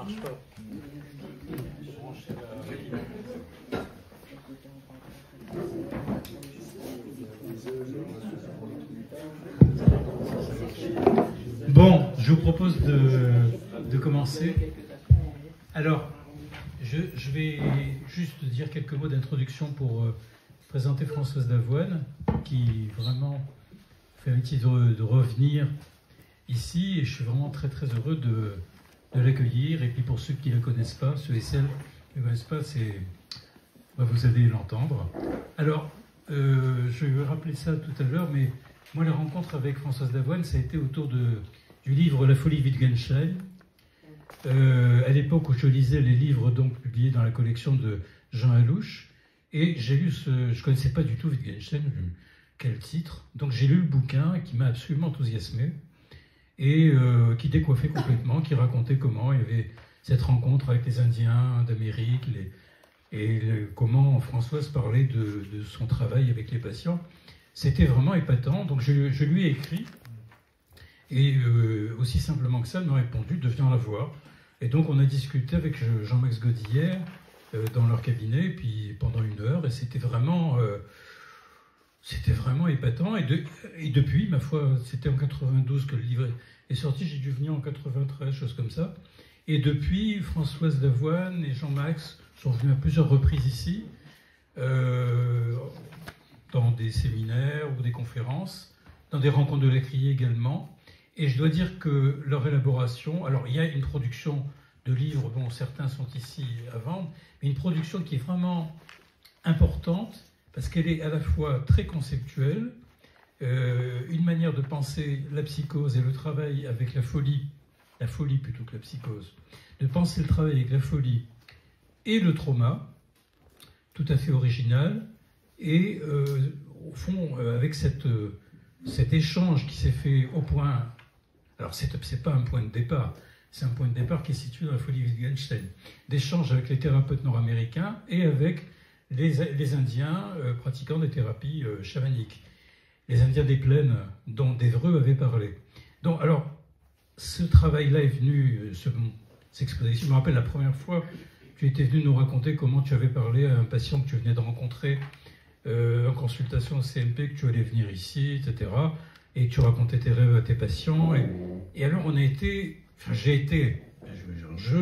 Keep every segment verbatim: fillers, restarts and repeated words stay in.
marche pas. Bon, je vous propose de, de commencer. Alors, je, je vais juste dire quelques mots d'introduction pour euh, présenter Françoise Davoine, qui vraiment fait métier de, de revenir ici, et je suis vraiment très très heureux de, de l'accueillir. Et puis pour ceux qui ne la connaissent pas, ceux et celles qui ne la connaissent pas, c'est, bah, vous allez l'entendre. Alors, euh, je vais rappeler ça tout à l'heure, mais moi la rencontre avec Françoise Davoine, ça a été autour de, du livre La folie Wittgenstein. Euh, à l'époque où je lisais les livres donc publiés dans la collection de Jean Alouche, et j'ai lu ce, je ne connaissais pas du tout Wittgenstein, je, quel titre, donc j'ai lu le bouquin qui m'a absolument enthousiasmé, et euh, qui décoiffait complètement, qui racontait comment il y avait cette rencontre avec les Indiens d'Amérique, les, et le, comment Françoise parlait de, de son travail avec les patients. C'était vraiment épatant, donc je, je lui ai écrit, et euh, aussi simplement que ça, elle m'a répondu de venir la voir. Et donc on a discuté avec Jean-Max Godillère euh, dans leur cabinet, puis pendant une heure, et c'était vraiment... Euh, C'était vraiment épatant, et, de, et depuis, ma foi, c'était en quatre-vingt-douze que le livre est sorti, j'ai dû venir en quatre-vingt-treize, chose comme ça. Et depuis, Françoise Davoine et Jean-Max sont venus à plusieurs reprises ici, euh, dans des séminaires ou des conférences, dans des rencontres de la criée également. Et je dois dire que leur élaboration, alors il y a une production de livres, bon, certains sont ici à vendre, mais une production qui est vraiment importante, parce qu'elle est à la fois très conceptuelle, euh, une manière de penser la psychose et le travail avec la folie, la folie plutôt que la psychose, de penser le travail avec la folie et le trauma, tout à fait original, et euh, au fond, euh, avec cette, euh, cet échange qui s'est fait au point, alors c'est, c'est pas un point de départ, c'est un point de départ qui est situé dans la folie Wittgenstein, d'échange avec les thérapeutes nord-américains et avec Les, les Indiens euh, pratiquant des thérapies euh, chamaniques, les Indiens des plaines dont Devereux avait parlé. Donc, alors, ce travail-là est venu, ce, s'exposer. Je me rappelle la première fois, tu étais venu nous raconter comment tu avais parlé à un patient que tu venais de rencontrer euh, en consultation au C M P, que tu allais venir ici, et cetera. Et tu racontais tes rêves à tes patients. Et, et alors, on a été, enfin, j'ai été, je, je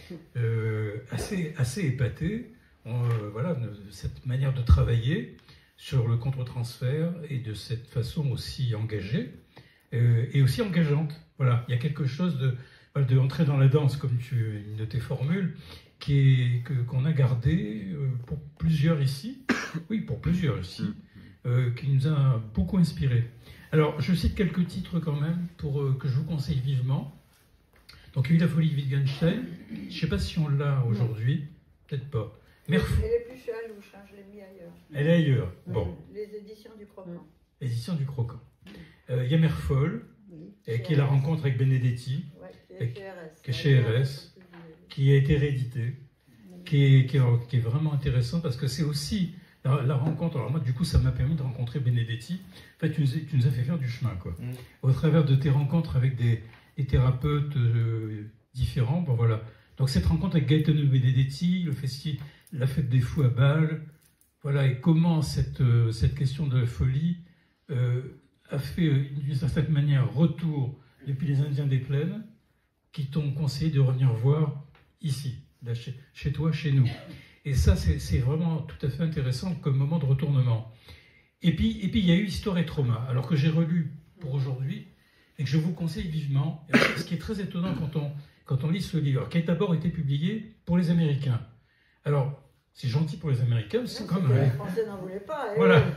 euh, assez, assez épaté. Euh, voilà, cette manière de travailler sur le contre-transfert et de cette façon aussi engagée euh, et aussi engageante. Voilà, il y a quelque chose de, de entrer dans la danse, comme tu, une de tes formules, qui est, que, qu'on a gardé euh, pour plusieurs ici, oui, pour plusieurs ici, euh, qui nous a beaucoup inspiré. Alors, je cite quelques titres quand même pour euh, que je vous conseille vivement. Donc, il y a eu La folie Wittgenstein. Je ne sais pas si on l'a aujourd'hui, peut-être pas. Merf... Elle est plus chez Alouche, hein, je l'ai mis ailleurs. Elle est ailleurs, bon. Les éditions du Croquant. Les éditions du Croquant. Euh, il y a Merfol, oui, et qui est la rencontre avec Benedetti, ouais, qui est chez R S, qui, est chez R S, qui a été réédité, oui. qui, est, qui, est, qui est vraiment intéressant parce que c'est aussi la, la rencontre. Alors moi, du coup, ça m'a permis de rencontrer Benedetti. En fait, tu nous, tu nous as fait faire du chemin, quoi. Mm. Au travers de tes rencontres avec des, des thérapeutes euh, différents, bon voilà. Donc cette rencontre avec Gaetano Benedetti, le festival, la fête des fous à Bâle, voilà, et comment cette, euh, cette question de la folie euh, a fait euh, d'une certaine manière retour depuis les Indiens des plaines qui t'ont conseillé de revenir voir ici, là, chez, chez toi, chez nous. Et ça, c'est, c'est vraiment tout à fait intéressant comme moment de retournement. Et puis, et puis il y a eu Histoire et Trauma, alors que j'ai relu pour aujourd'hui et que je vous conseille vivement. Et ce qui est très étonnant quand on, quand on lit ce livre, qui a d'abord été publié pour les Américains. Alors, c'est gentil pour les Américains, mais c'est non, comme... C'est les Français n'en voulaient pas. Eh voilà.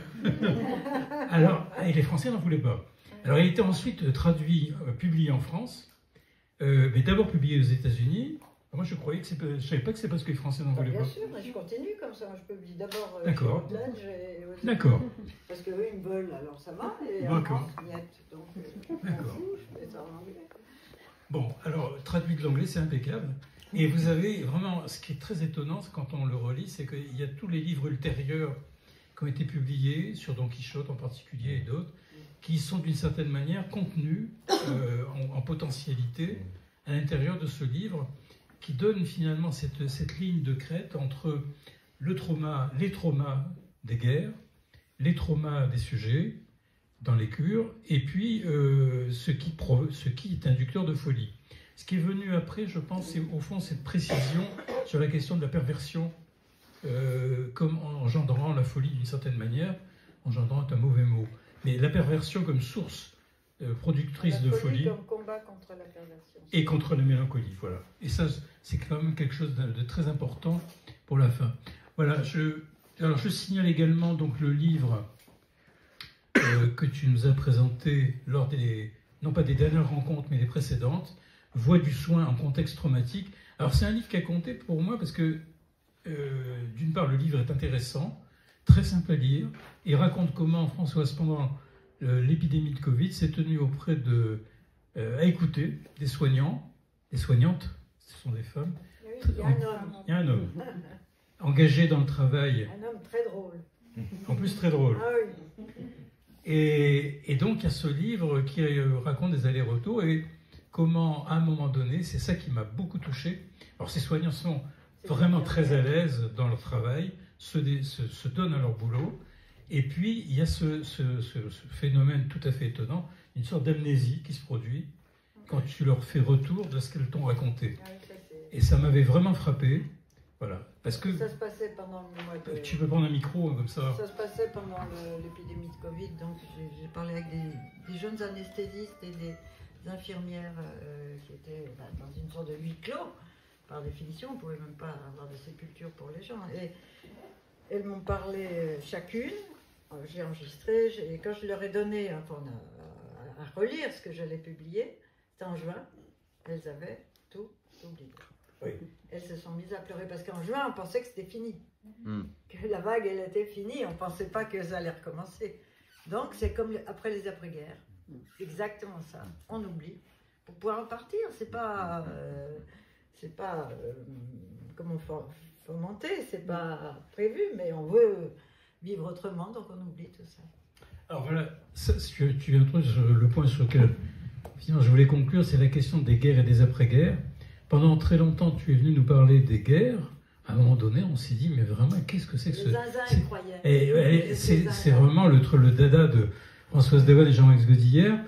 Alors, et les Français n'en voulaient pas. Alors, il a été ensuite traduit, euh, publié en France, euh, mais d'abord publié aux États-Unis. Moi, je croyais que c'est... Je ne savais pas que c'est parce que les Français n'en voulaient bien pas. Bien sûr, mais je continue comme ça. Je publie d'abord euh, D'accord. chez Routledge et aux D'accord. Parce qu'eux, ils me veulent, alors ça va. Et D'accord. en France, niet. Donc, euh, D'accord. Je fais ça en anglais. Bon, alors, traduit de l'anglais, c'est impeccable. Et vous avez vraiment, ce qui est très étonnant quand on le relit, c'est qu'il y a tous les livres ultérieurs qui ont été publiés, sur Don Quichotte en particulier et d'autres, qui sont d'une certaine manière contenus euh, en, en potentialité à l'intérieur de ce livre, qui qui donne finalement cette, cette ligne de crête entre le trauma, les traumas des guerres, les traumas des sujets dans les cures, et puis euh, ce, qui pro, ce qui est inducteur de folie. Ce qui est venu après, je pense, c'est au fond cette précision sur la question de la perversion, euh, comme engendrant la folie d'une certaine manière. Engendrant est un mauvais mot. Mais la perversion comme source euh, productrice la de folie. folie. Comme combat contre la perversion. Et contre la mélancolie, voilà. Et ça, c'est quand même quelque chose de, de très important pour la fin. Voilà, je, alors je signale également donc le livre euh, que tu nous as présenté lors des, non pas des dernières rencontres, mais des précédentes, Voix du soin en contexte traumatique. Alors c'est un livre qui a compté pour moi parce que, euh, d'une part, le livre est intéressant, très simple à lire, et raconte comment Françoise, pendant euh, l'épidémie de Covid, s'est tenue auprès de, euh, à écouter des soignants, des soignantes, ce sont des femmes. Oui, il y a un homme. Il y a un homme engagé dans le travail. Un homme très drôle. En plus très drôle. Ah oui. Et, et donc il y a ce livre qui euh, raconte des allers-retours et comment, à un moment donné, c'est ça qui m'a beaucoup touché. Alors ces soignants sont vraiment très à l'aise dans leur travail, se, dé, se, se donnent à leur boulot. Et puis il y a ce, ce, ce, ce phénomène tout à fait étonnant, une sorte d'amnésie qui se produit quand tu leur fais retour de ce qu'elles t'ont raconté. Ah oui, ça, et ça m'avait vraiment frappé. Voilà. Parce que ça se passait pendant le mois de... Tu peux prendre un micro comme ça. Ça se passait pendant l'épidémie de Covid, donc j'ai parlé avec des, des jeunes anesthésistes et des infirmières euh, qui étaient bah, dans une sorte de huis clos. Par définition, on ne pouvait même pas avoir de sépulture pour les gens. Et elles m'ont parlé chacune, j'ai enregistré, et quand je leur ai donné enfin, à, à relire ce que j'allais publier, c'était en juin, elles avaient tout oublié. Oui. Elles se sont mises à pleurer parce qu'en juin, on pensait que c'était fini. Mm. Que la vague, elle était finie. On ne pensait pas que ça allait recommencer. Donc, c'est comme après les après-guerres. Exactement ça. On oublie. Pour pouvoir repartir, c'est pas... Euh, c'est pas... Euh, comment for fomenter, c'est pas prévu, mais on veut vivre autrement, donc on oublie tout ça. Alors voilà, ça, tu, tu introduis le point sur lequel finalement, je voulais conclure, c'est la question des guerres et des après-guerres. Pendant très longtemps, tu es venu nous parler des guerres. À un moment donné, on s'est dit, mais vraiment, qu'est-ce que c'est que ce... Les zinzins, ils croyaient. Et, et c'est vraiment le, le dada de Françoise Deval et Jean-Max Godillère.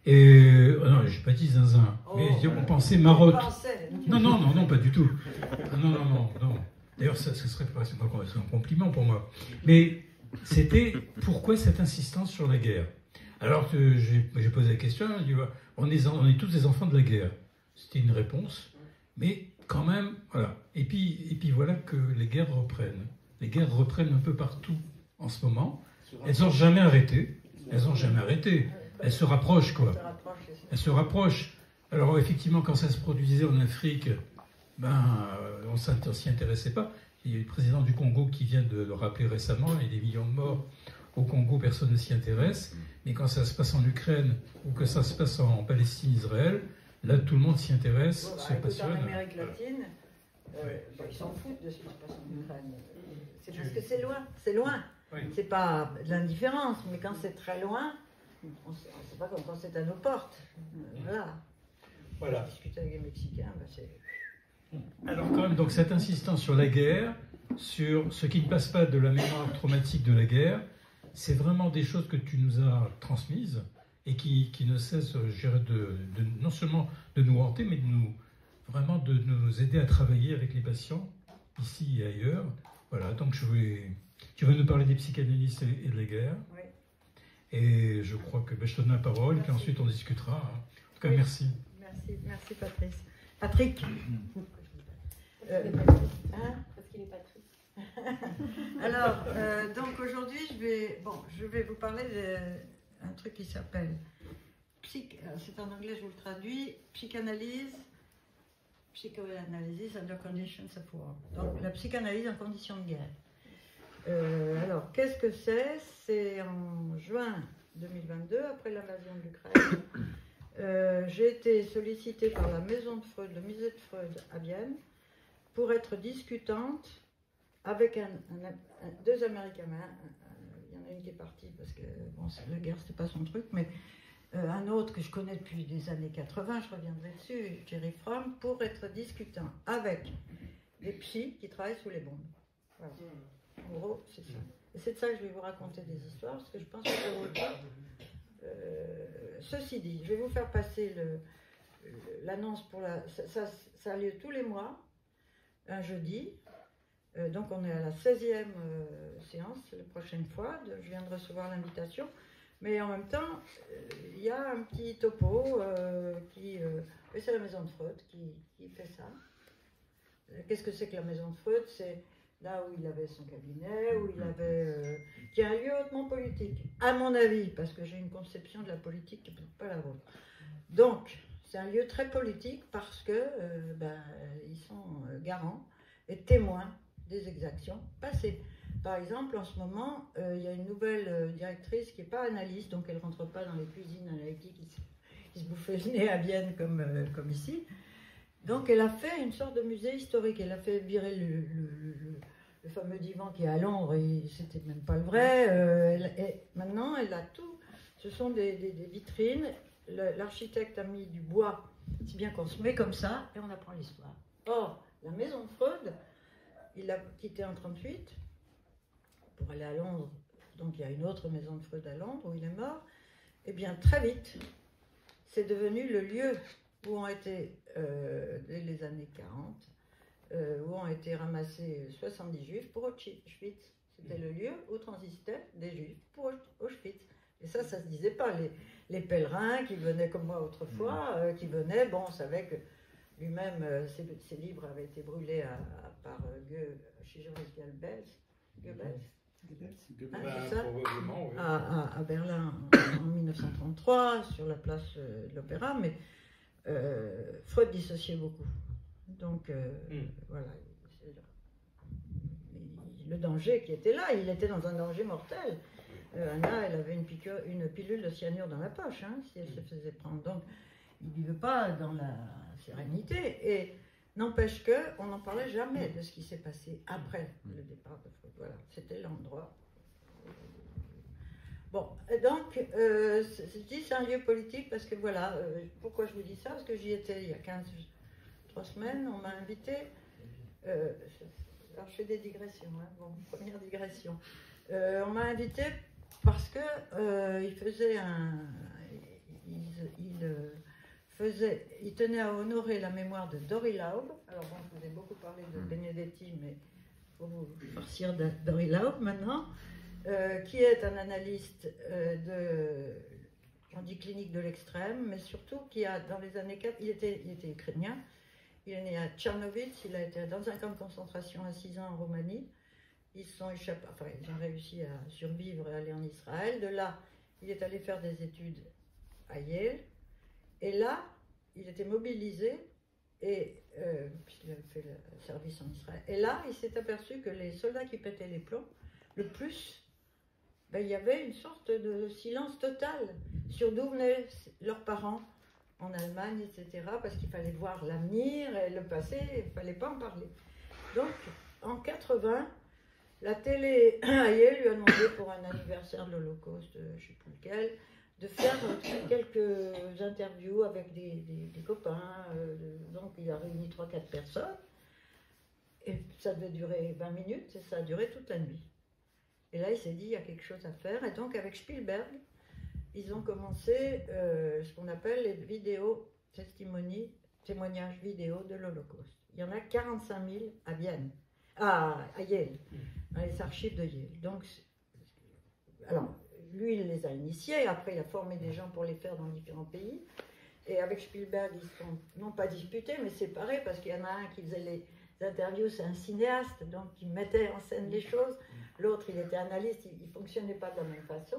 Et oh non, j'ai pas dit zinzin, oh, mais on pensait marotte. Non, non, non, non, pas du tout. Non, non, non, non. D'ailleurs, ça, ça serait pas un compliment pour moi. Mais c'était pourquoi cette insistance sur la guerre? Alors que j'ai posé la question, on est, on est tous des enfants de la guerre. C'était une réponse. Mais quand même, voilà. Et puis, et puis voilà que les guerres reprennent. Les guerres reprennent un peu partout en ce moment. Elles n'ont jamais arrêté. Elles n'ont jamais arrêté. Elles se rapprochent, quoi. Elles se rapprochent. Alors effectivement, quand ça se produisait en Afrique, ben, on ne s'y intéressait pas. Il y a le président du Congo qui vient de le rappeler récemment, il y a des millions de morts au Congo, personne ne s'y intéresse. Mais quand ça se passe en Ukraine ou que ça se passe en Palestine, Israël, là, tout le monde s'y intéresse, bon, bah, se passionne. En Amérique latine, euh, ouais. bah, ils s'en foutent de ce qui se passe en Ukraine. C'est parce que c'est loin, c'est loin. Oui. C'est pas de l'indifférence, mais quand c'est très loin, c'est pas comme quand c'est à nos portes. Voilà. Voilà. Discuter avec les Mexicains, bah, c'est... Alors quand même, donc cette insistance sur la guerre, sur ce qui ne passe pas de la mémoire traumatique de la guerre, c'est vraiment des choses que tu nous as transmises et qui, qui ne cessent, je dirais, de, de, non seulement de nous hanter, mais de nous, vraiment de nous aider à travailler avec les patients, ici et ailleurs. Voilà, donc je vais, tu vas nous parler des psychanalystes et, et de la guerre. Oui. Et je crois que ben, je te donne la parole, merci. Et puis ensuite on discutera. En tout cas, oui. merci. Merci, merci Patrice. Patrick. Euh, hein Parce qu'il est Patrick. Alors, euh, donc aujourd'hui, je vais, bon, je vais vous parler d'un truc qui s'appelle, c'est en anglais, je vous le traduis, psychanalyse, psychoanalysis under conditions of war. Donc, la psychanalyse en conditions de guerre. Euh, alors, qu'est-ce que c'est? C'est en juin deux mille vingt-deux, après l'invasion de l'Ukraine. Euh, j'ai été sollicitée par la maison de Freud, le musée de Freud à Vienne, pour être discutante avec un, un, un, deux Américains. Un, un, il y en a une qui est partie parce que bon, la guerre, c'était pas son truc, mais euh, un autre que je connais depuis les années quatre-vingts, je reviendrai dessus, Jerry Fromm, pour être discutant avec des psys qui travaillent sous les bombes. Voilà. En gros, c'est ça. Et c'est de ça que je vais vous raconter des histoires, parce que je pense que ça vaut le coup. Euh, ceci dit, je vais vous faire passer l'annonce pour la... Ça, ça, ça a lieu tous les mois, un jeudi. Euh, donc on est à la seizième euh, séance, la prochaine fois. De, je viens de recevoir l'invitation. Mais en même temps, il euh, y a un petit topo euh, qui... Euh, c'est la maison de Freud qui, qui fait ça. Qu'est-ce que c'est que la maison de Freud? C'est là où il avait son cabinet, où il avait... Euh, qui est un lieu hautement politique, à mon avis, parce que j'ai une conception de la politique qui n'est pas la vôtre. Donc, c'est un lieu très politique parce que euh, ben, ils sont garants et témoins des exactions passées. Par exemple, en ce moment, euh, il y a une nouvelle euh, directrice qui n'est pas analyste, donc elle ne rentre pas dans les cuisines analytiques qui se, qui se bouffait le nez à Vienne comme, euh, comme ici. Donc elle a fait une sorte de musée historique. Elle a fait virer le, le, le, le fameux divan qui est à Londres, et c'était même pas le vrai. Euh, elle, et maintenant, elle a tout. Ce sont des, des, des vitrines. L'architecte a mis du bois, si bien qu'on se met comme ça et on apprend l'histoire. Or, la maison de Freud, il a quitté en trente-huit pour aller à Londres. Donc il y a une autre maison de Freud à Londres où il est mort. Et bien très vite, c'est devenu le lieu où ont été, euh, dès les années quarante, euh, où ont été ramassés soixante-dix juifs pour Auschwitz. C'était le lieu où transistaient des juifs pour Auschwitz. Et ça, ça ne se disait pas. Les, les pèlerins qui venaient comme moi autrefois, euh, qui venaient, bon, on savait que lui-même, euh, ses, ses livres avaient été brûlés à, à, par euh, Goe, chez Joris Goebbels. Goebbels. Hein, bah, ça probablement, oui. à, à, à Berlin en, en mille neuf cent trente-trois, sur la place euh, de l'Opéra, mais euh, Freud dissociait beaucoup. Donc, euh, mm. voilà. Le danger qui était là, il était dans un danger mortel. Euh, Anna, elle avait une, piqûre, une pilule de cyanure dans la poche, hein, si elle se faisait prendre. Donc, il ne vivait pas dans la sérénité. Et n'empêche qu'on n'en parlait jamais de ce qui s'est passé après le départ de Freud. Voilà, c'était l'endroit. Bon, donc, euh, je dis c'est un lieu politique parce que voilà, euh, pourquoi je vous dis ça? Parce que j'y étais il y a quinze, trois semaines, on m'a invité. Euh, alors, je fais des digressions, hein, bon, première digression. Euh, on m'a invité parce que euh, il faisait un. Il, il, euh, faisait, il tenait à honorer la mémoire de Dory Laub. Alors, bon, je vous ai beaucoup parlé de Benedetti, mais il faut vous farcir de Dory Laub maintenant. Euh, qui est un analyste euh, de, on dit clinique de l'extrême, mais surtout qui a, dans les années quatre, il était, il était ukrainien, il est né à Tchernovitz, il a été dans un camp de concentration à six ans en Roumanie, ils sont échappés, enfin ils ont réussi à survivre et aller en Israël, de là, il est allé faire des études à Yale, et là, il était mobilisé, et, euh, puisqu'il avait fait le service en Israël, et là, il s'est aperçu que les soldats qui pétaient les plombs, le plus, ben, il y avait une sorte de silence total sur d'où venaient leurs parents en Allemagne, et cetera, parce qu'il fallait voir l'avenir et le passé, il ne fallait pas en parler. Donc, en quatre-vingts, la télé à Yale lui a demandé pour un anniversaire de l'Holocauste, je ne sais plus lequel, de faire quelques interviews avec des, des, des copains. Euh, donc, il a réuni trois quatre personnes, et ça devait durer vingt minutes, et ça a duré toute la nuit. Et là, il s'est dit, il y a quelque chose à faire. Et donc, avec Spielberg, ils ont commencé euh, ce qu'on appelle les vidéos testimonies, témoignages vidéo de l'Holocauste. Il y en a quarante-cinq mille à Vienne, à, à Yale, dans les archives de Yale. Donc, alors, lui, il les a initiés. Après, il a formé des gens pour les faire dans différents pays. Et avec Spielberg, ils sont non pas disputés, mais séparés, parce qu'il y en a un qui faisait les interviews, c'est un cinéaste, donc il mettait en scène les choses. L'autre, il était analyste, il ne fonctionnait pas de la même façon.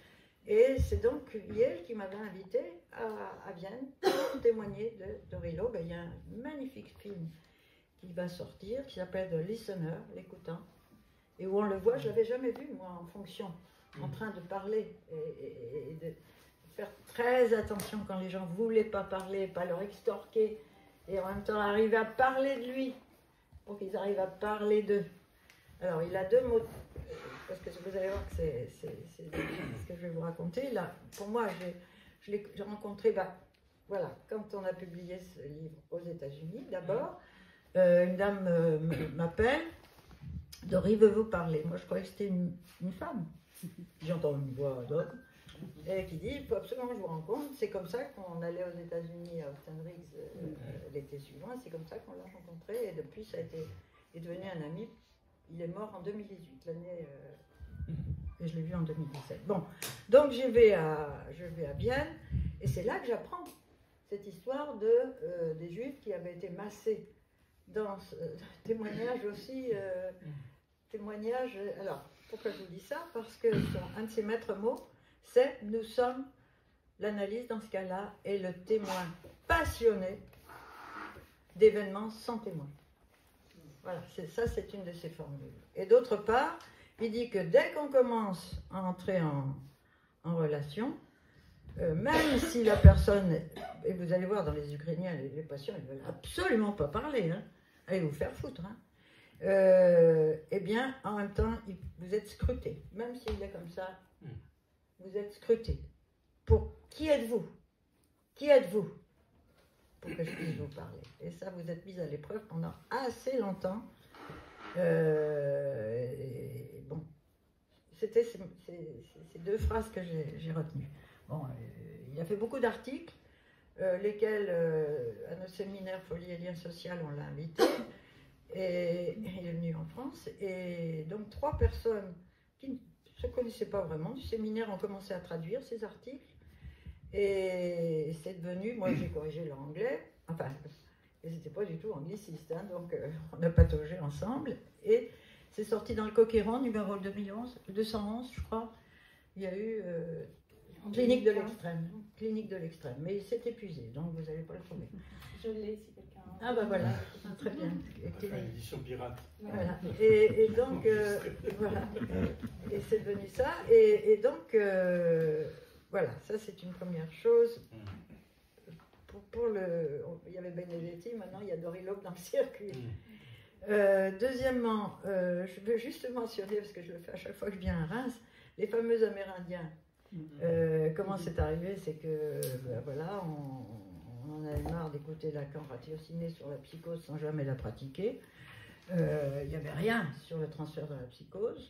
Et c'est donc Yale qui m'avait invité à, à Vienne pour témoigner de Dory Laub. Il y a un magnifique film qui va sortir, qui s'appelle The Listener, l'écoutant, et où on le voit, je ne l'avais jamais vu, moi, en fonction, en train de parler, et, et, et de faire très attention quand les gens ne voulaient pas parler, pas leur extorquer, et en même temps arriver à parler de lui, pour qu'ils arrivent à parler d'eux. Alors, il a deux mots, parce que vous allez voir que c'est ce que je vais vous raconter. Là, pour moi, je l'ai rencontré, bah, voilà, quand on a publié ce livre aux États-Unis, d'abord, euh, une dame euh, m'appelle, Dory veut vous parler. Moi, je croyais que c'était une, une femme. J'entends une voix d'homme, et qui dit, il faut absolument que je vous rencontre. C'est comme ça qu'on allait aux États-Unis à Austin Riggs euh, l'été suivant, c'est comme ça qu'on l'a rencontré, et depuis, ça a été, est devenu un ami. Il est mort en deux mille dix-huit, l'année... Euh, et je l'ai vu en deux mille dix-sept. Bon, donc je vais à, je vais à Vienne, et c'est là que j'apprends cette histoire de, euh, des Juifs qui avaient été massés dans ce euh, témoignage aussi, euh, témoignage, alors, pourquoi je vous dis ça? Parce que son, un de ses maîtres mots, c'est « nous sommes », l'analyse dans ce cas-là, est le témoin passionné d'événements sans témoin. Voilà, ça c'est une de ses formules. Et d'autre part, il dit que dès qu'on commence à entrer en, en relation, euh, même si la personne, et vous allez voir dans les Ukrainiens, les, les patients, ils ne veulent absolument pas parler, hein, allez vous faire foutre, hein, euh, eh bien, en même temps, il, vous êtes scruté. Même s'il est comme ça, vous êtes scruté. Pour qui êtes-vous? Qui êtes-vous? Pour que je puisse vous parler. Et ça, vous êtes mis à l'épreuve pendant assez longtemps. Euh, et bon, c'était ces, ces, ces deux phrases que j'ai retenues. Bon, euh, il a fait beaucoup d'articles, euh, lesquels, euh, à nos séminaires Folie et Lien Social, on l'a invité, et, et il est venu en France, et donc trois personnes qui ne se connaissaient pas vraiment du séminaire ont commencé à traduire ces articles, et c'est devenu, moi j'ai corrigé l'anglais, enfin, ils n'étaient pas du tout anglicistes, hein, donc euh, on a pataugé ensemble, et c'est sorti dans le Coquerand, numéro deux mille onze, deux cent onze, je crois. Il y a eu euh, Clinique de l'extrême, Clinique de l'extrême, mais il s'est épuisé, donc vous n'allez pas le trouver. Je l'ai si quelqu'un. Ah ben voilà, ah, très bien. Enfin, édition pirate. Voilà. Et, et donc, euh, voilà, et c'est devenu ça, et, et donc, euh, voilà, ça c'est une première chose. Pour, pour le, il y avait Benedetti, maintenant il y a Dory Lope dans le circuit. Euh, deuxièmement, euh, je veux juste mentionner, parce que je le fais à chaque fois que je viens à Reims, les fameux Amérindiens. Euh, comment c'est arrivé? C'est que, ben voilà, on, on en avait marre d'écouter Lacan ratiociner sur la psychose sans jamais la pratiquer. Euh, il n'y avait rien sur le transfert de la psychose.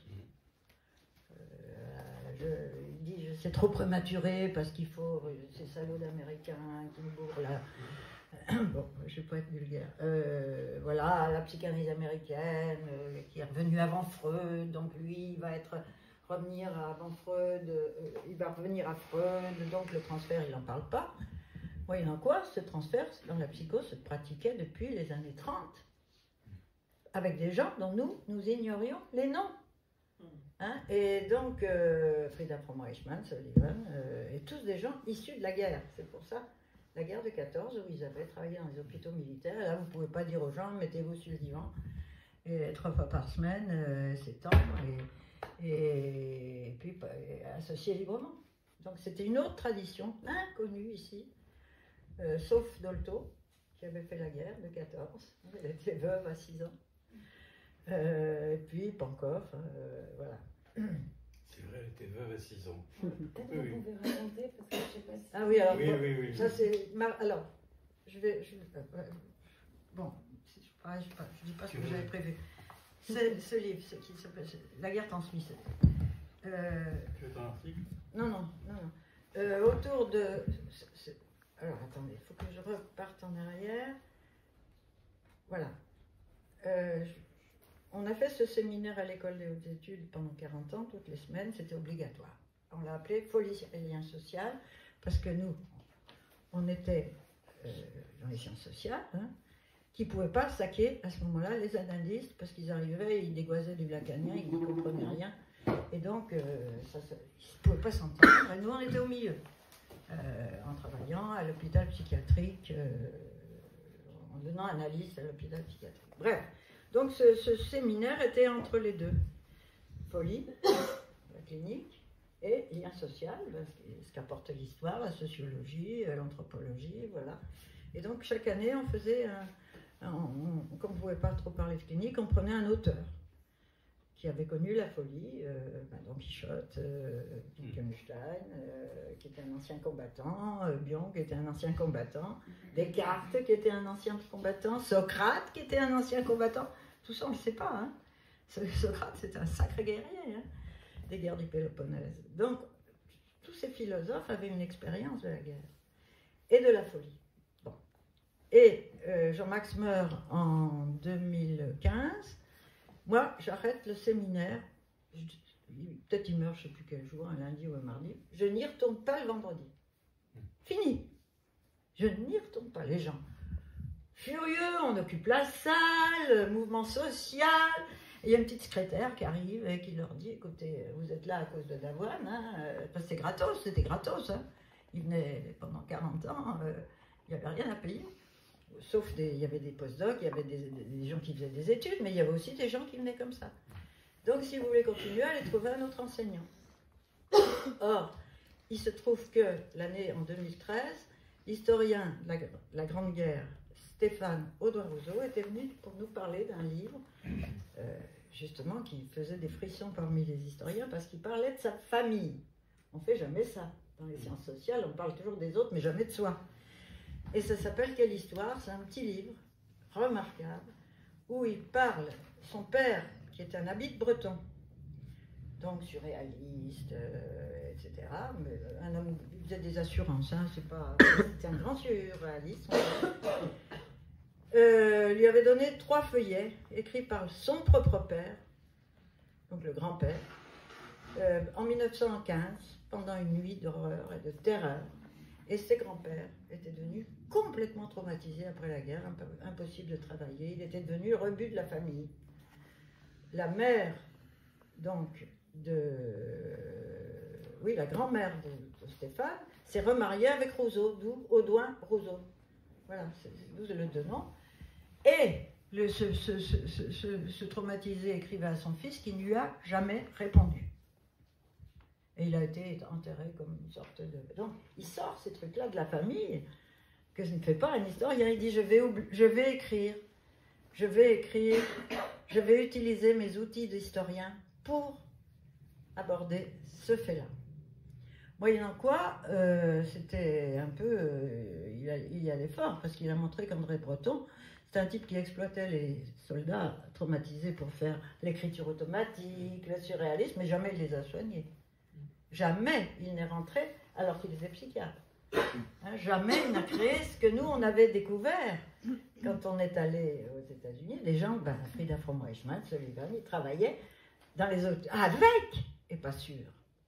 Euh, je, il dit c'est trop prématuré parce qu'il faut ces salauds d'Américains qui nous bourrent là. Bon, je ne vais pas être vulgaire. Euh, voilà, la psychanalyse américaine euh, qui est revenue avant Freud, donc lui il va être revenir avant Freud, euh, il va revenir à Freud, donc le transfert il n'en parle pas. Moyennant quoi, ce transfert dans la psychose se pratiquait depuis les années trente, avec des gens dont nous, nous ignorions les noms. Hein, et donc, euh, Frida Fromm-Reichmann, Sullivan, euh, et tous des gens issus de la guerre. C'est pour ça, la guerre de quatorze, où ils avaient travaillé dans les hôpitaux militaires. Et là, vous ne pouvez pas dire aux gens, mettez-vous sur le divan, et trois fois par semaine, euh, s'étendre, et, et, et puis et associer librement. Donc, c'était une autre tradition, inconnue ici, euh, sauf Dolto, qui avait fait la guerre de quatorze. Elle était veuve à six ans. Euh, et puis Pankov, euh, voilà. C'est vrai, elle était veuve à six ans. Peut-être Oui, que oui. vous pouvez raconter, parce que je sais pas si... Ah oui, alors, Oui, bon, oui, oui. ça c'est... ma- Alors, je vais... Je, euh, euh, bon, c'est- je ne dis pas, je dis pas ce que j'avais prévu. C'est ce livre, c'est qui s'appelle La guerre transmise. Euh, Tu veux un article? non, non, non, non. Euh, autour de... c'est- c'est- alors, attendez, il faut que je reparte en arrière. Voilà. Euh, je- On a fait ce séminaire à l'école des hautes études pendant quarante ans, toutes les semaines, c'était obligatoire. On l'a appelé Folie et Lien Social, parce que nous, on était euh, dans les sciences sociales, hein, qui ne pouvaient pas saquer à ce moment-là les analystes, parce qu'ils arrivaient, ils dégoisaient du lacanien, ils ne comprenaient rien, et donc euh, ça, ça, ils ne pouvaient pas s'entendre, et nous on était au milieu, euh, en travaillant à l'hôpital psychiatrique, euh, en donnant analyse à l'hôpital psychiatrique. Bref. Donc ce, ce séminaire était entre les deux. Folie, la clinique, et lien social, ce qu'apporte l'histoire, la sociologie, l'anthropologie, voilà. Et donc chaque année, on faisait, un, un, on, comme on ne pouvait pas trop parler de clinique, on prenait un auteur. qui avait connu la folie, euh, ben Don Quichotte, euh, Wittgenstein, euh, qui était un ancien combattant, euh, Bion, qui était un ancien combattant, Descartes, qui était un ancien combattant, Socrate, qui était un ancien combattant. Tout ça, on ne le sait pas. Hein. Socrate, c'était un sacré guerrier hein, des guerres du Péloponnèse. Donc, tous ces philosophes avaient une expérience de la guerre et de la folie. Bon. Et euh, Jean-Max meurt en deux mille quinze. Moi, j'arrête le séminaire. Peut-être il meurt, je ne sais plus quel jour, un lundi ou un mardi. Je n'y retourne pas le vendredi. Fini. Je n'y retourne pas. Les gens furieux, on occupe la salle, mouvement social. Et il y a une petite secrétaire qui arrive et qui leur dit, écoutez, vous êtes là à cause de Davoine, hein, parce que c'est gratos, c'était gratos. Hein. Il venait pendant quarante ans, euh, il n'y avait rien à payer. Sauf des, il y avait des post-docs, il y avait des, des, des gens qui faisaient des études, mais il y avait aussi des gens qui venaient comme ça. Donc si vous voulez continuer, allez trouver un autre enseignant. Or, il se trouve que l'année en deux mille treize, l'historien de la, la Grande Guerre, Stéphane Audouin-Rousseau, était venu pour nous parler d'un livre, euh, justement, qui faisait des frissons parmi les historiens, parce qu'il parlait de sa famille. On ne fait jamais ça. Dans les sciences sociales, on parle toujours des autres, mais jamais de soi. Et ça s'appelle Quelle histoire? C'est un petit livre remarquable où il parle, son père, qui est un habit breton, donc surréaliste, euh, et cetera. Mais un homme qui faisait des assurances, hein, c'est pas, c'est un grand surréaliste. Euh, lui avait donné trois feuillets écrits par son propre père, donc le grand-père, euh, en mille neuf cent quinze, pendant une nuit d'horreur et de terreur. Et ses grands-pères étaient devenus complètement traumatisés après la guerre, impossible de travailler. Il était devenu le rebut de la famille. La mère, donc, de... Oui, la grand-mère de, de Stéphane, s'est remariée avec Rousseau, d'où Audouin-Rousseau. Voilà, c'est d'où le deux noms. Et le, ce, ce, ce, ce, ce traumatisé écrivait à son fils qui ne lui a jamais répondu. Et il a été enterré comme une sorte de... Donc, il sort ces trucs-là de la famille, que je ne fais pas un historien. Il dit, je vais, je vais écrire, je vais écrire, je vais utiliser mes outils d'historien pour aborder ce fait-là. Moyennant quoi, euh, c'était un peu... Euh, il, a, il y allait fort, parce qu'il a montré qu'André Breton, c'est un type qui exploitait les soldats traumatisés pour faire l'écriture automatique, le surréalisme, mais jamais il les a soignés. Jamais il n'est rentré alors qu'il était psychiatre. Hein, jamais il n'a créé ce que nous, on avait découvert quand on est allé aux États-Unis. Les gens, ben, Frida Fromm-Reichmann, Sullivan, ils travaillaient dans les autres... avec, et pas sûr.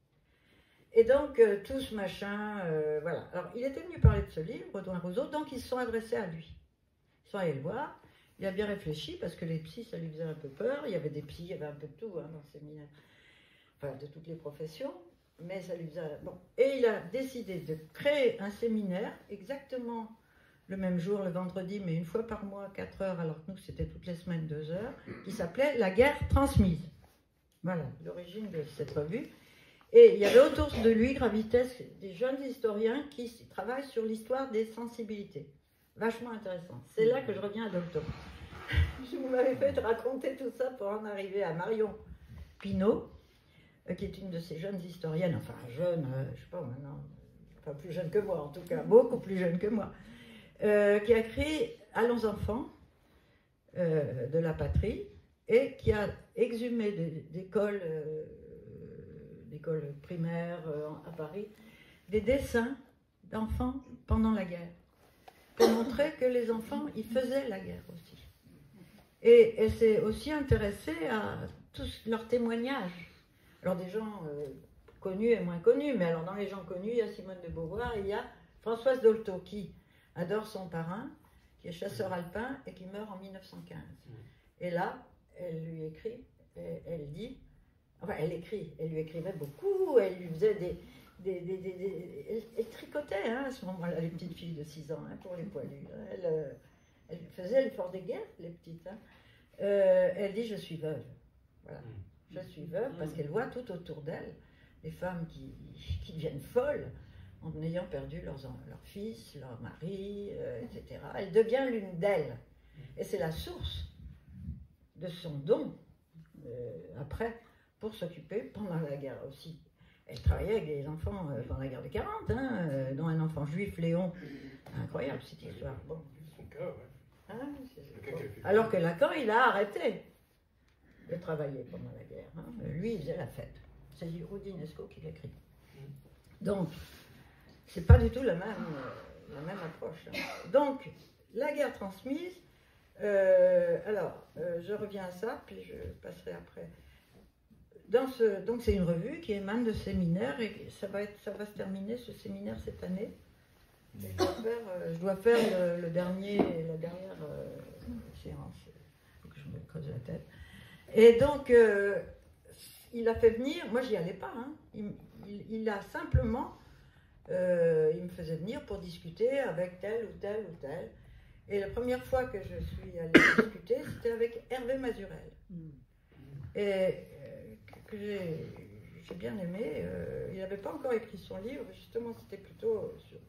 Et donc, euh, tout ce machin, euh, voilà. Alors, il était venu parler de ce livre, Audouin-Rousseau, donc ils se sont adressés à lui. Ils sont allés le voir. Il a bien réfléchi, parce que les psys, ça lui faisait un peu peur. Il y avait des psys, il y avait un peu de tout hein, dans le séminaire. Enfin, de toutes les professions. Mais ça lui faisait... Bon. Et il a décidé de créer un séminaire, exactement le même jour, le vendredi, mais une fois par mois, quatre heures, alors que nous, c'était toutes les semaines, deux heures, qui s'appelait « La guerre transmise ». Voilà, l'origine de cette revue. Et il y avait autour de lui, gravitaient des jeunes historiens qui travaillent sur l'histoire des sensibilités. Vachement intéressant. C'est là que je reviens à Doctor. Je vous m'avez fait raconter tout ça pour en arriver à Marion Pinault, qui est une de ces jeunes historiennes, enfin jeune, euh, je ne sais pas maintenant, enfin plus jeune que moi en tout cas, beaucoup plus jeune que moi, euh, qui a écrit « Allons enfants euh, de la patrie » et qui a exhumé d'écoles euh, d'écoles primaires euh, à Paris, des dessins d'enfants pendant la guerre, pour montrer que les enfants, ils faisaient la guerre aussi. Et elle s'est aussi intéressée à tous leurs témoignages. Alors des gens euh, connus et moins connus, mais alors dans les gens connus, il y a Simone de Beauvoir, il y a Françoise Dolto qui adore son parrain, qui est chasseur alpin et qui meurt en mille neuf cent quinze. Et là, elle lui écrit, et elle dit, enfin elle écrit, elle lui écrivait beaucoup, elle lui faisait des... des, des, des, des elle, elle tricotait hein, à ce moment-là, les petites filles de six ans, hein, pour les poilus. Elle, euh, elle faisait l'effort des guerres, les petites. Hein. Euh, elle dit, je suis veuve. Voilà. Je suis veuve parce qu'elle voit tout autour d'elle les femmes qui, qui deviennent folles en ayant perdu leurs, leurs fils, leurs maris, euh, et cetera. Elle devient l'une d'elles. Et c'est la source de son don euh, après pour s'occuper pendant la guerre aussi. Elle travaillait avec des enfants euh, pendant la guerre de quarante, hein, euh, dont un enfant juif, Léon. Incroyable cette histoire. Bon. Son cas, ouais. Ah, c'est- Le cas qui a fait- Alors que Lacan, il a arrêté de travailler pendant la guerre. Hein. Lui, il faisait la fête. C'est Roudinesco qui l'écrit. Donc, c'est pas du tout la même, euh, la même approche. Hein. Donc, la guerre transmise. euh, alors, euh, je reviens à ça, puis je passerai après. Dans ce, donc, c'est une revue qui émane de séminaires et ça va, être, ça va se terminer ce séminaire cette année. Et je dois faire, euh, je dois faire le, le dernier, la dernière euh, séance. Il faut que je me creuse la tête. Et donc, euh, il a fait venir, moi j'y allais pas, hein. il, il, il a simplement, euh, il me faisait venir pour discuter avec tel ou tel ou tel. Et la première fois que je suis allée discuter, c'était avec Hervé Mazurel. Et euh, que j'ai, j'ai bien aimé. Euh, il n'avait pas encore écrit son livre, justement, c'était plutôt sur,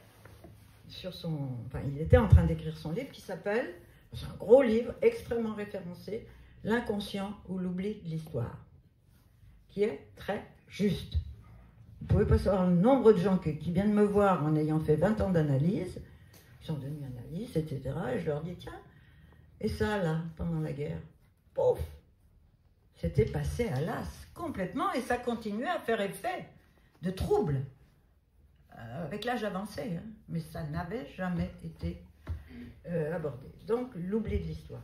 sur son. Enfin, il était en train d'écrire son livre qui s'appelle, c'est un gros livre extrêmement référencé, L'inconscient ou l'oubli de l'histoire, qui est très juste. Vous ne pouvez pas savoir le nombre de gens qui, qui viennent me voir en ayant fait vingt ans d'analyse, qui sont devenus analystes, et cetera. Et je leur dis, tiens, et ça là, pendant la guerre, pouf, c'était passé à l'as complètement et ça continuait à faire effet de trouble euh, avec l'âge avancé, hein, mais ça n'avait jamais été euh, abordé. Donc l'oubli de l'histoire.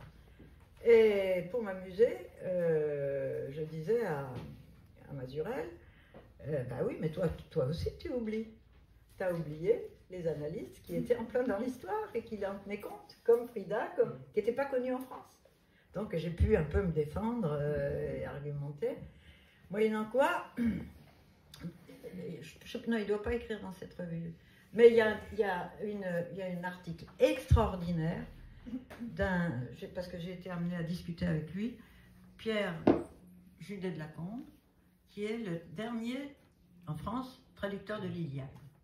Et pour m'amuser, euh, je disais à, à Mazurel, euh, bah oui, mais toi, toi aussi tu oublies. Tu as oublié les analystes qui étaient en plein dans l'histoire et qui en tenaient compte, comme Frida, comme, qui n'était pas connue en France. Donc j'ai pu un peu me défendre euh, et argumenter. Moyennant quoi, Schopenhauer, il ne doit pas écrire dans cette revue, mais il y a, il y a, une, il y a un article extraordinaire d'un, parce que j'ai été amenée à discuter avec lui, Pierre Judet de Lacombe, qui est le dernier, en France, traducteur de l'Iliade.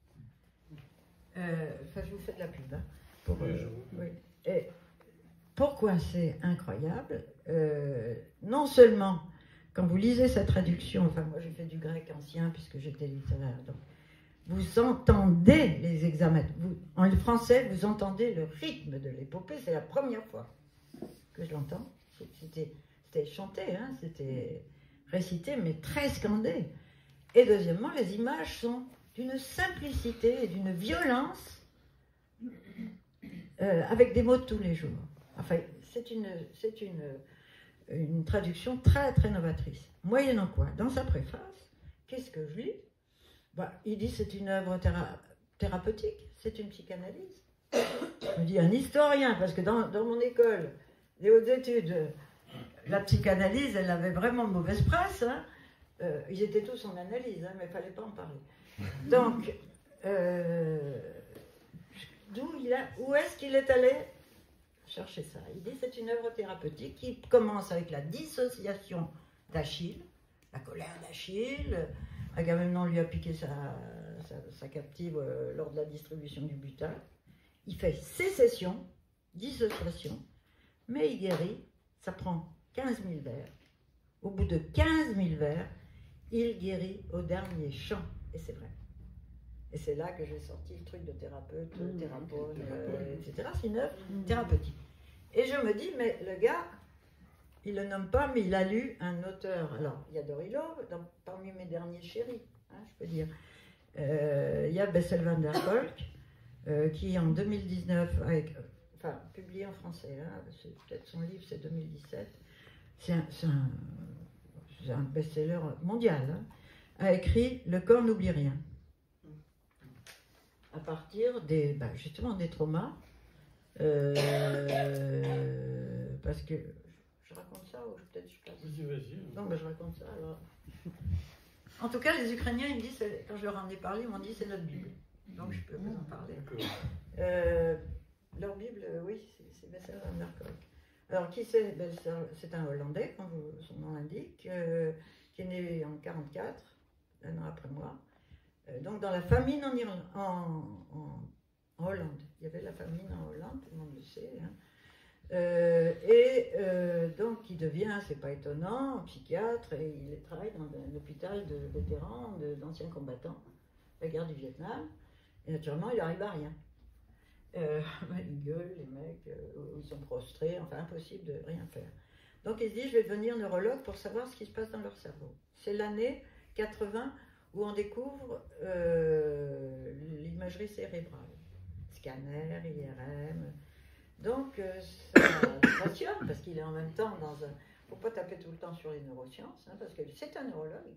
Euh, enfin, je vous fais de la pub. Hein, pour, Oui, euh, je vous- oui. Et pourquoi c'est incroyable euh, non seulement, quand vous lisez sa traduction, enfin moi j'ai fait du grec ancien puisque j'étais littéraire, donc vous entendez les examens. Vous, en français, vous entendez le rythme de l'épopée. C'est la première fois que je l'entends. C'était, c'était chanté, hein, c'était récité, mais très scandé. Et deuxièmement, les images sont d'une simplicité et d'une violence euh, avec des mots de tous les jours. Enfin, c'est une, c'est une, une traduction très, très novatrice. Moyennant quoi, dans sa préface, qu'est-ce que je lis? Bah, il dit c'est une œuvre théra- thérapeutique, c'est une psychanalyse. Je me dis un historien, parce que dans, dans mon école, les hautes études, la psychanalyse, elle avait vraiment mauvaise presse. Hein. Euh, ils étaient tous en analyse, hein, mais il ne fallait pas en parler. Donc, euh, d'où il a, où est-ce qu'il est allé chercher ça? Il dit c'est une œuvre thérapeutique qui commence avec la dissociation d'Achille, la colère d'Achille. Agamemnon lui a piqué sa, sa, sa captive euh, lors de la distribution du butin. Il fait sécession, dissociation, mais il guérit. Ça prend quinze mille vers. Au bout de quinze mille vers, il guérit au dernier chant. Et c'est vrai. Et c'est là que j'ai sorti le truc de thérapeute, mmh. thérapeute, euh, et cetera. C'est une œuvre mmh. thérapeutique. Et je me dis, mais le gars, il ne le nomme pas, mais il a lu un auteur. Alors, il y a Dorilov, dans, parmi mes derniers chéris, hein, je peux dire. Euh, il y a Bessel van der Kolk, euh, qui en deux mille dix-neuf, avec, enfin, publié en français, hein, c'est peut-être son livre, c'est deux mille dix-sept, c'est un, c'est un, c'est un best-seller mondial, hein, a écrit « Le corps n'oublie rien ». À partir des, bah, justement des traumas, euh, parce que je raconte ça ou peut-être je passe. Vas-y, vas-y. Non, mais je raconte ça alors. En tout cas, les Ukrainiens, ils me disent, quand je leur en ai parlé, ils m'ont dit c'est notre Bible. Donc je peux vous en parler. Euh, leur Bible, oui, c'est, c'est Bessel van der Kolk. Alors qui c'est? Ben, c'est un Hollandais, comme vous, son nom l'indique, euh, qui est né en quarante-quatre, un an après moi. Euh, donc dans la famine en, Irlande, en, en, en Hollande. Il y avait la famine en Hollande, tout le monde le sait. Hein. Euh, et euh, donc il devient, c'est pas étonnant, psychiatre, et il travaille dans un hôpital de vétérans, d'anciens combattants, la guerre du Vietnam, et naturellement, il n'arrive à rien. Euh, ils gueulent, les mecs, euh, ils sont prostrés, enfin, impossible de rien faire. Donc, il se dit, je vais devenir neurologue pour savoir ce qui se passe dans leur cerveau. C'est l'année quatre-vingts où on découvre euh, l'imagerie cérébrale, scanner, I R M. Donc, euh, ça le passionne parce qu'il est en même temps dans un... Il ne faut pas taper tout le temps sur les neurosciences, hein, parce que c'est un neurologue.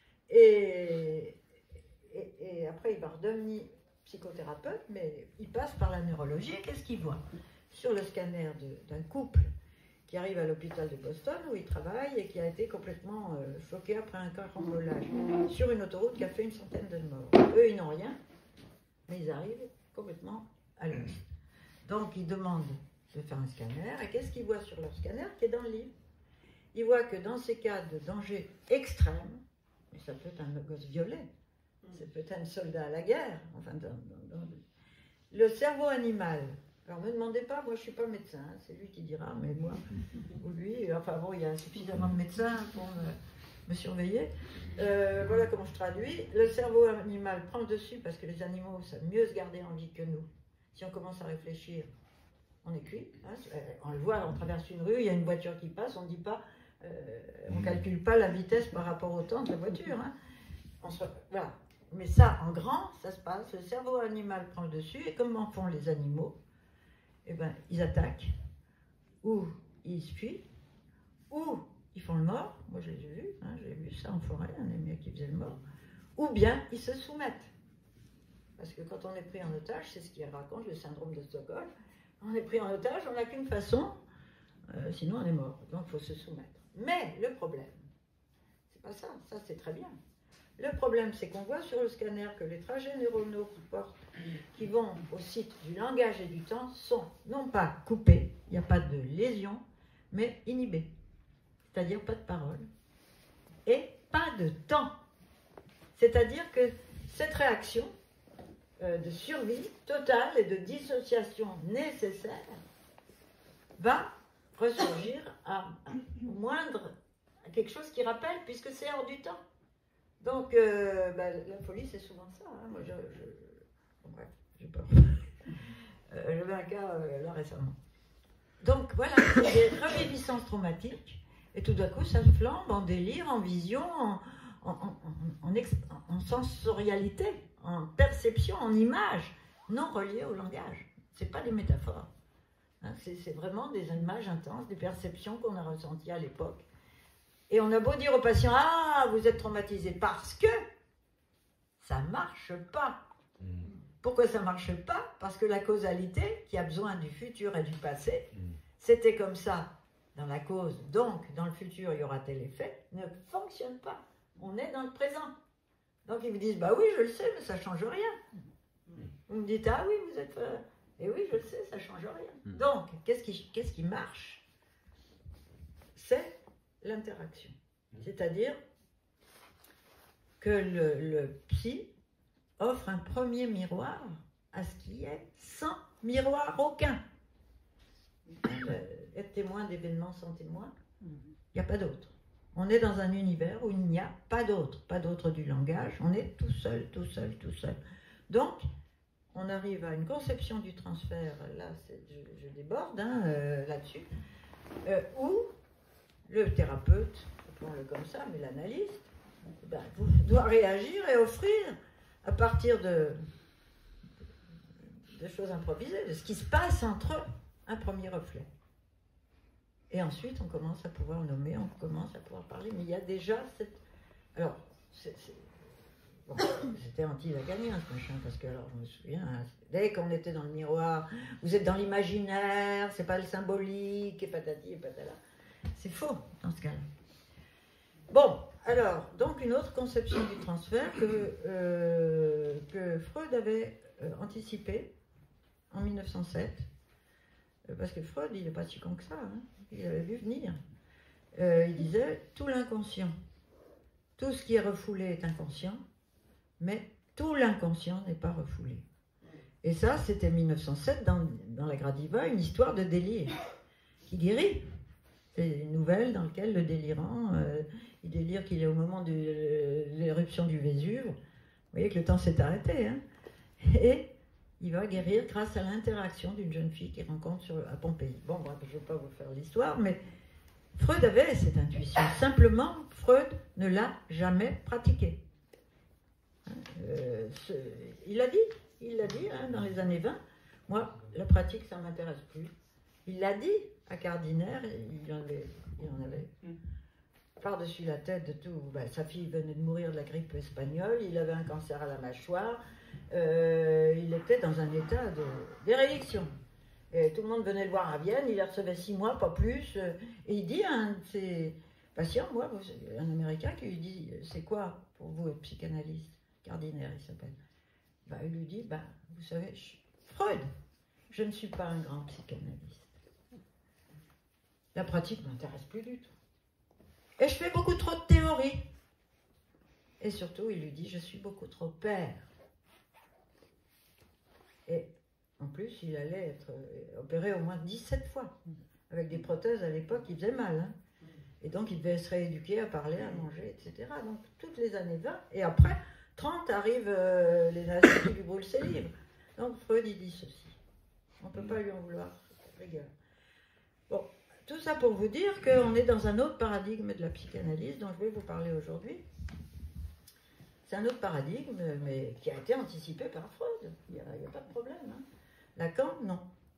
Et, et, et après, il va redevenir psychothérapeute, mais il passe par la neurologie. Et qu'est-ce qu'il voit sur le scanner d'un couple qui arrive à l'hôpital de Boston où il travaille et qui a été complètement euh, choqué après un carambolage sur une autoroute qui a fait une centaine de morts. Eux, ils n'ont rien, mais ils arrivent complètement à l'heure. Donc, ils demandent de faire un scanner. Et qu'est-ce qu'ils voient sur leur scanner qui est dans le livre? Ils voient que dans ces cas de danger extrême, mais ça peut être un gosse violé, ça peut être un soldat à la guerre, enfin, dans, dans, dans, le cerveau animal. Alors, ne me demandez pas, moi je ne suis pas médecin, hein, c'est lui qui dira, mais moi, ou lui, enfin bon, il y a suffisamment de médecins pour me, me surveiller. Euh, voilà comment je traduis. Le cerveau animal prend le dessus parce que les animaux savent mieux se garder en vie que nous. Si on commence à réfléchir, on est cuit. Hein, on le voit, on traverse une rue, il y a une voiture qui passe, on ne dit pas, euh, on ne calcule pas la vitesse par rapport au temps de la voiture. Hein. On se, voilà. Mais ça, en grand, ça se passe. Le cerveau animal prend le dessus, et comment font les animaux? Eh ben, ils attaquent, ou ils se fuient, ou ils font le mort. Moi, je l'ai vu, hein, j'ai vu ça en forêt, un ami qui faisait le mort. Ou bien, ils se soumettent. Parce que quand on est pris en otage, c'est ce qu'il raconte, le syndrome de Stockholm. On est pris en otage, on n'a qu'une façon, euh, sinon on est mort. Donc, il faut se soumettre. Mais le problème, c'est pas ça, ça c'est très bien. Le problème, c'est qu'on voit sur le scanner que les trajets neuronaux qui portent, qui vont au site du langage et du temps, sont non pas coupés, il n'y a pas de lésion, mais inhibés. C'est-à-dire pas de parole et pas de temps. C'est-à-dire que cette réaction euh, de survie totale et de dissociation nécessaire va ressurgir à, à au moindre à quelque chose qui rappelle, puisque c'est hors du temps. Donc, euh, bah, la folie, c'est souvent ça. Hein. Moi, je, je... Bon, bref, j'ai peur. euh, J'avais un cas euh, là récemment. Donc, voilà, c'est des reviviscences traumatiques. Et tout d'un coup, ça se flambe en délire, en vision, en, en, en, en, ex... en sensorialité, en perception, en image, non reliées au langage. Ce n'est pas des métaphores. Hein, c'est vraiment des images intenses, des perceptions qu'on a ressenties à l'époque. Et on a beau dire aux patients, ah, vous êtes traumatisé parce que ça ne marche pas. Mmh. Pourquoi ça ne marche pas? Parce que la causalité, qui a besoin du futur et du passé, mmh. c'était comme ça dans la cause, donc dans le futur il y aura tel effet, ne fonctionne pas. On est dans le présent. Donc ils me disent, bah oui, je le sais, mais ça ne change rien. Mmh. Vous me dites, ah oui, vous êtes... Euh... Et oui, je le sais, ça ne change rien. Mmh. Donc, qu'est-ce qui, qu'est-ce qui marche? C'est l'interaction. C'est-à-dire que le, le psy offre un premier miroir à ce qui est sans miroir aucun. Euh, être témoin d'événements sans témoin, il n'y a pas d'autre. On est dans un univers où il n'y a pas d'autre, pas d'autre du langage, on est tout seul, tout seul, tout seul. Donc, on arrive à une conception du transfert, là je, je déborde hein, euh, là-dessus, euh, où le thérapeute, appelons-le comme ça, mais l'analyste, ben, doit réagir et offrir, à partir de, de choses improvisées, de ce qui se passe entre eux, un premier reflet. Et ensuite, on commence à pouvoir nommer, on commence à pouvoir parler, mais il y a déjà cette... Alors, c'est, c'est... Bon, c'était anti-lacanien ce machin, parce que, alors, je me souviens, hein, dès qu'on était dans le miroir, vous êtes dans l'imaginaire, c'est pas le symbolique, et patati et patala. C'est faux, dans ce cas-là. Bon, alors, donc une autre conception du transfert que, euh, que Freud avait euh, anticipée en mille neuf cent sept, euh, parce que Freud, il n'est pas si con que ça, hein, il avait vu venir. Euh, il disait, tout l'inconscient, tout ce qui est refoulé est inconscient, mais tout l'inconscient n'est pas refoulé. Et ça, c'était mille neuf cent sept, dans, dans la Gradiva, une histoire de délire qui guérit. C'est une nouvelles dans lequel le délirant, euh, il délire qu'il est au moment de euh, l'éruption du Vésuve. Vous voyez que le temps s'est arrêté. Hein, et il va guérir grâce à l'interaction d'une jeune fille qu'il rencontre sur, à Pompéi. Bon, bref, je ne vais pas vous faire l'histoire, mais Freud avait cette intuition. Simplement, Freud ne l'a jamais pratiquée. Hein, euh, ce, il l'a dit, il l'a dit hein, dans les années vingt. Moi, la pratique, ça ne m'intéresse plus. Il l'a dit à Cardinaire, il en avait, il en avait par-dessus la tête de tout. Ben, sa fille venait de mourir de la grippe espagnole, il avait un cancer à la mâchoire, euh, il était dans un état de déréliction. Et tout le monde venait le voir à Vienne, il recevait six mois, pas plus. Euh, et il dit à un de ses patients, moi, un Américain, qui lui dit, c'est quoi pour vous être psychanalyste? Cardinaire, il s'appelle. Ben, il lui dit, ben, vous savez, je, Freud, je ne suis pas un grand psychanalyste. La pratique ne m'intéresse plus du tout. Et je fais beaucoup trop de théorie. Et surtout, il lui dit, je suis beaucoup trop père. Et en plus, il allait être opéré au moins dix-sept fois. Avec des prothèses à l'époque, il faisait mal. Hein. Et donc, il devait se rééduquer à parler, à manger, et cetera. Donc, toutes les années vingt. Et après, trente arrivent euh, les nazis qui lui brûlent ses livres. Donc, Freud, il dit ceci. On ne peut pas lui en vouloir. Rigueur. Bon. Tout ça pour vous dire qu'on est dans un autre paradigme de la psychanalyse dont je vais vous parler aujourd'hui. C'est un autre paradigme, mais qui a été anticipé par Freud. Il n'y a, a pas de problème. Hein. Lacan, non.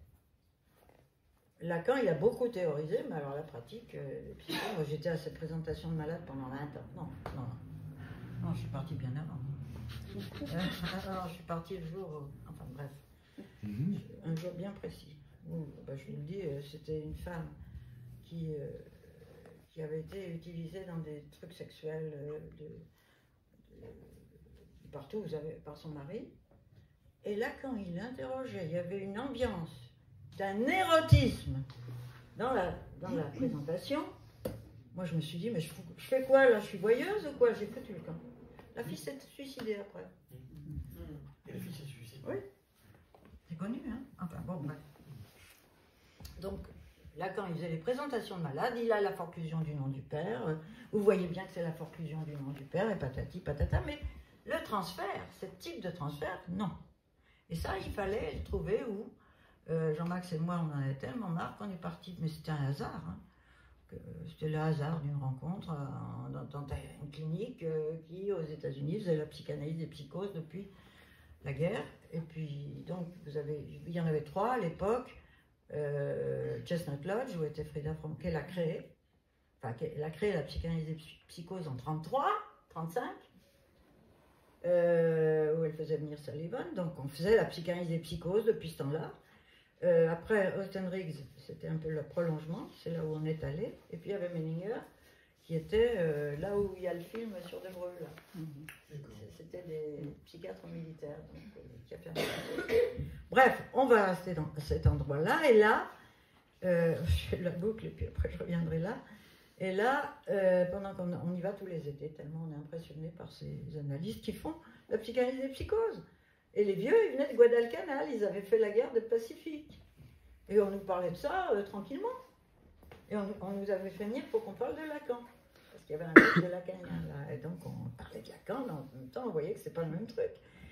Lacan, il a beaucoup théorisé, mais alors la pratique, euh, moi j'étais à cette présentation de malade pendant vingt ans. Non, non, non, je suis partie bien avant. Euh, alors, je suis partie le jour, euh, enfin bref, un jour bien précis. Où, bah, je vous le dis, euh, c'était une femme Qui, euh, qui avait été utilisée dans des trucs sexuels euh, de, de, de partout, vous avez, par son mari. Et là, quand il l'interrogeait, il y avait une ambiance d'un érotisme dans la, dans la présentation. Moi, je me suis dit, mais je, je fais quoi là? Je suis voyeuse ou quoi? J'ai foutu le camp. La fille s'est suicidée après. Et la fille s'est suicidée? Oui. C'est connu, hein? Enfin, bon, bref. Donc, là, quand il faisait les présentations de malades, il a la forclusion du nom du père. Vous voyez bien que c'est la forclusion du nom du père, et patati patata. Mais le transfert, ce type de transfert, non. Et ça, il fallait le trouver où euh, Jean-Max et moi, on en avait tellement marre qu'on est parti. Mais c'était un hasard. Hein, c'était le hasard d'une rencontre euh, dans, dans une clinique euh, qui, aux États-Unis, faisait la psychanalyse des psychoses depuis la guerre. Et puis, donc, vous avez, il y en avait trois à l'époque. Euh, Chestnut Lodge, où était Frida Fromke, qu'elle a créé. Enfin, elle a créé la psychanalyse des psychoses en trente-trois, trente-cinq, euh, où elle faisait venir Sullivan. Donc, on faisait la psychanalyse des psychoses depuis ce temps-là. Euh, après, Austin Riggs, c'était un peu le prolongement, c'est là où on est allé. Et puis, il y avait Menninger, qui était euh, là où il y a le film sur De Breuil. Mm-hmm. C'était des psychiatres militaires, donc, euh, qui a fait un... Bref, on va rester dans cet endroit-là, et là, euh, je fais la boucle, et puis après je reviendrai là, et là, euh, pendant qu'on on y va tous les étés, tellement on est impressionné par ces analystes qui font la psychanalyse des psychoses. Et les vieux, ils venaient de Guadalcanal, ils avaient fait la guerre du Pacifique. Et on nous parlait de ça euh, tranquillement. Et on, on nous avait fait venir pour qu'on parle de Lacan. Parce qu'il y avait un truc de lacanien là. Et donc on parlait de Lacan, mais en même temps on voyait que c'est pas le même truc.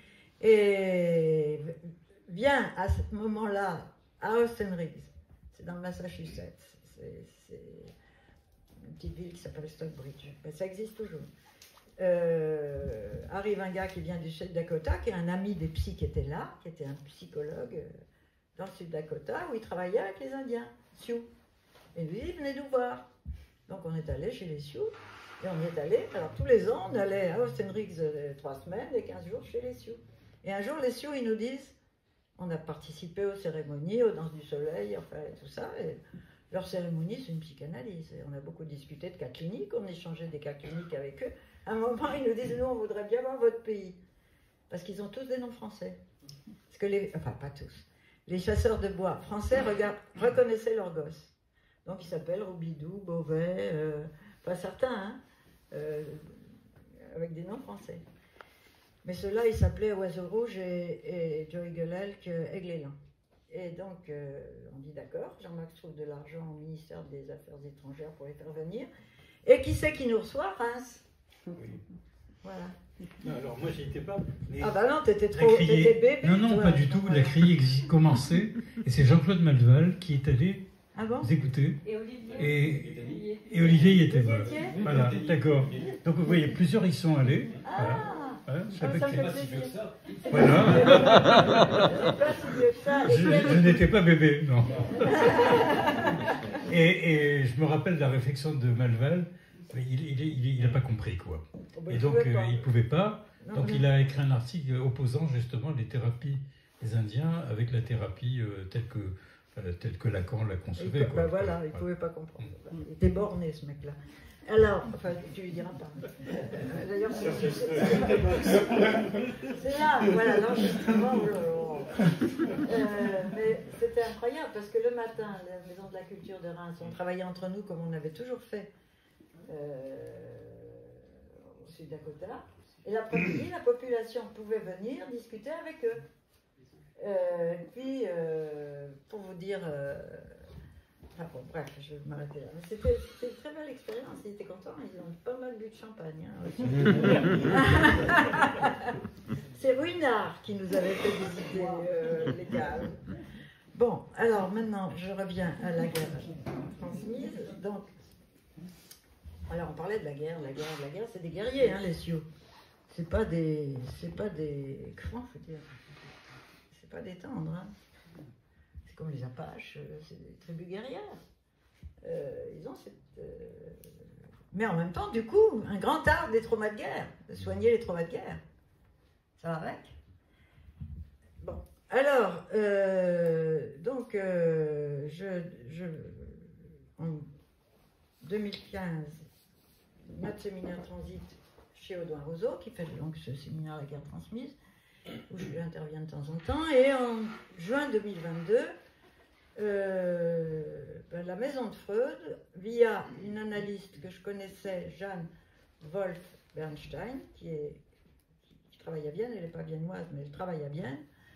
Et vient à ce moment-là, à Austin Riggs, c'est dans le Massachusetts, c'est, c'est une petite ville qui s'appelle Stockbridge, mais ça existe toujours. Euh, arrive un gars qui vient du Sud Dakota, qui est un ami des psys qui était là, qui était un psychologue dans le Sud Dakota, où il travaillait avec les Indiens, Sioux. Et lui, il venait nous voir. Donc on est allé chez les Sioux, et on est allé, alors tous les ans, on allait à Austin Riggs euh, trois semaines et quinze jours chez les Sioux. Et un jour, les Sioux, ils nous disent, on a participé aux cérémonies, aux danses du soleil, enfin tout ça, et leur cérémonie, c'est une psychanalyse. Et on a beaucoup discuté de cas cliniques, on échangeait des cas cliniques avec eux. À un moment, ils nous disent, nous, on voudrait bien voir votre pays. Parce qu'ils ont tous des noms français. Parce que les, enfin, pas tous. Les chasseurs de bois français regardent, reconnaissaient leurs gosses. Donc, ils s'appellent Roubidou, Beauvais, euh, pas certains, hein, euh, avec des noms français. Mais ceux-là, ils s'appelaient Oiseau Rouge et, et Joey Gullelk, Aigle Élan. Et donc, euh, on dit d'accord, Jean-Max trouve de l'argent au ministère des Affaires étrangères pour les faire venir. Et qui c'est qui nous reçoit? Reims. Oui. Voilà. Non, alors moi j'y étais pas. Mais... Ah bah non, t'étais La trop criée- t'étais bébé. Non, non, toi, pas du à ce tout. moment-là. La criée existe commençait. Et c'est Jean-Claude Malval qui est allé Ah bon? vous écouter. Et Olivier Et, et Olivier y était. Vous y Voilà, étiez Voilà, d'accord. Donc vous voyez, plusieurs y sont allés. Voilà. Ah Voilà, je Ah, savais ça que- me fait pas si vieux que plaisir. ça. Voilà. C'est pas si vieux que ça. Et Je, quel- je n'étais pas bébé, non. Et, et je me rappelle de la réflexion de Malval. mais Il n'a pas compris, quoi. Oh, bah, Et il donc, pouvait euh, pas. il ne pouvait pas. Non, Donc, non. il a écrit un article opposant justement les thérapies des Indiens avec la thérapie euh, telle, que, euh, telle que Lacan la Il concevait. peut- quoi. bah voilà, il ne Voilà. pouvait pas comprendre. Il était borné, ce mec-là. Alors, enfin, tu lui diras pas. Euh, D'ailleurs, c'est c'est- c'est là, voilà, l'enregistrement. oh là là. Euh, mais c'était incroyable parce que le matin, la Maison de la Culture de Reims, on travaillait entre nous comme on avait toujours fait euh, au Sud-Dakota. Et l'après-midi, la population pouvait venir discuter avec eux. Euh, puis, euh, pour vous dire. euh, Enfin bon, bref, je vais m'arrêter là. Mais C'était c'était une très belle expérience, ils étaient contents, ils ont pas mal bu de champagne. Hein, c'est Ruinard qui nous avait fait visiter euh, les gaves. Bon, alors maintenant, je reviens à la guerre transmise. Donc, alors on parlait de la guerre, la guerre, la guerre, c'est des guerriers, hein, les Sioux. C'est pas des, c'est pas des, comment faut dire, c'est pas des tendres, hein. C'est comme les Apaches, euh, c'est des tribus guerrières. Euh, ils ont cette, euh, mais en même temps, du coup, un grand art des traumas de guerre, de soigner les traumas de guerre. Ça va avec. Bon, alors, euh, donc, euh, je, je, en deux mille quinze, notre séminaire transit chez Audouin Rousseau, qui fait donc ce séminaire La guerre transmise, où je interviens de temps en temps, et en juin deux mille vingt-deux, euh, ben, la maison de Freud, via une analyste que je connaissais, Jeanne Wolf-Bernstein, qui, est, qui travaille à Vienne, elle n'est pas viennoise, mais elle travaille à Vienne,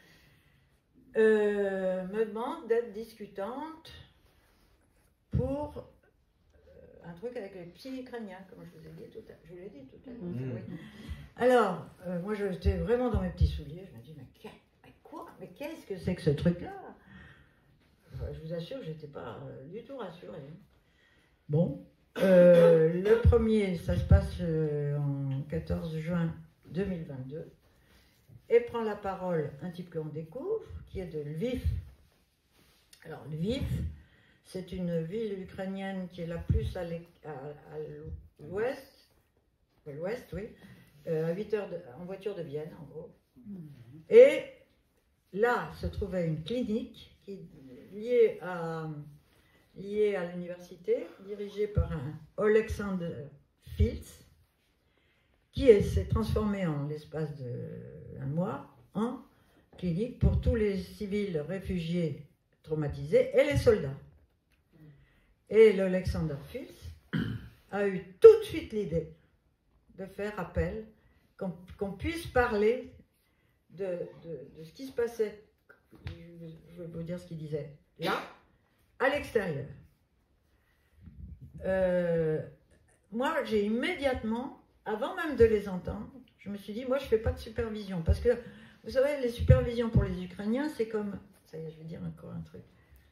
euh, me demande d'être discutante pour euh, un truc avec les psy ukrainiens, comme je vous ai dit tout à, je vous l'ai dit tout à l'heure. Mmh. Oui. Alors, euh, moi j'étais vraiment dans mes petits souliers, je me dis, mais, mais quoi, mais qu'est-ce que c'est que ce truc-là? Enfin, je vous assure que je n'étais pas euh, du tout rassurée. Bon, euh, le premier, ça se passe euh, en quatorze juin deux mille vingt-deux, et prend la parole un type qu'on découvre, qui est de Lviv. Alors Lviv, c'est une ville ukrainienne qui est la plus à l'ouest, à l'ouest, oui, euh, à huit heures de, en voiture de Vienne, en gros. Et là se trouvait une clinique qui liée à, liée à l'université, dirigée par un Alexander Fields, qui s'est transformé en l'espace d'un mois en clinique pour tous les civils réfugiés traumatisés et les soldats. Et l'Alexander Fields a eu tout de suite l'idée de faire appel, qu'on qu'on puisse parler de, de, de ce qui se passait, je vais vous dire ce qu'il disait, là, à l'extérieur. Euh, moi, j'ai immédiatement, avant même de les entendre, je me suis dit, moi, je ne fais pas de supervision, parce que, vous savez, les supervisions pour les Ukrainiens, c'est comme, ça y est, je vais dire encore un truc.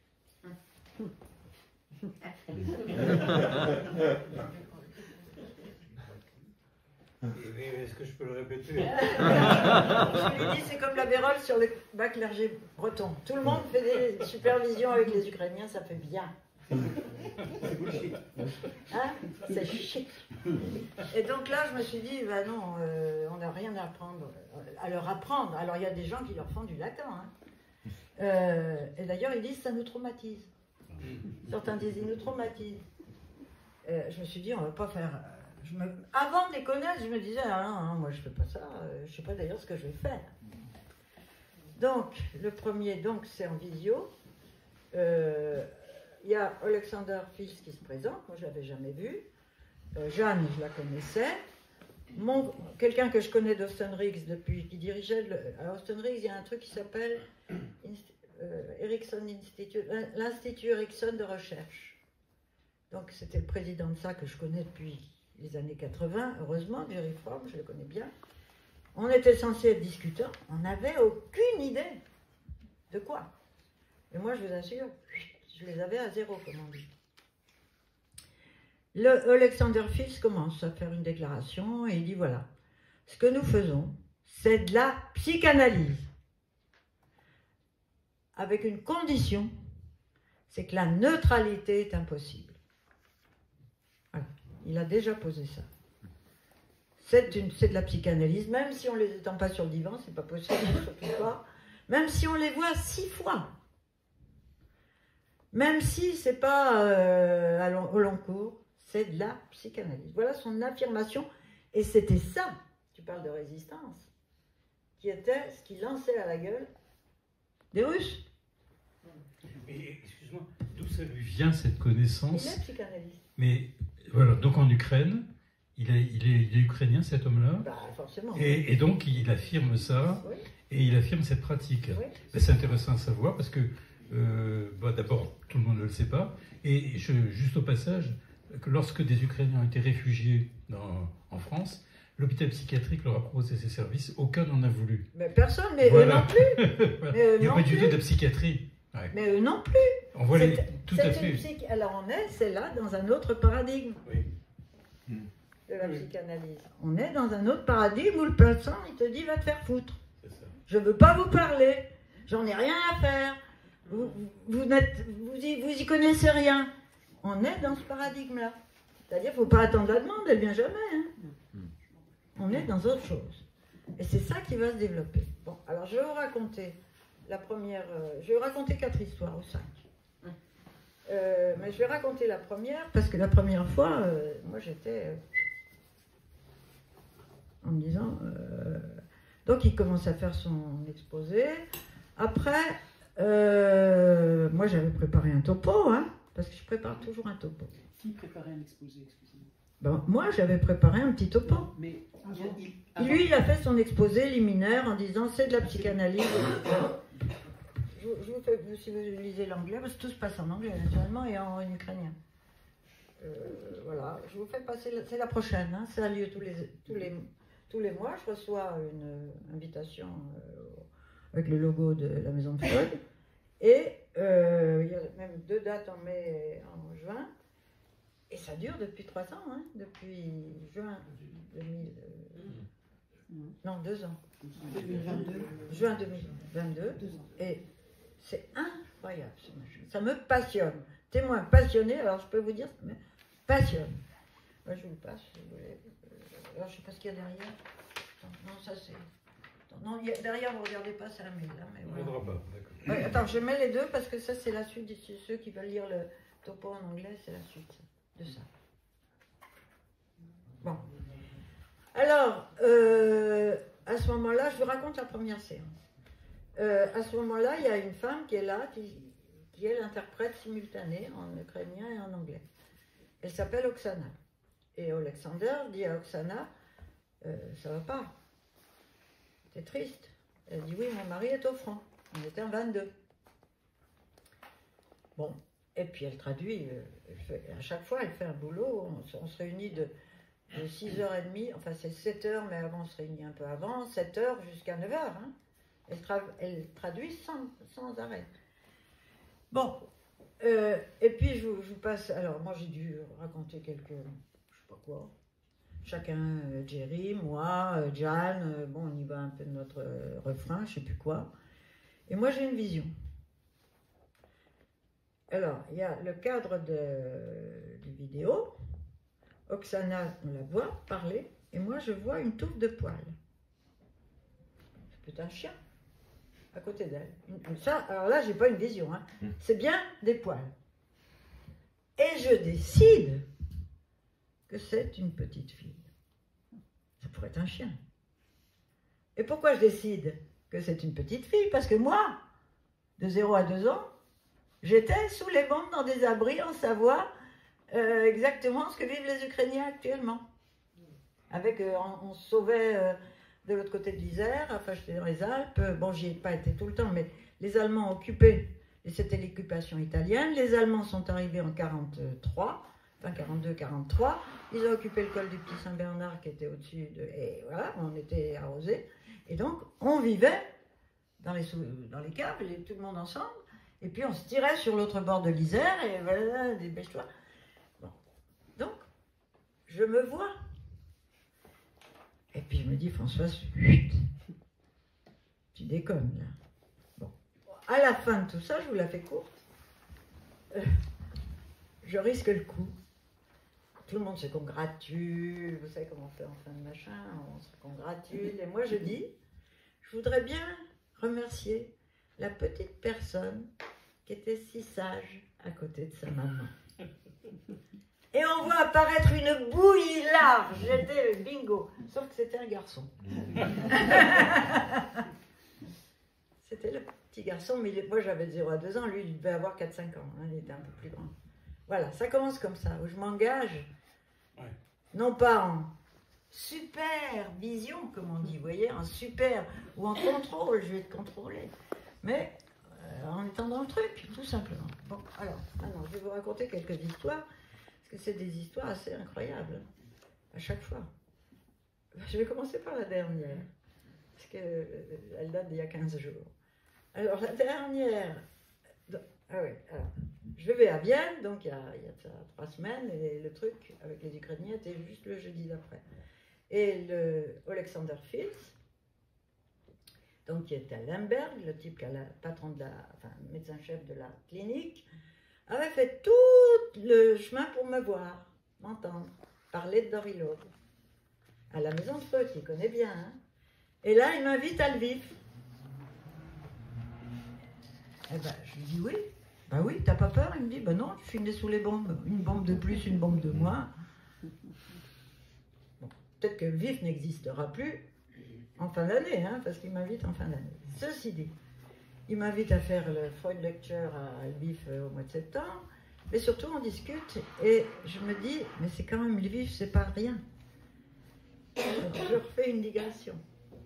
Est-ce que je peux le répéter? Je lui ai dit, c'est comme la vérole sur le bas clergé breton. Tout le monde fait des supervisions avec les Ukrainiens, ça fait bien. C'est bullshit. Hein? C'est chic. Et donc là, je me suis dit, bah non, euh, on n'a rien à apprendre, à leur apprendre. Alors il y a des gens qui leur font du latin. Hein. Euh, et d'ailleurs, ils disent, ça nous traumatise. Certains disent, ils nous traumatisent. Euh, je me suis dit, on ne va pas faire... Je me... Avant de les connaître, je me disais, ah non, non moi je ne fais pas ça, je ne sais pas d'ailleurs ce que je vais faire. Donc, le premier, donc c'est en visio. Euh, Il y a Alexander Fields qui se présente, moi je ne l'avais jamais vu. Euh, Jeanne, je la connaissais. Mon... Quelqu'un que je connais d'Austin Riggs depuis, qui dirigeait... Le... À Austin Riggs, il y a un truc qui s'appelle euh, Ericsson Institute, l'Institut Ericsson de recherche. Donc c'était le président de ça que je connais depuis les années quatre-vingts, heureusement, Jerry Fromm, je le connais bien. On était censé être discutants, on n'avait aucune idée de quoi. Et moi, je vous assure, je les avais à zéro, comme on dit. Le Alexander Fils commence à faire une déclaration et il dit voilà, ce que nous faisons, c'est de la psychanalyse. Avec une condition, c'est que la neutralité est impossible. Voilà, il a déjà posé ça. C'est de la psychanalyse, même si on ne les étend pas sur le divan, c'est pas possible, surtout pas. Même si on les voit six fois. Même si c'est pas euh, à long, au long cours, c'est de la psychanalyse. Voilà son affirmation. Et c'était ça, tu parles de résistance, qui était ce qui lançait à la gueule des Russes. Et excuse-moi, d'où ça lui Vient cette connaissance. Il est psychanalyste. Mais voilà, donc en Ukraine, il est, il est, il est ukrainien cet homme-là. Bah, forcément. Et, et donc il affirme ça, Oui. et il affirme cette pratique. Oui. Ben, c'est intéressant à savoir parce que, euh, bah, d'abord, tout le monde ne le sait pas. Et je, juste au passage, que lorsque des Ukrainiens ont été réfugiés dans, en France, l'hôpital psychiatrique leur a proposé ses services, aucun n'en a voulu. Mais personne, mais Voilà. eux non plus. Voilà. Mais eux Il n'y a non pas du plus. tout de psychiatrie. Ouais. Mais eux non plus. On voit les... C'est- tout c'est à une fait. psych- Alors on est, c'est là, dans un autre paradigme Oui. de la Oui. psychanalyse. On est dans un autre paradigme où le patient, il te dit, va te faire foutre. C'est ça. Je ne veux pas vous parler, j'en ai rien à faire. Vous, vous, vous, n'êtes- vous, y, vous y connaissez rien. On est dans ce paradigme-là. C'est-à-dire qu'il ne faut pas attendre la demande, elle vient jamais. hein. On est dans autre chose. Et c'est ça qui va se développer. Bon, alors je vais vous raconter la première. euh, je vais vous raconter quatre histoires ou cinq. Euh, mais je vais raconter la première parce que la première fois, euh, moi j'étais euh, en me disant. euh, donc il commence à faire son exposé. Après, euh, moi j'avais préparé un topo, hein, parce que je prépare toujours un topo. Qui préparait un exposé, excusez-moi? Ben, moi j'avais préparé un petit topo. Mais il, y a- il- Et avant- lui, il a fait son exposé liminaire en disant c'est de la psychanalyse. Je, vous- je vous fais, si vous lisez l'anglais, parce que tout se passe en anglais naturellement et en, en ukrainien. Euh, voilà, je vous fais passer, la- c'est la prochaine, hein, ça a lieu tous les, tous, les, tous les mois. Je reçois une invitation euh, avec le logo de la maison de Freud. Et euh, il y a même deux dates en mai et en juin. Et ça dure depuis trois ans, hein, depuis juin deux mille. euh, non, deux ans. deux mille vingt-deux. Juin deux mille vingt-deux. Et c'est incroyable ce machin. Ça me passionne. Témoin passionné, alors je peux vous dire, ça me passionne. Moi, je vous le passe si vous voulez. Euh, Alors je ne sais pas ce qu'il y a derrière. Attends, non, ça c'est. Attends, non, il y a- derrière, vous ne regardez pas, c'est un mail. Hein, mais On voilà. ne viendra pas, d'accord. Ouais, attends, je mets les deux parce que ça, c'est la suite. de Ceux qui veulent lire le topo en anglais, c'est la suite de ça. Bon. Alors, euh, à ce moment-là, je vous raconte la première séance. Euh, à ce moment-là, il y a une femme qui est là, qui, qui est l'interprète simultanée en ukrainien et en anglais. Elle s'appelle Oksana. Et Alexander dit à Oksana, euh, ça va pas. T'es triste. Elle dit oui, mon mari est au front. On était en vingt-deux. Bon, et puis elle traduit. euh, elle fait- à chaque fois, elle fait un boulot. On, se- on se réunit de, de six heures trente, enfin c'est sept heures, mais avant on se réunit un peu avant, sept heures jusqu'à neuf heures. Hein. Elle, tra- elle traduit sans, sans arrêt. Bon, euh, et puis je, vous- je vous passe. Alors moi j'ai dû raconter quelques. Je sais pas quoi. Chacun, euh, Jerry, moi, euh, Jan, euh, bon, on y va un peu de notre euh, refrain, je sais plus quoi. Et moi, j'ai une vision. Alors, il y a le cadre de, du vidéo. Oksana, on la voit parler, et moi, je vois une touffe de poils. C'est peut-être un chien à côté d'elle. Une- une- Ça, alors là, j'ai pas une vision. Hein. C'est bien des poils. Et je décide que c'est une petite fille. Ça pourrait être un chien. Et pourquoi je décide que c'est une petite fille? Parce que moi, de zéro à deux ans, j'étais sous les bombes dans des abris en Savoie, euh, exactement ce que vivent les Ukrainiens actuellement. Avec, euh, on, on se sauvait euh, de l'autre côté de l'Isère, enfin j'étais dans les Alpes, bon j'y ai pas été tout le temps, mais les Allemands occupaient, et c'était l'occupation italienne, les Allemands sont arrivés en quarante-trois, enfin quarante-deux quarante-trois, ils ont occupé le col du Petit Saint-Bernard qui était au-dessus de... Et voilà, on était arrosés. Et donc, on vivait dans les, sous, dans les caves, les, tout le monde ensemble, et puis on se tirait sur l'autre bord de l'Isère, et voilà, des bêche-toi. Bon. Donc, je me vois. Et puis je me dis, Françoise, chut, tu déconnes, là. Bon. À la fin de tout ça, je vous la fais courte, euh, je risque le coup. Tout le monde se congratule, vous savez comment on fait en fin de machin, on se congratule. Et moi je dis, je voudrais bien remercier la petite personne qui était si sage à côté de sa maman. Et on voit apparaître une bouillie large, j'étais bingo, sauf que c'était un garçon. C'était le petit garçon, mais il, moi j'avais de zéro à deux ans, lui il devait avoir quatre cinq ans, hein, il était un peu plus grand. Voilà, ça commence comme ça, où je m'engage, ouais. Non pas en supervision, comme on dit, vous voyez, en super, ou en contrôle, je vais te contrôler, mais euh, en étant dans le truc, tout simplement. Bon, alors, maintenant, je vais vous raconter quelques histoires, parce que c'est des histoires assez incroyables, à chaque fois. Je vais commencer par la dernière, parce qu'elle date d'il y a quinze jours. Alors, la dernière... Ah oui, alors, je vais à Vienne, donc il y a, il y a ça, trois semaines, et le truc avec les Ukrainiens était juste le jeudi d'après. Et le Alexander Fields, donc qui était à Lemberg, le type qui est le patron de la, enfin, médecin-chef de la clinique, avait fait tout le chemin pour me voir, m'entendre, parler de Dorilov, à la maison de Freud, qu'il connaît bien. Hein. Et là, il m'invite à Lviv. Eh ben, je lui dis oui. Ben oui, t'as pas peur? Il me dit, ben non, je suis né sous les bombes. Une bombe de plus, une bombe de moins. Bon, peut-être que Lviv n'existera plus en fin d'année, hein, parce qu'il m'invite en fin d'année. Ceci dit, il m'invite à faire le Freud Lecture à Lviv au mois de septembre, mais surtout on discute, et je me dis, mais c'est quand même Lviv, c'est pas rien. Donc, je refais une digression.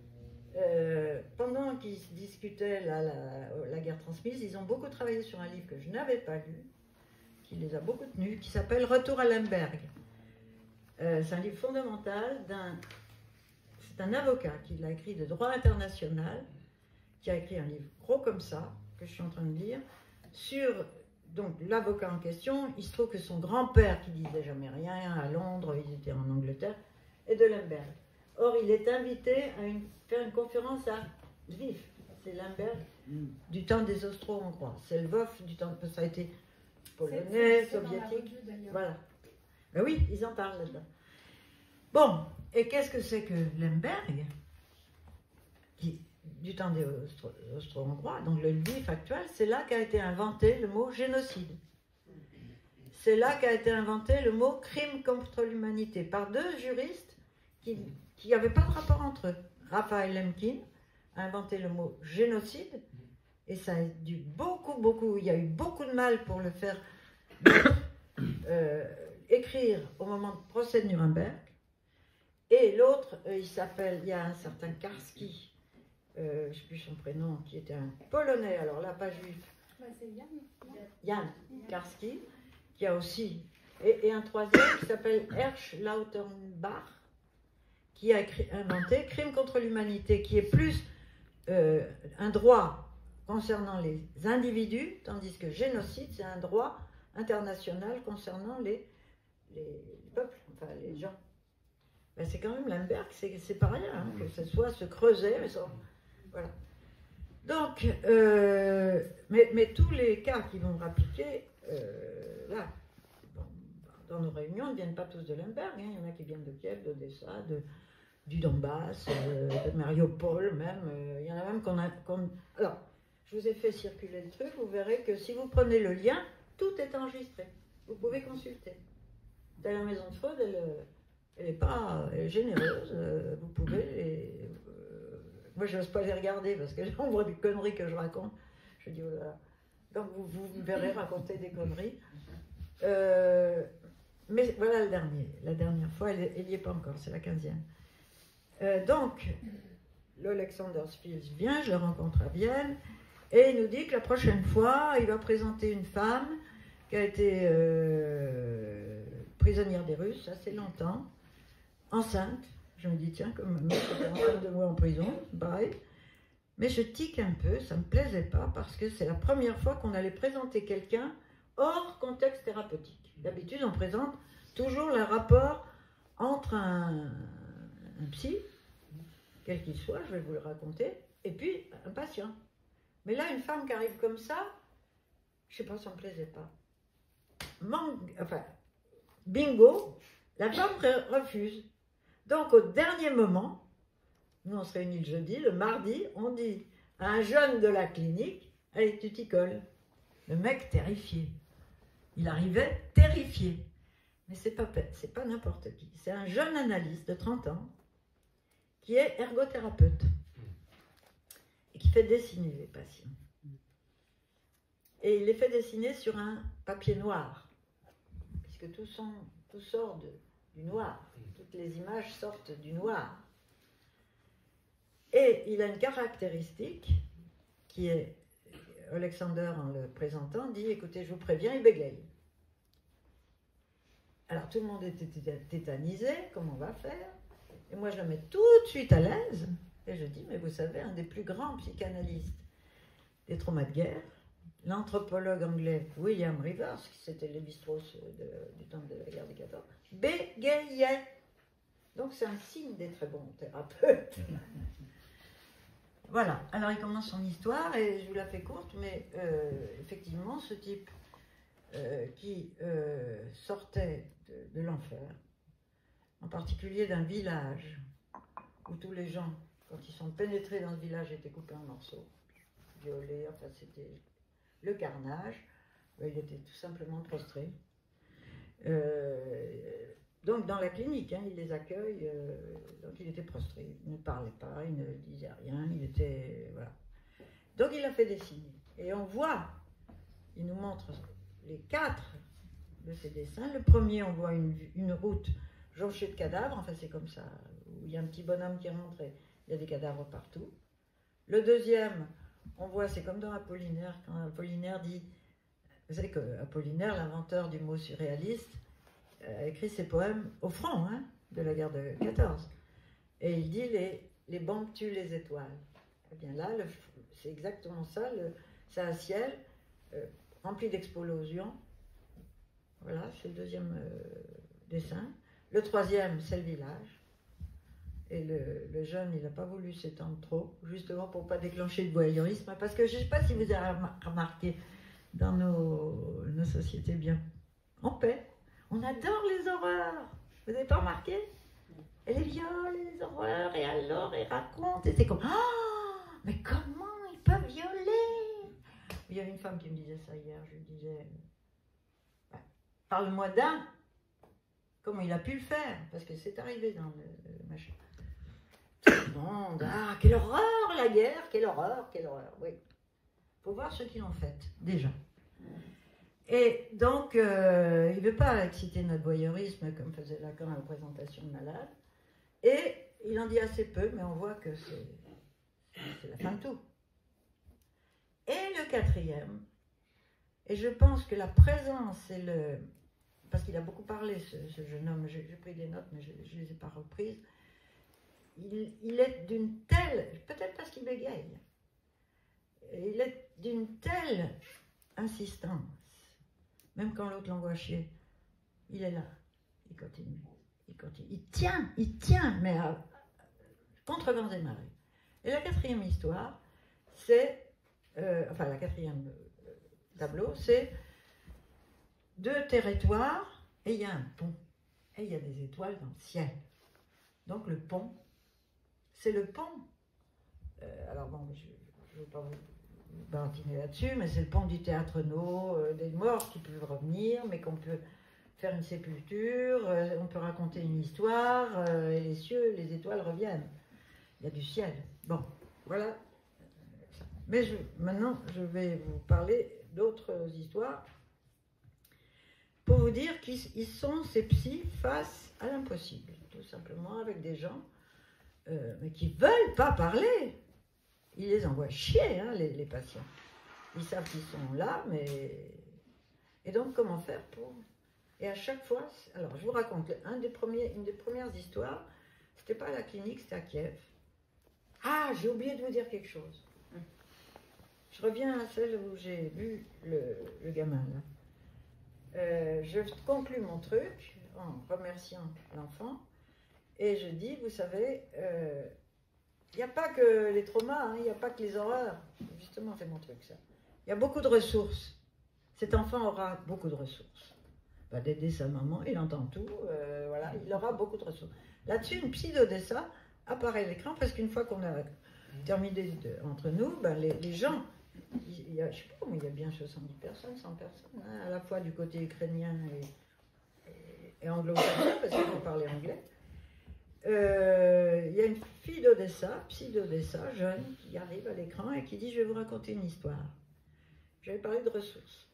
Euh, pendant qu'ils discutaient la, la, la guerre transmise, ils ont beaucoup travaillé sur un livre que je n'avais pas lu, qui les a beaucoup tenus, qui s'appelle Retour à Lemberg. Euh, c'est un livre fondamental d'un... C'est un avocat qui l'a écrit de droit international, qui a écrit un livre gros comme ça, que je suis en train de lire, sur donc l'avocat en question. Il se trouve que son grand-père, qui disait jamais rien, à Londres, ils étaient en Angleterre, est de Lemberg. Or, il est invité à une, faire une conférence à Lviv. C'est Lemberg du temps des Austro-Hongrois. C'est Lvov du temps, ça a été polonais, soviétique. Voilà. Ben oui, ils en parlent là-dedans. Bon, et qu'est-ce que c'est que Lemberg, qui, du temps des Austro- Austro-Hongrois, donc le Lviv actuel, c'est là qu'a été inventé le mot génocide. C'est là qu'a été inventé le mot crime contre l'humanité par deux juristes qui qui n'avaient pas de rapport entre eux. Raphaël Lemkin a inventé le mot génocide, et ça a dû beaucoup, beaucoup, il y a eu beaucoup de mal pour le faire euh, écrire au moment du procès de Nuremberg. Et l'autre, euh, il s'appelle, il y a un certain Karski, euh, je ne sais plus son prénom, qui était un Polonais, alors là, pas juif. Bah, c'est Yann. Yann Karski, qui a aussi, et, et un troisième qui s'appelle Hersch Lauterbach, qui a écrit, inventé Crime contre l'humanité, qui est plus euh, un droit concernant les individus, tandis que génocide, c'est un droit international concernant les, les peuples, enfin les gens. Ben, c'est quand même Lemberg, c'est pas rien, hein, que ce soit se creuser, mais ça, voilà. Donc, euh, mais, mais tous les cas qui vont rappliquer, euh, là, bon, dans nos réunions, ne viennent pas tous de Lemberg, hein, il y en a qui viennent de Kiev, d'Odessa, de... du Donbass, euh, de Mariupol même, euh, il y en a même qu'on a... Qu Alors, je vous ai fait circuler le truc, vous verrez que si vous prenez le lien, tout est enregistré. Vous pouvez consulter. Dans la maison de Freud, elle, elle est pas elle est généreuse, euh, vous pouvez... Et, euh, moi, je n'ose pas les regarder, parce que j'ai nombre de conneries que je raconte. Je dis, oh là là. Donc, vous, vous me verrez raconter des conneries. Euh, mais voilà le dernier. La dernière fois, elle n'y est pas encore, c'est la quinzième. Euh, donc, l'Alexander Fields vient, je le rencontre à Vienne, Et il nous dit que la prochaine fois, il va présenter une femme qui a été euh, prisonnière des Russes assez longtemps, enceinte. Je me dis, tiens, comme ma mère était enceinte de moi en prison, pareil. Mais je tique un peu, ça ne me plaisait pas, parce que c'est la première fois qu'on allait présenter quelqu'un hors contexte thérapeutique. D'habitude, on présente toujours le rapport entre un, un psy, quel qu'il soit, je vais vous le raconter, et puis un patient. Mais là, une femme qui arrive comme ça, je ne sais pas, ça ne me plaisait pas. Manque, enfin, bingo, la femme refuse. Donc, au dernier moment, nous on se réunit le jeudi, le mardi, on dit à un jeune de la clinique, allez, tu t'y colles. Le mec terrifié. Il arrivait terrifié. Mais c'est pas, c'est pas n'importe qui. C'est un jeune analyste de trente ans qui est ergothérapeute et qui fait dessiner les patients. Et il les fait dessiner sur un papier noir, puisque tout, sont, tout sort de, du noir. Toutes les images sortent du noir. Et il a une caractéristique qui est, Alexander en le présentant, dit, écoutez, je vous préviens, il bégaye. Alors tout le monde était tétanisé, comment on va faire? Et moi je le mets tout de suite à l'aise, et je dis, mais vous savez, un des plus grands psychanalystes des traumas de guerre, l'anthropologue anglais William Rivers, qui c'était Lévi-Strauss du temps de la guerre des quatorze, bégayait. Donc c'est un signe des très bons thérapeutes. Voilà, alors il commence son histoire, et je vous la fais courte, mais euh, effectivement, ce type euh, qui euh, sortait de, de l'enfer, en particulier d'un village, où tous les gens, quand ils sont pénétrés dans ce village, étaient coupés en morceaux, violés, enfin c'était le carnage, il était tout simplement prostré. Euh, Donc dans la clinique, hein, il les accueille, euh, donc il était prostré, il ne parlait pas, il ne disait rien, il était... Voilà. Donc il a fait dessiner. Et on voit, il nous montre les quatre de ces dessins. Le premier, on voit une, une route jonchée de cadavres, enfin c'est comme ça, où il y a un petit bonhomme qui rentre et il y a des cadavres partout. Le deuxième, on voit, c'est comme dans Apollinaire, quand Apollinaire dit... Vous savez qu'Apollinaire, l'inventeur du mot surréaliste, a écrit ses poèmes au front hein, de la guerre de quatorze. Et il dit les, les bombes tuent les étoiles. Eh bien là, c'est exactement ça. C'est un ciel euh, rempli d'explosions. Voilà, c'est le deuxième euh, dessin. Le troisième, c'est le village. Et le, le jeune, il n'a pas voulu s'étendre trop, justement pour ne pas déclencher de voyeurisme. Parce que je ne sais pas si vous avez remarqué, dans nos, nos sociétés bien en paix, on adore les horreurs. Vous n'avez pas remarqué? Et les viols, et les horreurs, et alors, ils racontent. Et c'est comme, ah, oh, mais comment ils peuvent violer? Il y avait une femme qui me disait ça hier. Je lui disais, bah, parle-moi d'un. Comment il a pu le faire? Parce que c'est arrivé dans le, le machin. Tout le monde, ah, quelle horreur la guerre, quelle horreur, quelle horreur. Oui. Il faut voir ceux qui l'ont faite, déjà. Et donc, euh, il ne veut pas exciter notre voyeurisme comme faisait Lacan à la présentation de malade. Et il en dit assez peu, mais on voit que c'est la fin de tout. Et le quatrième, et je pense que la présence et le... Parce qu'il a beaucoup parlé, ce, ce jeune homme, j'ai pris des notes, mais je ne les ai pas reprises. Il, il est d'une telle... Peut-être parce qu'il bégaye. Il est d'une telle insistance. Même quand l'autre l'envoie chier, il est là, il continue, il continue, il tient, il tient, mais à, contre vents et marées. Et la quatrième histoire, c'est, euh, enfin la quatrième euh, tableau, c'est deux territoires et il y a un pont, et il y a des étoiles dans le ciel. Donc le pont, c'est le pont. Euh, alors bon, je ne veux pas vous... barantiner là-dessus, mais c'est le pont du théâtre No, euh, des morts qui peuvent revenir, mais qu'on peut faire une sépulture, euh, on peut raconter une histoire, euh, et les cieux, les étoiles reviennent. Il y a du ciel. Bon, voilà. Mais je, maintenant, je vais vous parler d'autres histoires pour vous dire qu'ils sont, ces psys, face à l'impossible, tout simplement, avec des gens euh, mais qui ne veulent pas parler, ils les envoient chier, hein, les, les patients. Ils savent qu'ils sont là, mais... Et donc, comment faire pour... Et à chaque fois... Alors, je vous raconte, un des premiers, une des premières histoires, c'était pas à la clinique, c'était à Kiev. Ah, j'ai oublié de vous dire quelque chose. Je reviens à celle où j'ai vu le, le gamin, là. Euh, je conclue mon truc en remerciant l'enfant et je dis, vous savez, il euh, n'y a pas que les traumas, il hein, n'y a pas que les horreurs. Justement, c'est mon truc, ça. Il y a beaucoup de ressources. Cet enfant aura beaucoup de ressources. Il va d'aider sa maman, il entend tout, euh, voilà, il aura beaucoup de ressources. Là-dessus, une psy d'Odessa apparaît à l'écran parce qu'une fois qu'on a terminé de, entre nous, ben, les, les gens... Il y a, je sais pas, mais il y a bien soixante-dix personnes, cent personnes, hein, à la fois du côté ukrainien et, et, et anglo-saxon, parce qu'il faut parler anglais. Euh, il y a une fille d'Odessa, psy d'Odessa, jeune, qui arrive à l'écran et qui dit « Je vais vous raconter une histoire ». Je vais parler de ressources.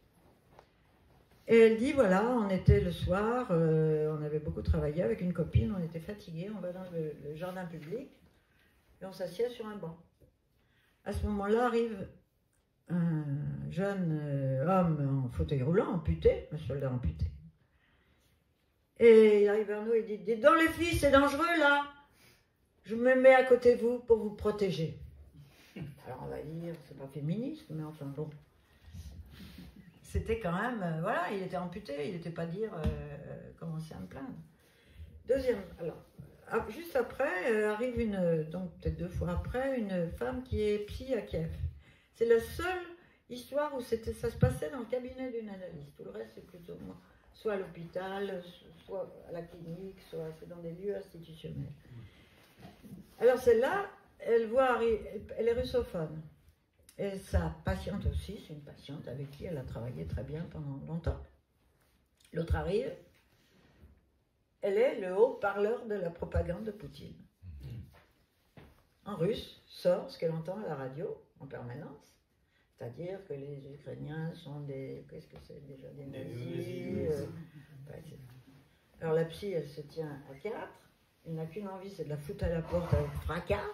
Et elle dit « Voilà, on était le soir, euh, on avait beaucoup travaillé avec une copine, on était fatigués, on va dans le, le jardin public et on s'assied sur un banc. À ce moment-là arrive un jeune euh, homme en fauteuil roulant, amputé, un soldat amputé. Et il arrive vers nous et dit « Dites donc les filles, c'est dangereux là, je me mets à côté de vous pour vous protéger. » Alors on va dire, c'est pas féministe, mais enfin bon. C'était quand même, euh, voilà, il était amputé, il n'était pas dire euh, commencer à me plaindre. Deuxième, alors, juste après, euh, arrive une, donc peut-être deux fois après, une femme qui est psy à Kiev. C'est la seule histoire où ça se passait dans le cabinet d'une analyste. Tout le reste, c'est plutôt soit à l'hôpital, soit à la clinique, soit c'est dans des lieux institutionnels. Alors celle-là, elle voit, elle est russophone. Et sa patiente aussi, c'est une patiente avec qui elle a travaillé très bien pendant longtemps. L'autre arrive, elle est le haut-parleur de la propagande de Poutine. En russe, sort ce qu'elle entend à la radio en permanence, c'est-à-dire que les Ukrainiens sont des, qu'est-ce que c'est déjà, des nazis. Euh, bah, alors la psy, elle se tient à quatre, elle n'a qu'une envie, c'est de la foutre à la porte avec fracas.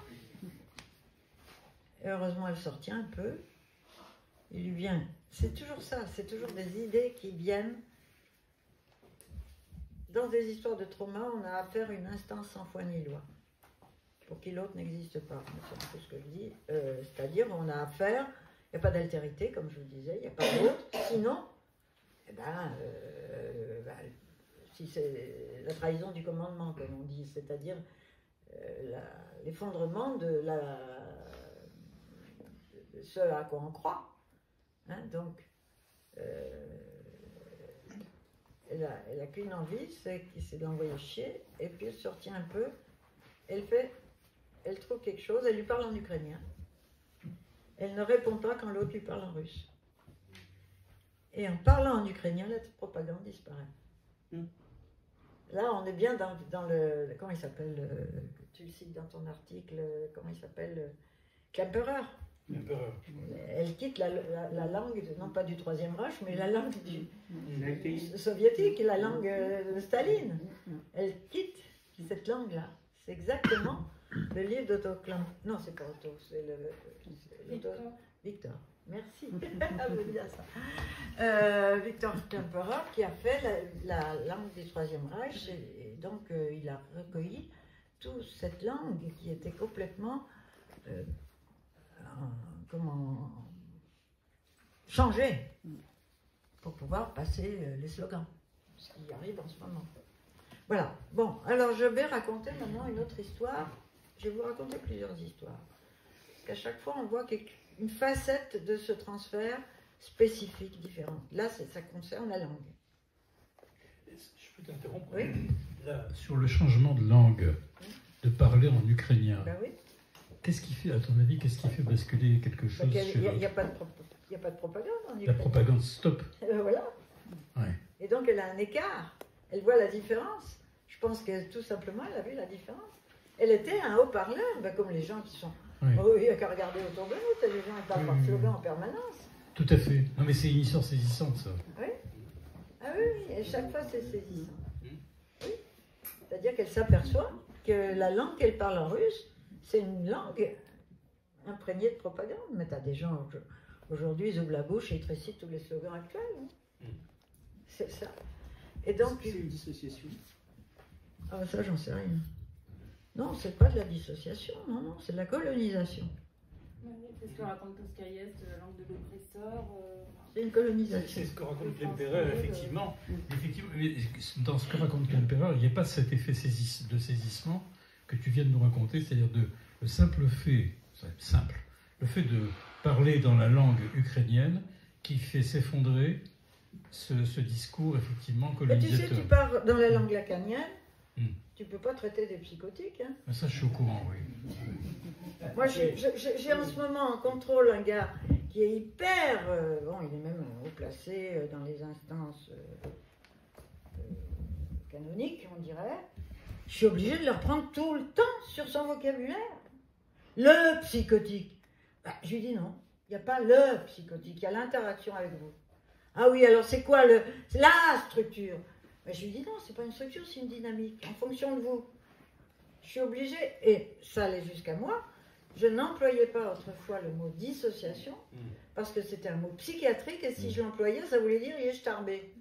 Et heureusement, elle sortit un peu. Il lui vient. C'est toujours ça, c'est toujours des idées qui viennent. Dans des histoires de trauma, on a affaire à une instance sans foi ni loi, pour qui l'autre n'existe pas. C'est un peu ce que je dis. Euh, C'est-à-dire, on a affaire, il n'y a pas d'altérité, comme je vous disais, il n'y a pas d'autre. Sinon, eh ben, euh, ben, si c'est la trahison du commandement, comme on dit, c'est-à-dire euh, l'effondrement de la. Ce à quoi on croit. Hein, donc, euh, elle a, elle a qu'une envie, c'est de l'envoyer chier, et puis elle se retient un peu, elle fait, elle trouve quelque chose, elle lui parle en ukrainien. Elle ne répond pas quand l'autre lui parle en russe. Et en parlant en ukrainien, la propagande disparaît. Mm. Là, on est bien dans, dans le... Comment il s'appelle? Tu le cites dans ton article, comment il s'appelle? Klemperer. Elle quitte la, la, la langue, non pas du Troisième Reich, mais la langue du, soviétique, la langue de Staline. Elle quitte cette langue-là. C'est exactement le livre d'Otto Klemperer. Non, c'est pas Otto, c'est le, le Victor. Victor. Merci. bien ça. Euh, Victor Klemperer qui a fait la, la langue du Troisième Reich, et, et donc euh, il a recueilli toute cette langue qui était complètement euh, comment changer pour pouvoir passer les slogans, ce qui arrive en ce moment. Voilà. Bon, alors je vais raconter maintenant une autre histoire. Je vais vous raconter plusieurs histoires. Parce qu'à chaque fois, on voit une facette de ce transfert spécifique, différente. Là, ça concerne la langue. Je peux t'interrompre? Oui. Là, sur le changement de langue, de parler en ukrainien. Ben oui. Qu'est-ce qui fait, à ton avis, qu'est-ce qui fait basculer quelque chose? Il n'y a, a, a pas de propagande en Ukraine. La propagande stop. Euh, voilà. Ouais. Et donc elle a un écart. Elle voit la différence. Je pense que tout simplement, elle a vu la différence. Elle était un haut-parleur, ben, comme les gens qui sont... Oui. Oh, il n'y a qu'à regarder autour de nous, t'as des gens qui parlent par slogan en permanence. Tout à fait. Non mais c'est une histoire saisissante, ça. Oui. Ah oui, oui. Et chaque fois c'est saisissant. Oui. C'est-à-dire qu'elle s'aperçoit que la langue qu'elle parle en russe, c'est une langue imprégné de propagande. Mais tu as des gens, aujourd'hui, ils ouvrent la bouche et ils te récitent tous les slogans actuels. Hein. Mm. C'est ça. Et donc. C'est une dissociation. Ah, ça, j'en sais rien. Non, c'est pas de la dissociation, non, non, c'est de la colonisation. Oui, c'est ce que raconte Toscaïès de la langue de l'oppresseur. Euh... C'est une C'est colonisation. ce que raconte Klemperer, effectivement. Effectivement, mais dans ce que raconte Klemperer, il n'y a pas cet effet saisis- de saisissement que tu viens de nous raconter, c'est-à-dire de, le simple fait, simple, le fait de parler dans la langue ukrainienne qui fait s'effondrer ce, ce discours effectivement Mais tu sais, colonisateur. tu parles dans la langue lacanienne, Hmm. tu peux pas traiter des psychotiques. Hein. Ça, je suis au courant, oui. Moi, j'ai j'ai- j'ai en ce moment en contrôle un gars qui est hyper. euh, bon, il est même haut placé euh, dans les instances euh, euh, canoniques, on dirait. Je suis obligée de le reprendre tout le temps sur son vocabulaire. Le psychotique. Bah, je lui dis non, il n'y a pas le psychotique, il y a l'interaction avec vous. Ah oui, alors c'est quoi le, c'est la structure? Bah, je lui dis non, c'est pas une structure, c'est une dynamique, en fonction de vous. Je suis obligée, et ça allait jusqu'à moi, je n'employais pas autrefois le mot dissociation, Mm. parce que c'était un mot psychiatrique, et si Mm. je l'employais, ça voulait dire yeshtarbé.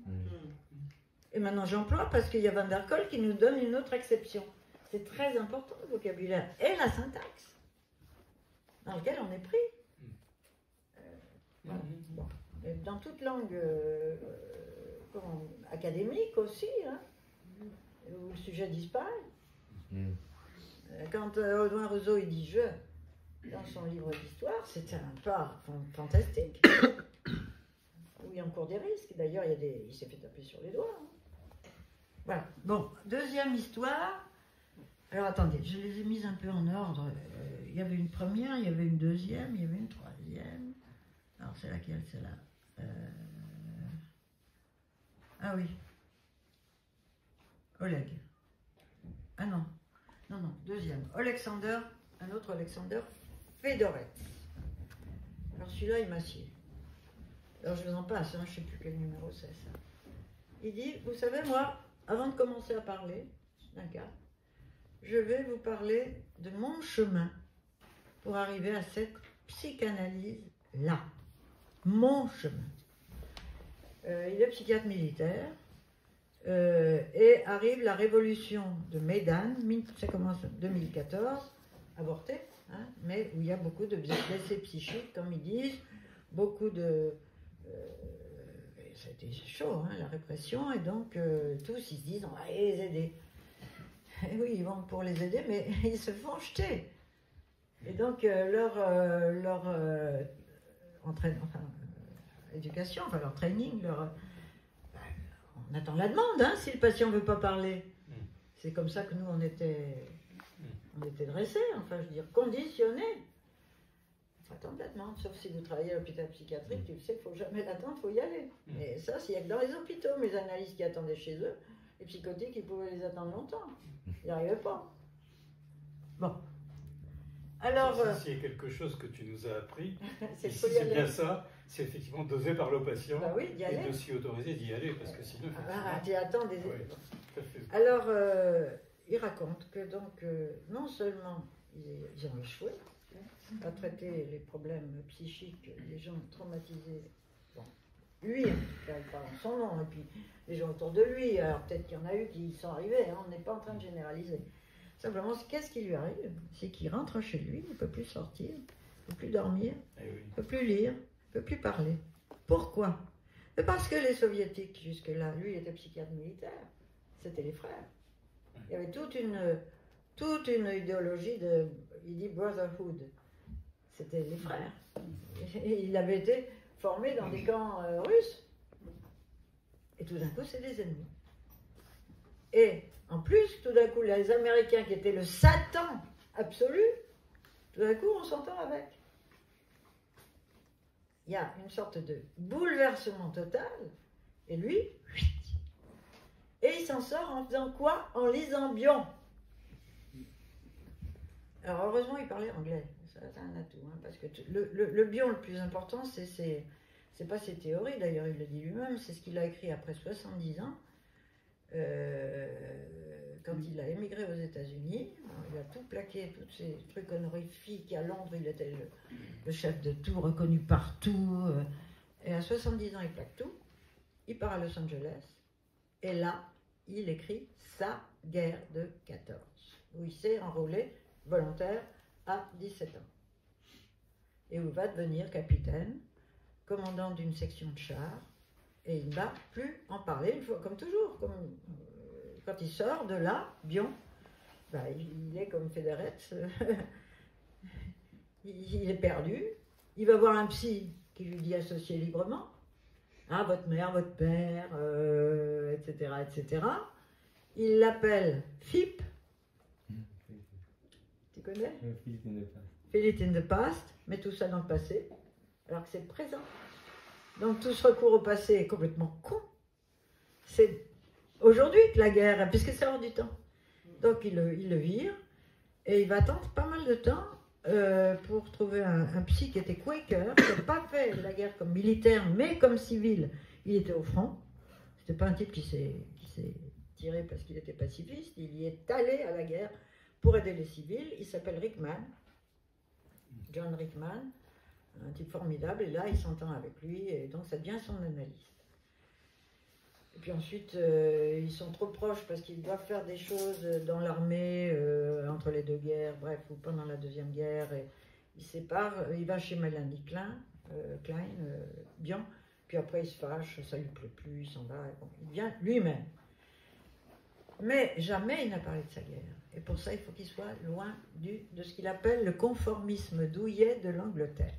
Et maintenant j'emploie parce qu'il y a Van der Kolk qui nous donne une autre exception. C'est très important le vocabulaire et la syntaxe dans lequel on est pris. Euh, voilà. Bon. Et dans toute langue euh, euh, comment, académique aussi, hein, où le sujet disparaît. Mm. Euh, Quand euh, Audouin Rousseau il dit je dans son livre d'histoire, c'est un pas fan- fantastique. Où il encourt des risques. D'ailleurs, il, y a des... il s'est fait taper sur les doigts. hein. Voilà. Bon, deuxième histoire. Alors attendez, je les ai mises un peu en ordre. Euh, il y avait une première, il y avait une deuxième, il y avait une troisième. Alors c'est laquelle, celle-là euh... Ah oui. Oleg. Ah non. Non, non, deuxième. Alexander, un autre Alexander Fedoretz. Alors celui-là, il m'assied. Alors je vous en passe, hein, je ne sais plus quel numéro c'est ça. Il dit, vous savez, moi, avant de commencer à parler d'un cas, je vais vous parler de mon chemin pour arriver à cette psychanalyse-là. Mon chemin. Euh, il est psychiatre militaire euh, et arrive la révolution de Maidan, ça commence en deux mille quatorze, avorté, hein, mais où il y a beaucoup de blessés psychiques, comme ils disent, beaucoup de... Euh, C'était chaud, hein, la répression, et donc euh, tous ils se disent on va les aider. Et oui, ils vont pour les aider, mais ils se font jeter. Et donc euh, leur, euh, leur euh, entraîne, enfin, euh, éducation, enfin leur training, leur, euh, ben, on attend la demande hein, si le patient ne veut pas parler. Mm. C'est comme ça que nous on était, on était dressés, enfin je veux dire conditionnés. Il faut attendre la demande, sauf si vous travaillez à l'hôpital psychiatrique, tu le sais, il ne faut jamais l'attendre, il faut y aller. Mm. Mais ça, s'il y a que dans les hôpitaux, mes analystes qui attendaient chez eux, les psychotiques, ils pouvaient les attendre longtemps. Ils n'y arrivaient pas. Bon. Alors, Si- euh, S'il y a quelque chose que tu nous as appris, c'est et qu'il si faut y c'est aller. bien ça, c'est effectivement d'oser parler au patient Bah oui, d'y et aller. de s'y autoriser d'y aller, parce que sinon, Ah, effectivement, tu attends des... ouais, tout à fait. Alors, euh, il raconte que donc, euh, non seulement ils, ils ont échoué à traiter les problèmes psychiques des gens traumatisés, bon, lui, en tout cas, il parle en son nom, et puis les gens autour de lui, alors peut-être qu'il y en a eu qui y sont arrivés, hein, on n'est pas en train de généraliser. Simplement, qu'est-ce qui lui arrive? C'est qu'il rentre chez lui, il ne peut plus sortir, il ne peut plus dormir, Eh oui. il ne peut plus lire, il ne peut plus parler. Pourquoi? Mais parce que les soviétiques, jusque-là, lui, il était psychiatre militaire, c'était les frères. Il y avait toute une, toute une idéologie de, il dit brotherhood, c'était les frères. Et il avait été formé dans des camps euh, russes. Et tout d'un coup, c'est des ennemis. Et en plus, tout d'un coup, les Américains qui étaient le Satan absolu, tout d'un coup, on s'entend avec. Il y a une sorte de bouleversement total, et lui, et il s'en sort en faisant quoi? En lisant Bion. Alors heureusement, il parlait anglais, ça c'est un atout, hein, parce que le, le, le Bion, le plus important, c'est ses, c'est pas ses théories, d'ailleurs il le dit lui-même, c'est ce qu'il a écrit après soixante-dix ans, euh, quand il a émigré aux États-Unis, il a tout plaqué, tous ces trucs honorifiques. À Londres, il était le, le chef de tout, reconnu partout. Et à soixante-dix ans, il plaque tout. Il part à Los Angeles. Et là, il écrit sa guerre de quatorze, où il s'est enrôlé volontaire à dix-sept ans. Et où il va devenir capitaine, commandant d'une section de chars. Et il ne va plus en parler, une fois, comme toujours. Comme, euh, quand il sort de là, Bion, bah, il, il est comme Fédéret, il, il est perdu. Il va voir un psy qui lui dit associer librement. Ah, votre mère, votre père, euh, et cetera, et cetera. Il l'appelle F I P. Tu connais? Philippe in the past. Philippe in the past, met tout ça dans le passé, alors que c'est le présent. Donc tout ce recours au passé est complètement con. C'est aujourd'hui que la guerre, puisque c'est hors du temps. Donc il le, il le vire, et il va attendre pas mal de temps euh, pour trouver un, un psy qui était Quaker, qui n'a pas fait la guerre comme militaire, mais comme civil. Il était au front. C'était pas un type qui s'est qui s'est tiré parce qu'il était pacifiste. Il y est allé à la guerre pour aider les civils. Il s'appelle Rickman, John Rickman. Un type formidable, et là il s'entend avec lui, et donc ça devient son analyste. Et puis ensuite, euh, ils sont trop proches parce qu'ils doivent faire des choses dans l'armée, euh, entre les deux guerres, bref, ou pendant la deuxième guerre, et ils se séparent, il va chez Mélanie Klein, euh, Klein euh, Bion, puis après il se fâche, ça lui plaît plus, il s'en va, et bon, il vient lui-même. Mais jamais il n'a parlé de sa guerre. Et pour ça, il faut qu'il soit loin du, de ce qu'il appelle le conformisme douillet de l'Angleterre.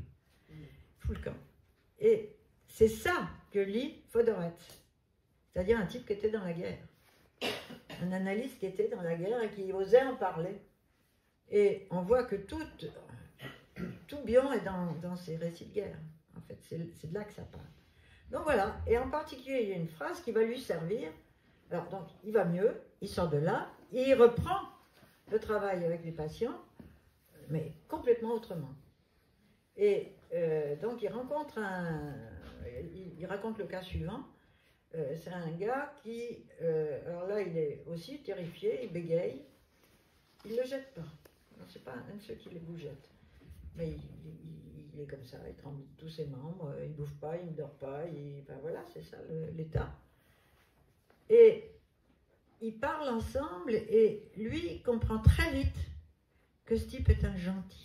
Fou le camp. Et c'est ça que lit Fodoret. C'est-à-dire un type qui était dans la guerre. Un analyste qui était dans la guerre et qui osait en parler. Et on voit que tout, tout Bion est dans, dans ses récits de guerre. En fait, c'est, c'est de là que ça parle. Donc voilà. Et en particulier, il y a une phrase qui va lui servir. Alors, donc, il va mieux, il sort de là, et il reprend le travail avec les patients, mais complètement autrement. Et euh, donc, il rencontre un... Il, il raconte le cas suivant. Euh, c'est un gars qui... Euh, alors là, il est aussi terrifié, il bégaye. Il ne le jette pas. C'est pas un de ceux qui vous jettent. Mais il, il, il est comme ça, il tremble tous ses membres, il ne bouffe pas, il ne dort pas. Il, ben voilà, c'est ça le, l'état. Et ils parlent ensemble, et lui comprend très vite que ce type est un gentil.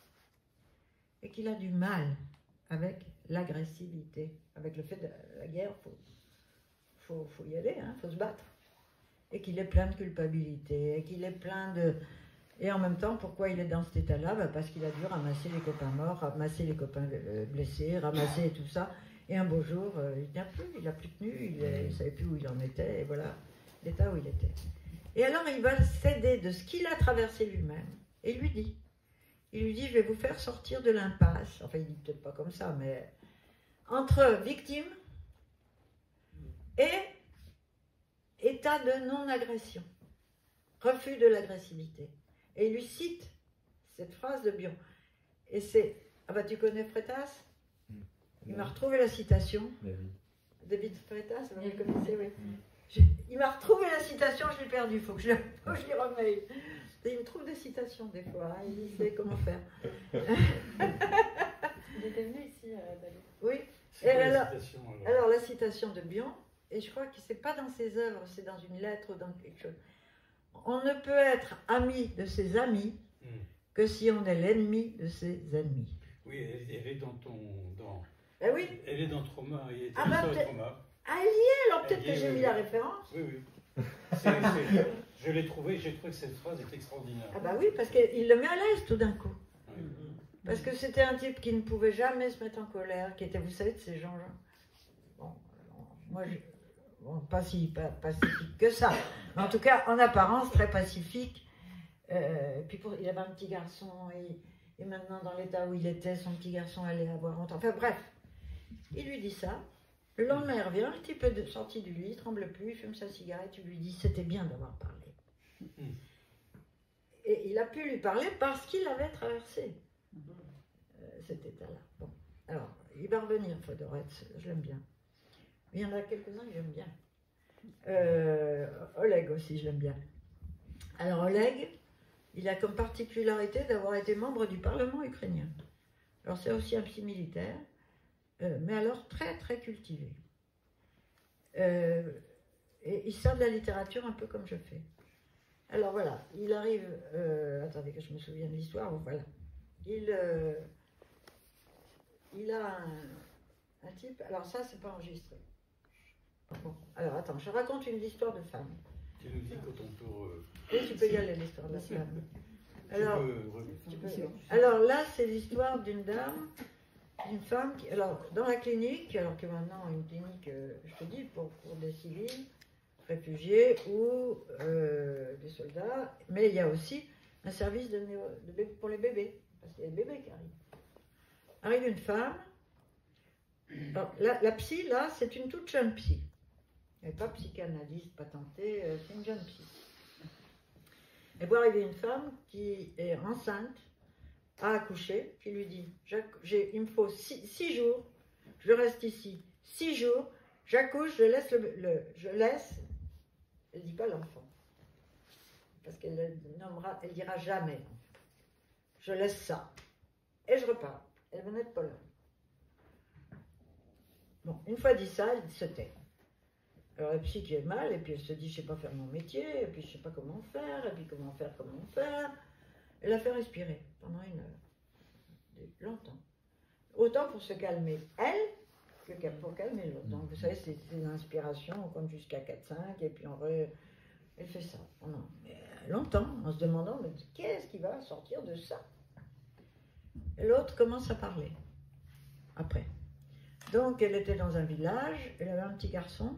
Et qu'il a du mal avec l'agressivité, avec le fait de la guerre, il faut, faut, faut y aller, il hein, faut se battre. Et qu'il est plein de culpabilité, et qu'il est plein de... Et en même temps, pourquoi il est dans cet état-là? Bah parce qu'il a dû ramasser les copains morts, ramasser les copains blessés, ramasser tout ça. Et un beau jour, euh, il ne tient plus, il n'a plus tenu, il ne savait plus où il en était, et voilà l'état où il était. Et alors, il va s'aider de ce qu'il a traversé lui-même, et il lui dit, il lui dit, je vais vous faire sortir de l'impasse, enfin, il dit peut-être pas comme ça, mais entre victime et état de non-agression, refus de l'agressivité. Et il lui cite cette phrase de Bion. Et c'est, ah bah tu connais Freitas? Il m'a retrouvé la citation. David. David Freitas, vous le connaissez, oui. Je, il m'a retrouvé la citation, je l'ai perdue, il faut que je, faut que je l'y remette. Il me trouve des citations des fois, hein, il sait comment faire. Il était venu ici, euh, David. Oui. C'est Et quoi la alors, citation, alors alors la citation de Bion, et je crois que c'est pas dans ses œuvres, c'est dans une lettre ou dans quelque chose. On ne peut être ami de ses amis Hmm. que si on est l'ennemi de ses ennemis. Oui, elle, elle est dans ton... Dans, Ben oui. elle est dans Trauma, il est Ah bah, sur peut-être- Trauma. Ah, il y est, alors peut-être Elle y est, que j'ai oui, mis oui. la référence. Oui, oui. C'est- c'est- je l'ai trouvé, j'ai trouvé que cette phrase est extraordinaire. Ah bah oui, parce qu'il le met à l'aise tout d'un coup. Oui. Parce que c'était un type qui ne pouvait jamais se mettre en colère, qui était, vous savez, de ces gens. Bon, moi, je, bon, pas si pas, pacifique que ça. Mais en tout cas, en apparence, très pacifique. Euh, puis pour, il avait un petit garçon, et, et maintenant, dans l'état où il était, son petit garçon allait avoir honte. Enfin bref, il lui dit ça. Le lendemain, il revient, le type est sorti du lit, il tremble plus, il fume sa cigarette, il lui dit c'était bien d'avoir parlé. Mm. Et il a pu lui parler parce qu'il avait traversé euh, cet état-là. Bon, alors, il va revenir, Fodoret, je l'aime bien. Il y en a quelques-uns que j'aime bien. Euh, Oleg aussi, je l'aime bien. Alors Oleg, il a comme particularité d'avoir été membre du Parlement ukrainien. Alors c'est aussi un psy militaire, euh, mais alors très très cultivé. Euh, et il sort de la littérature un peu comme je fais. Alors voilà, il arrive, euh, attendez que je me souvienne de l'histoire, voilà. Il, euh, il a un, un type, alors ça c'est pas enregistré. Bon, alors attends, je raconte une histoire de femme. Tu nous dis quand on peut. Euh, Oui, tu peux y aller, l'histoire de la femme. Alors, tu peux, tu peux- alors là, c'est l'histoire d'une dame, d'une femme, qui, alors dans la clinique, alors que maintenant une clinique, euh, je te dis, pour, pour des civils, réfugiés ou euh, des soldats, mais il y a aussi un service de néo, de bé- pour les bébés, parce qu'il y a des bébés qui arrivent. Arrive une femme, alors, la, la psy, là, c'est une toute jeune psy. Elle n'est pas psychanalyste patentée, euh, c'est une jeune psy. Elle voit arriver une femme qui est enceinte, a accouché, qui lui dit, j'ai, il me faut six, six jours, je reste ici, six jours, j'accouche, je laisse, le, le, je laisse, elle ne dit pas l'enfant, parce qu'elle ne nommera, elle dira jamais l'enfant. Je laisse ça, et je repars. Elle venait de Pologne. Bon, une fois dit ça, elle se tait. Alors la psy qui est mal, et puis elle se dit, je ne sais pas faire mon métier, et puis je ne sais pas comment faire, et puis comment faire, comment faire. Elle a fait respirer pendant une heure, longtemps. Autant pour se calmer elle, que pour calmer l'autre. Donc vous savez, c'est des inspirations, on compte jusqu'à quatre cinq, et puis on re... elle fait ça pendant longtemps, en se demandant, mais qu'est-ce qui va sortir de ça? Et l'autre commence à parler, après. Donc elle était dans un village, elle avait un petit garçon,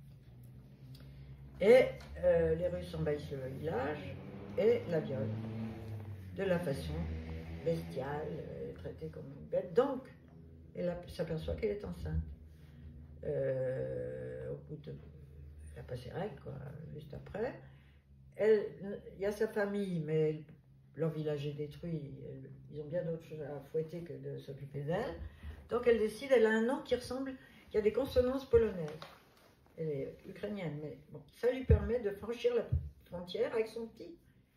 et euh, les Russes envahissent le village et la violent de la façon bestiale, euh, traitée comme une bête. Donc, elle s'aperçoit qu'elle est enceinte. Euh, au bout de, elle a passé règle, quoi, juste après. Elle, il y a sa famille, mais leur village est détruit. Elle, ils ont bien d'autres choses à fouetter que de s'occuper d'elle. Donc, elle décide. Elle a un nom qui ressemble, qui a des consonances polonaises. Elle est ukrainienne, mais bon, ça lui permet de franchir la frontière avec son petit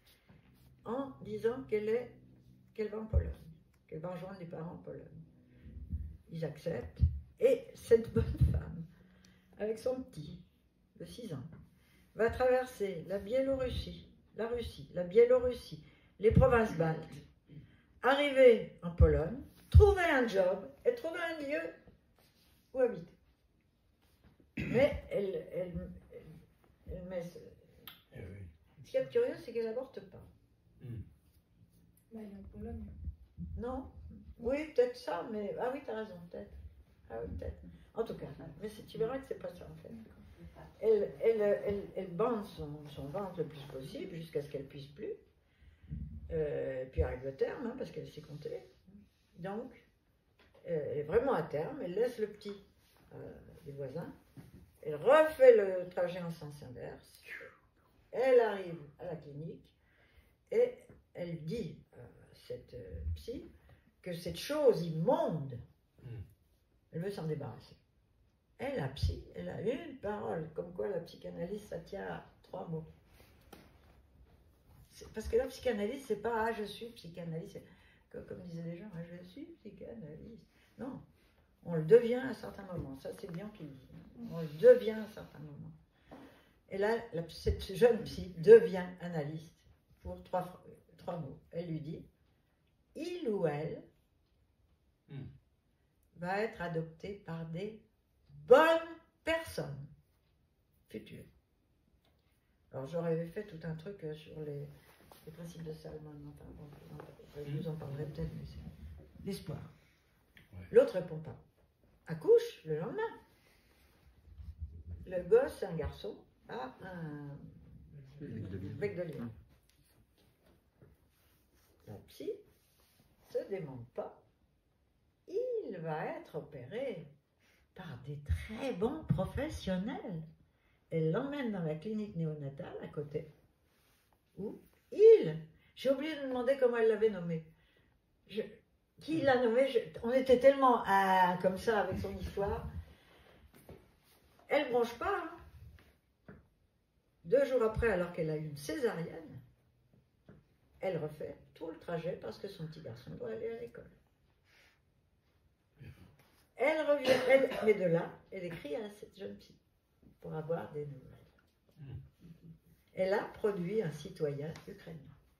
en disant qu'elle est, qu'elle va en Pologne, qu'elle va rejoindre les parents en Pologne. Ils acceptent, et cette bonne femme, avec son petit de six ans, va traverser la Biélorussie, la Russie, la Biélorussie, les provinces baltes, arriver en Pologne, trouver un job et trouver un lieu où habiter. Mais elle, elle, elle, elle met... Ce eh oui. Ce qui est curieux, c'est qu'elle n'avorte pas. Mm. Bah, elle est en Pologne. Non? Oui, peut-être ça, mais... Ah oui, t'as raison, peut-être. Ah oui, peut-être. En tout cas, mais tu verras que c'est pas ça, en fait. Elle, elle, elle, elle bande son, son ventre le plus possible jusqu'à ce qu'elle puisse plus. Euh, puis arrive le terme, hein, parce qu'elle sait compter. Donc, euh, elle est vraiment à terme. Elle laisse le petit euh, des voisins. Elle refait le trajet en sens inverse. Elle arrive à la clinique et elle dit à cette euh, psy que cette chose immonde, mm. elle veut s'en débarrasser. Et la psy, elle a une parole, comme quoi la psychanalyse, ça tient à trois mots. C'est, parce que la psychanalyse, c'est pas « ah, je suis psychanalyste », comme, comme disaient les gens, ah, « je suis psychanalyste ». Non, on le devient à un certain moment. Ça, c'est bien qu'il dit. On le devient à un certain moment. Et là, la, cette jeune psy devient analyste pour trois, trois mots. Elle lui dit, il ou elle mm. va être adopté par des bonnes personnes futures. Alors, j'aurais fait tout un truc sur les, les principes de Salomon. Enfin, bon, je vous en parlerai peut-être, mais c'est l'espoir. Ouais. L'autre répond pas. Accouche le lendemain. Le gosse, un garçon, a un bec de lion. La psy ne se demande pas. Il va être opéré par des très bons professionnels. Elle l'emmène dans la clinique néonatale à côté. Où il, j'ai oublié de demander comment elle l'avait nommé. Je, qui l'a nommé je, on était tellement ah, comme ça avec son histoire. Elle ne bronche pas. Hein. Deux jours après, alors qu'elle a eu une césarienne, elle refait tout le trajet parce que son petit garçon doit aller à l'école. Elle revient, elle, mais de là, elle écrit à cette jeune fille pour avoir des nouvelles. Elle a produit un citoyen ukrainien.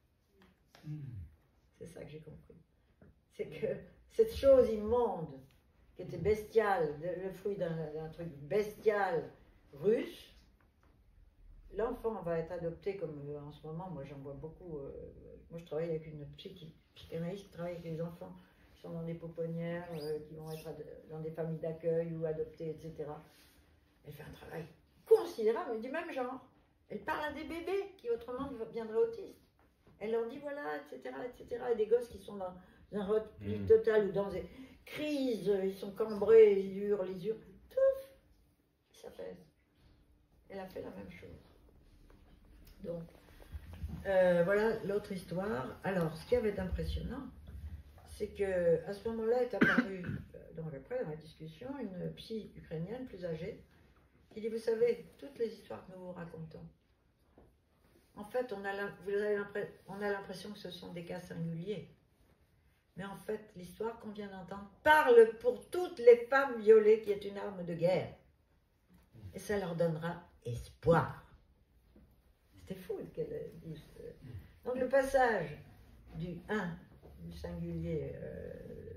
C'est ça que j'ai compris. C'est que cette chose immonde, qui était bestiale, le fruit d'un truc bestial russe, l'enfant va être adopté comme euh, en ce moment, moi j'en vois beaucoup, euh, moi je travaille avec une psy- psychanalyste qui travaille avec les enfants qui sont dans des pouponnières, euh, qui vont être dans des familles d'accueil ou adoptés, et cetera. Elle fait un travail considérable, du même genre. Elle parle à des bébés qui autrement deviendraient autistes. Elle leur dit voilà, et cetera, et cetera. Et des gosses qui sont dans un repli mmh. total ou dans des crises, ils sont cambrés, ils hurlent, ils hurlent. Pouf, ils s'apaisent. Elle a fait la même chose. Donc, euh, voilà l'autre histoire. Alors, ce qui avait impressionnant, c'est que à ce moment-là est apparue, dans après dans la discussion, une psy ukrainienne plus âgée qui dit, vous savez, toutes les histoires que nous vous racontons, en fait, on a l'impression que ce sont des cas singuliers. Mais en fait, l'histoire qu'on vient d'entendre parle pour toutes les femmes violées qui est une arme de guerre. Et ça leur donnera espoir. C'était fou qu'elle dise. Donc le passage du un, du singulier, euh,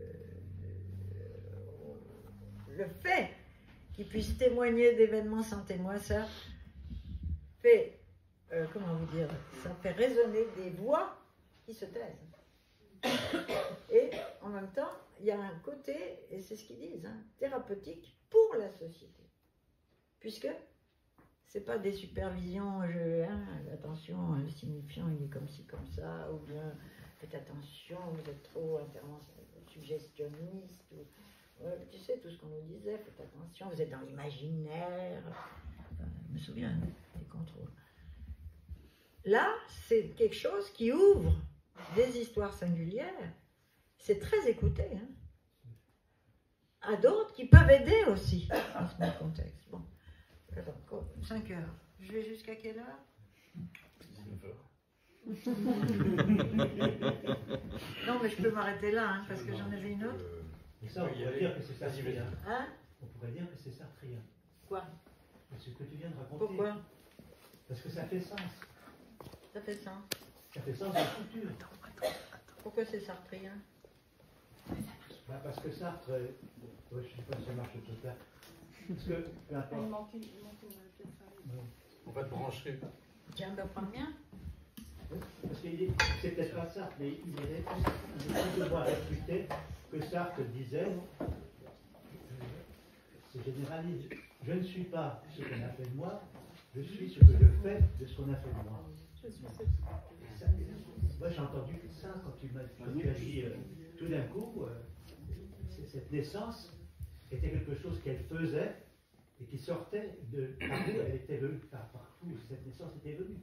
le fait qu'il puisse témoigner d'événements sans témoin, ça fait, euh, comment vous dire, ça fait résonner des voix qui se taisent. Et en même temps, il y a un côté, et c'est ce qu'ils disent, hein, thérapeutique pour la société. Puisque c'est pas des supervisions, je, hein, attention, le signifiant il est comme ci, comme ça, ou bien faites attention, vous êtes trop suggestionniste, ou, ouais, tu sais, tout ce qu'on nous disait, faites attention, vous êtes dans l'imaginaire. Enfin, je me souviens hein, des contrôles. Là, c'est quelque chose qui ouvre des histoires singulières, c'est très écouté, hein, à d'autres qui peuvent aider aussi dans ce même contexte. Bon. Alors, cinq heures. Je vais jusqu'à quelle heure? neuf heures. Non, mais je peux m'arrêter là, hein, parce que j'en avais une autre. Mais ça, on pourrait dire que c'est sartrien. Hein? On pourrait dire que c'est sartrien. Quoi? Ce que tu viens de raconter. Pourquoi? Parce que ça fait sens. Ça fait sens. Ça fait sens de futur. Pourquoi c'est sartrien? Bah parce que Sartre, euh, ouais, je ne sais pas si ça marche tout ça. Parce que, peu Il importe. manque une, il manque une pièce. On va te brancher. Tiens, ben prends le mien. Parce que c'est peut-être pas Sartre, mais il est plus ou moins réputé que Sartre disait, c'est généralise, je ne suis pas ce qu'on a fait de moi, je suis ce que je fais de ce qu'on a fait de moi. Je suis Ça, moi j'ai entendu ça quand tu m'as dit euh, tout d'un coup, euh, cette naissance était quelque chose qu'elle faisait et qui sortait de par où elle était venue, par partout où cette naissance était venue.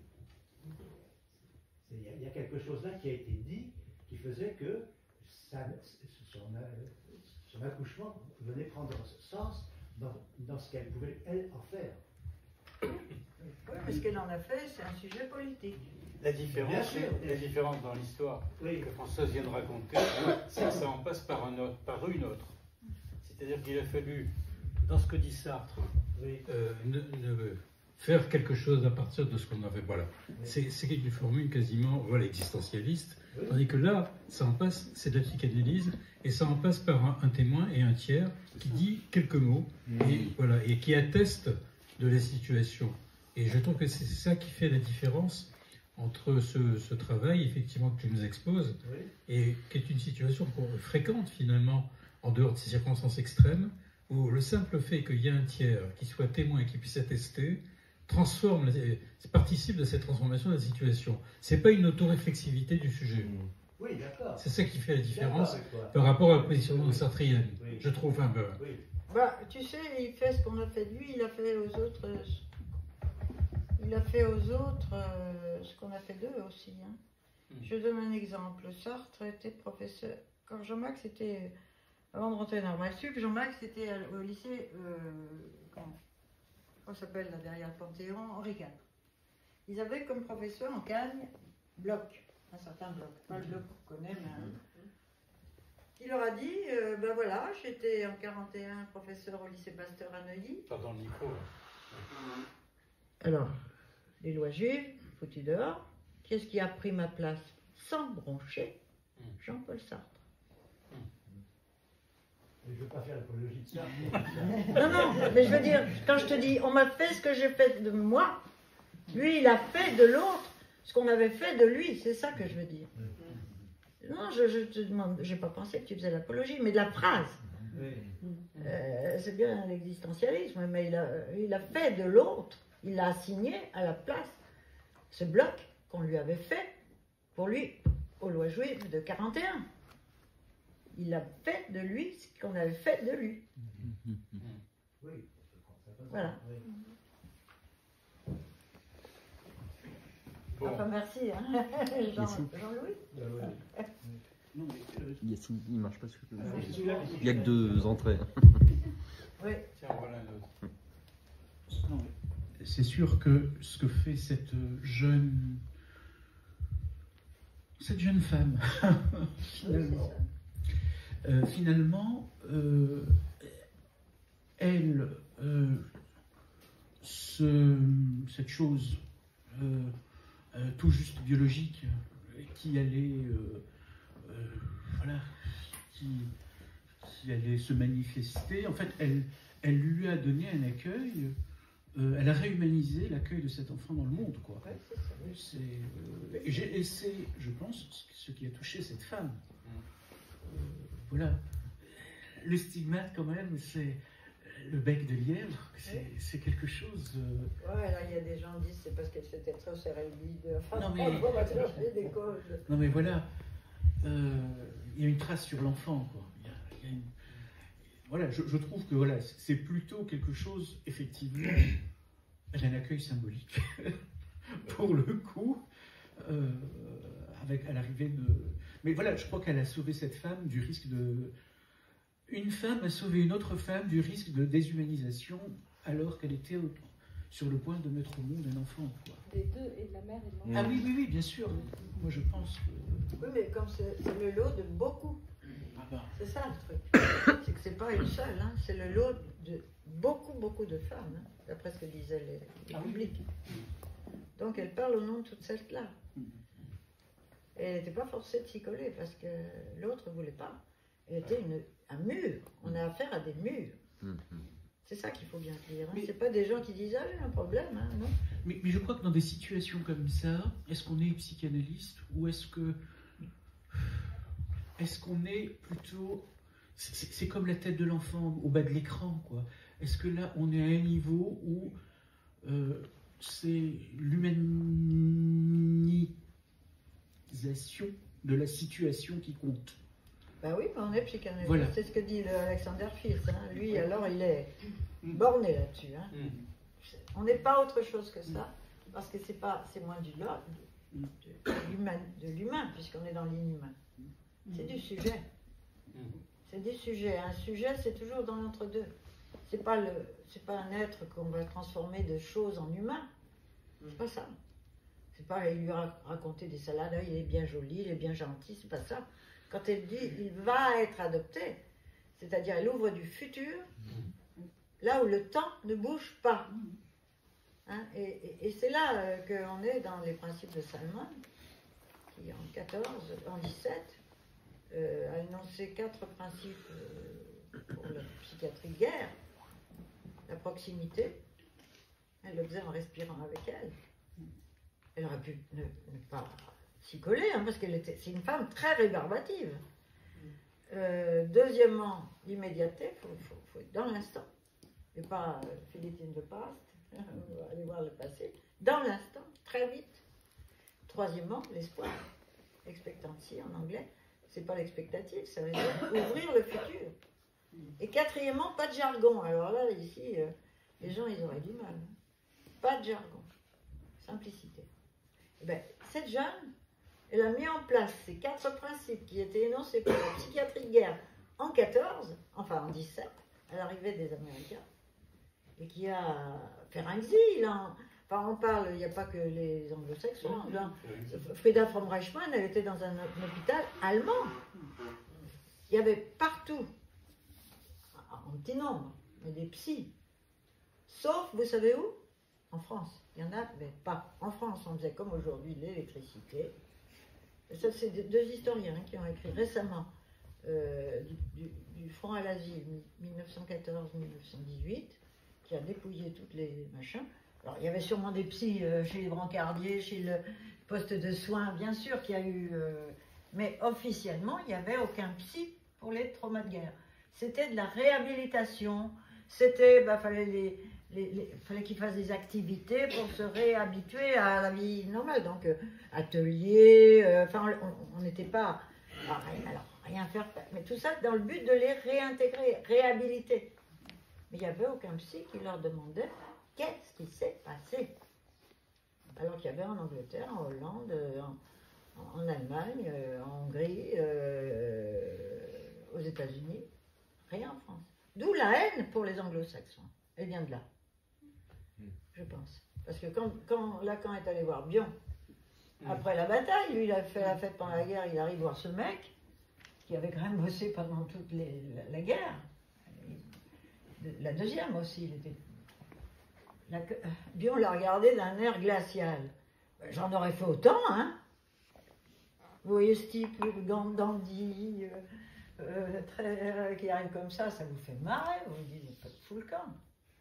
Il y, y a quelque chose là qui a été dit qui faisait que ça, son, son accouchement venait prendre sens dans, dans ce qu'elle pouvait, elle, en faire. Oui, mais ce qu'elle en a fait, c'est un sujet politique. La différence, la différence dans l'histoire oui. que Françoise vient de raconter, c'est que ça en passe par, un autre, par une autre. C'est-à-dire qu'il a fallu, dans ce que dit Sartre, oui. euh, ne, ne, faire quelque chose à partir de ce qu'on avait. Voilà. Oui. C'est une formule quasiment voilà, existentialiste. Oui. Tandis que là, ça en passe, c'est de la psychanalyse, et ça en passe par un, un témoin et un tiers qui dit quelques mots, mmh. et, voilà, et qui atteste de la situation. Et je trouve que c'est ça qui fait la différence entre ce, ce travail, effectivement, que tu nous exposes, oui. et qui est une situation fréquente, finalement, en dehors de ces circonstances extrêmes, où le simple fait qu'il y ait un tiers qui soit témoin et qui puisse attester, transforme, participe de cette transformation de la situation. Ce n'est pas une autoréflexivité du sujet. Oui, d'accord. C'est ça qui fait la différence par rapport à la position de sartrienne, oui. je trouve un peu. Oui. Bah, tu sais, il fait ce qu'on a fait de lui, il a fait aux autres... Il a fait aux autres euh, ce qu'on a fait d'eux aussi. Hein. Mmh. Je donne un exemple. Sartre était professeur. Quand Jean-Max était, avant de rentrer dans Normal Sup, Jean-Max était au lycée, euh, comment, comment s'appelle là derrière le Panthéon, Henri quatre. ils avaient comme professeur en Cagne Bloch, un certain Bloch, pas le Bloch qu'on connaît, mais un... Il leur a dit, euh, ben voilà, j'étais en quarante et un professeur au lycée Pasteur à Neuilly. Pardon, Nico. Alors, les lois juives, foutus dehors. Qu'est-ce qui a pris ma place sans broncher? Jean-Paul Sartre. Je ne veux pas faire l'apologie de ça. Non, non, mais je veux dire, quand je te dis, on m'a fait ce que j'ai fait de moi, lui, il a fait de l'autre ce qu'on avait fait de lui, c'est ça que je veux dire. Non, je, je te demande, j'ai pas pensé que tu faisais l'apologie, mais de la phrase. Euh, c'est bien l'existentialisme, mais il a, il a fait de l'autre, il l'a assigné à la place, ce bloc qu'on lui avait fait, pour lui, aux lois juives de quarante et un. Il a fait de lui ce qu'on avait fait de lui. Oui. Voilà. Bon. Enfin, merci, hein. Jean, Jean-Louis. Non, mais, euh, Il ne marche pas sur le. Ah, c'est celui-là qui- Il n'y a que deux entrées. Oui. Tiens, voilà un autre. non, mais c'est sûr que ce que fait cette jeune, cette jeune femme, finalement, euh, finalement euh, elle, euh, ce, cette chose euh, euh, tout juste biologique euh, qui allait, euh, euh, voilà, qui, qui allait se manifester, en fait, elle, elle lui a donné un accueil, euh, elle a réhumanisé l'accueil de cet enfant dans le monde, quoi. Ouais, c'est ça. C'est, euh, et j'ai- et c'est, je pense, ce qui a touché cette femme. Euh, voilà. Le stigmate, quand même, c'est le bec de lièvre, c'est c'est quelque chose. euh, Ouais, là, il y a des gens qui disent c'est parce qu'elle s'était trop serrée le bide. Enfin, Non, mais- on va chercher des causes. Non, mais voilà. Euh, il y a une trace sur l'enfant, quoi. Il y a- il y a une- Voilà, je, je trouve que voilà, c'est plutôt quelque chose, effectivement, d'un accueil symbolique, pour le coup, euh, avec à l'arrivée de. Mais voilà, je crois qu'elle a sauvé cette femme du risque de. Une femme a sauvé une autre femme du risque de déshumanisation alors qu'elle était au- sur le point de mettre au monde un enfant, quoi. Des deux, et de la mère et de l'enfant. Ah oui, oui, oui, bien sûr. Moi, je pense que. Oui, mais comme c'est c'est le lot de beaucoup. Ah bah. C'est ça le truc. C'est que c'est pas une seule, hein. C'est le lot de beaucoup, beaucoup de femmes, hein, d'après ce que disaient les, les Ah oui. publics. Donc elle parle au nom de toutes celles-là. Et elle n'était pas forcée de s'y coller parce que l'autre ne voulait pas. Elle était une, un mur. On a affaire à des murs. C'est ça qu'il faut bien dire. Hein. Mais- C'est pas des gens qui disent ah j'ai un problème, hein, non. Mais, mais je crois que dans des situations comme ça, est-ce qu'on est psychanalyste ou est-ce que. Est-ce qu'on est plutôt. C'est c'est- c'est comme la tête de l'enfant au bas de l'écran, quoi. Est-ce que là, on est à un niveau où euh, c'est l'humanisation de la situation qui compte? Ben oui, mais on est psychanalyste. Voilà. C'est ce que dit le Alexander Fils. Hein. Lui, alors, il est borné là-dessus. Hein. Mm. On n'est pas autre chose que ça, parce que c'est pas, c'est moins du lot, de, de l'humain, de l'humain, puisqu'on est dans l'inhumain. C'est du sujet. Mm. C'est du sujet. Un sujet, c'est toujours dans l'entre-deux. C'est pas le, c'est pas un être qu'on va transformer de choses en humain. C'est pas ça. C'est pas lui ra- raconter des salades. Ah, il est bien joli, il est bien gentil. C'est pas ça. Quand elle dit, il va être adopté, c'est-à-dire elle ouvre du futur, là où le temps ne bouge pas. Hein, et et- et c'est là euh, qu'on est dans les principes de Salmon, qui en quatorze, en dix-sept, euh, a énoncé quatre principes euh, pour la psychiatrie de guerre. La proximité, elle le faisait en respirant avec elle. Elle aurait pu ne, ne pas s'y coller, hein, parce qu'elle était, c'est une femme très rébarbative. Euh, deuxièmement, l'immédiateté, il faut, faut- faut être dans l'instant, et pas euh, feel it in the past, on va aller voir le passé, dans l'instant, très vite. Troisièmement, l'espoir, expectancy en anglais, c'est pas l'expectative, ça veut dire ouvrir le futur. Et quatrièmement, pas de jargon. Alors là, ici, euh, les gens, ils auraient du mal. Pas de jargon. Simplicité. Eh bien, cette jeune, elle a mis en place ces quatre principes qui étaient énoncés par la psychiatrie de guerre en quatorze, enfin en dix-sept, à l'arrivée des Américains, et qui a fait un exil. En, Enfin, on parle, il n'y a pas que les anglo-saxons. Genre, Frieda von Reichmann, elle était dans un, un hôpital allemand. Il y avait partout, en petit nombre, mais des psys. Sauf, vous savez où? En France. Il y en a, mais pas. En France, on faisait comme aujourd'hui l'électricité. Ça, c'est deux historiens qui ont écrit récemment euh, du, du, du Front à l'asile mille neuf cent quatorze mille neuf cent dix-huit, qui a dépouillé toutes les machins. Alors, il y avait sûrement des psys euh, chez les brancardiers, chez le poste de soins, bien sûr qu'il y a eu... Euh, mais officiellement, il n'y avait aucun psy pour les traumas de guerre. C'était de la réhabilitation, c'était... Bah, fallait les... Il fallait qu'ils fassent des activités pour se réhabituer à la vie normale. Donc, euh, atelier, euh, enfin, on n'était pas... Alors, alors, rien faire, mais tout ça dans le but de les réintégrer, réhabiliter. Mais il n'y avait aucun psy qui leur demandait qu'est-ce qui s'est passé. Alors qu'il y avait en Angleterre, en Hollande, en, en Allemagne, en Hongrie, euh, aux États-Unis, rien en France. D'où la haine pour les anglo-saxons. Elle vient de là. Je pense. Parce que quand, quand Lacan est allé voir Bion, après la bataille, lui il a fait la fête pendant la guerre, il arrive voir ce mec, qui avait quand même bossé pendant toute les, la, la guerre. La deuxième aussi, il était... La, Bion l'a regardé d'un air glacial. J'en aurais fait autant, hein. Vous voyez ce type, le gant de dandy, euh, euh, très, euh, qui arrive comme ça, ça vous fait marrer, vous vous dites, pas de fou le camp.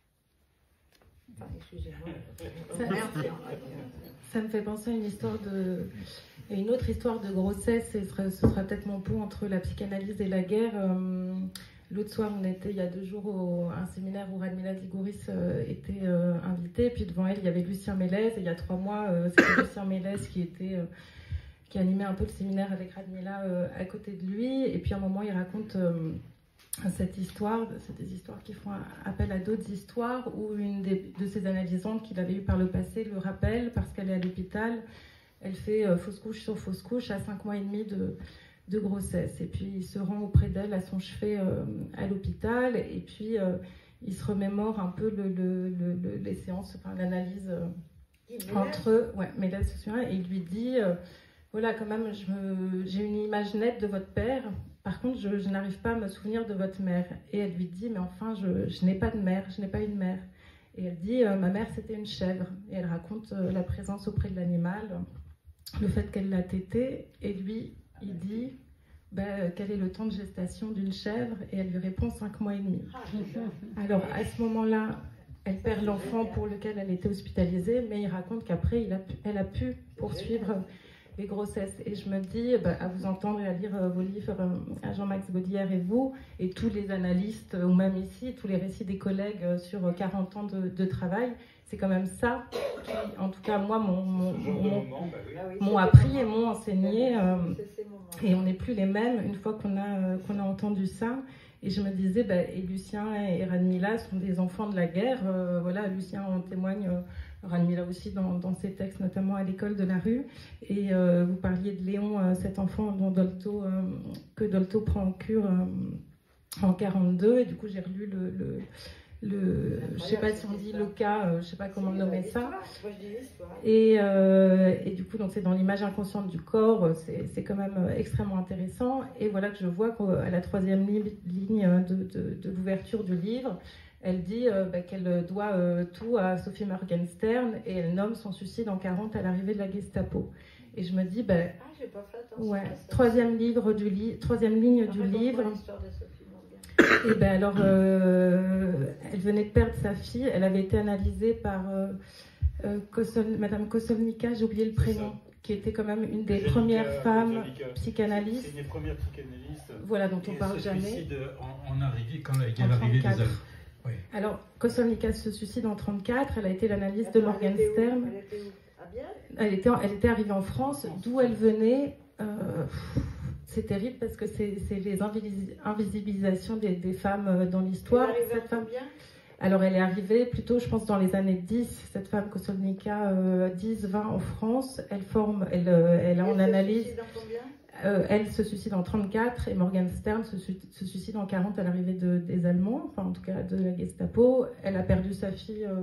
Enfin, excusez-moi. Ça, ça me fait penser à une histoire de, une autre histoire de grossesse, et ce sera, ce sera peut-être mon pont entre la psychanalyse et la guerre. Euh, L'autre soir, on était il y a deux jours au, à un séminaire où Radmila Zigouris euh, était euh, invitée, puis devant elle, il y avait Lucien Mélez, et il y a trois mois, euh, c'était Lucien Mélez qui était... Euh, qui animait un peu le séminaire avec Radmila euh, à côté de lui, et puis à un moment, il raconte... Euh, cette histoire, c'est des histoires qui font appel à d'autres histoires où une des, de ses analysantes qu'il avait eu par le passé le rappelle parce qu'elle est à l'hôpital, elle fait euh, fausse couche sur fausse couche à cinq mois et demi de, de grossesse, et puis il se rend auprès d'elle à son chevet euh, à l'hôpital, et puis euh, il se remémore un peu le, le, le, le, les séances, enfin l'analyse euh, entre eux, ouais, mais là se souvient, et il lui dit euh, voilà, quand même, j'ai une image nette de votre père. Par contre, je, je n'arrive pas à me souvenir de votre mère. Et elle lui dit, mais enfin, je, je n'ai pas de mère, je n'ai pas une mère. Et elle dit, euh, ma mère, c'était une chèvre. Et elle raconte euh, la présence auprès de l'animal, le fait qu'elle l'a tété. Et lui, il dit, bah, quel est le temps de gestation d'une chèvre? Et elle lui répond, cinq mois et demi. Alors, à ce moment-là, elle perd l'enfant pour lequel elle était hospitalisée, mais il raconte qu'après, elle a pu poursuivre les grossesses. Et je me dis, bah, à vous entendre et à lire euh, vos livres, euh, à Jean-Max Gaudière et vous, et tous les analystes, euh, ou même ici, tous les récits des collègues euh, sur euh, quarante ans de, de travail, c'est quand même ça qui, en tout cas, moi, m'ont mon, mon, mon appris et m'ont enseigné. Euh, et on n'est plus les mêmes une fois qu'on a, euh, qu'on a entendu ça. Et je me disais, bah, et Lucien et Radmila sont des enfants de la guerre. Euh, voilà, Lucien en témoigne... Euh, Radmila aussi dans, dans ses textes, notamment à l'école de la rue. Et euh, vous parliez de Léon, euh, cet enfant dont Dolto, euh, que Dolto prend en cure euh, en quarante-deux. Et du coup, j'ai relu le... le, le je ne sais pas si on dit le cas, euh, je ne sais pas comment nommer ça. Et, euh, et du coup, c'est dans l'image inconsciente du corps, c'est quand même extrêmement intéressant. Et voilà que je vois qu'à la troisième ligne de, de, de l'ouverture du livre, elle dit euh, bah, qu'elle doit euh, tout à Sophie Morgenstern, et elle nomme son suicide en quarante à l'arrivée de la Gestapo. Et je me dis, bah, ah, j'ai pas fait attention ouais, à ça. troisième, livre du li troisième ligne ah, du livre. L'histoire de Sophie Morgenstern. Et ben alors, euh, elle venait de perdre sa fille. Elle avait été analysée par euh, euh, Kosol, Madame Kosolnika, j'ai oublié le prénom, qui était quand même une des Angélica, premières femmes Angélica. psychanalystes. C'est une des premières psychanalystes. Voilà, dont on parle se jamais. suicide En, en arrivée, quand il y a En l'arrivée des trente-quatre. Allemands. Oui. Alors, Kosolnika se suicide en trente-quatre. Elle a été l'analyste de Morgenstern. Elle était où? À Bienne? Elle était, elle était arrivée en France, d'où elle venait. Euh, c'est terrible parce que c'est les invisibilisations des, des femmes dans l'histoire. Cette femme, alors elle est arrivée plutôt, je pense, dans les années dix. Cette femme Kosolnika, euh, dix vingt en France. Elle forme, elle, elle a en analyse. Euh, elle se suicide en trente-quatre et Morgenstern se, su se suicide en quarante à l'arrivée de, des Allemands, enfin en tout cas de la Gestapo. Elle a perdu sa fille, euh,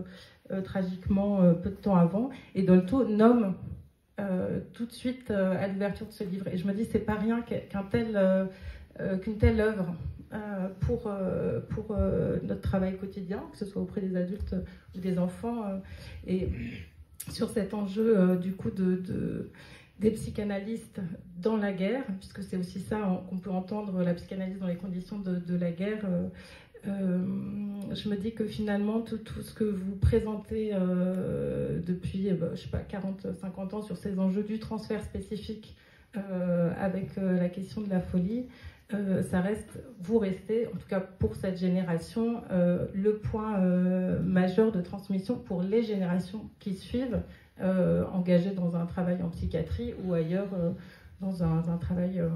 euh, tragiquement euh, peu de temps avant. Et Dolto nomme euh, tout de suite euh, à l'ouverture de ce livre. Et je me dis, c'est pas rien qu'un tel, euh, euh, qu'une telle œuvre euh, pour, euh, pour euh, notre travail quotidien, que ce soit auprès des adultes ou des enfants. Euh, et sur cet enjeu, euh, du coup, de... de des psychanalystes dans la guerre, puisque c'est aussi ça qu'on peut entendre, la psychanalyse dans les conditions de, de la guerre. Euh, euh, je me dis que finalement, tout, tout ce que vous présentez euh, depuis, bah, je sais pas, quarante, cinquante ans sur ces enjeux du transfert spécifique euh, avec euh, la question de la folie, euh, ça reste, vous restez, en tout cas pour cette génération, euh, le point euh, majeur de transmission pour les générations qui suivent, Euh, engagés dans un travail en psychiatrie ou ailleurs euh, dans un, un travail euh,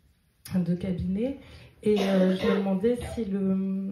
de cabinet. Et euh, je me demandais si, le,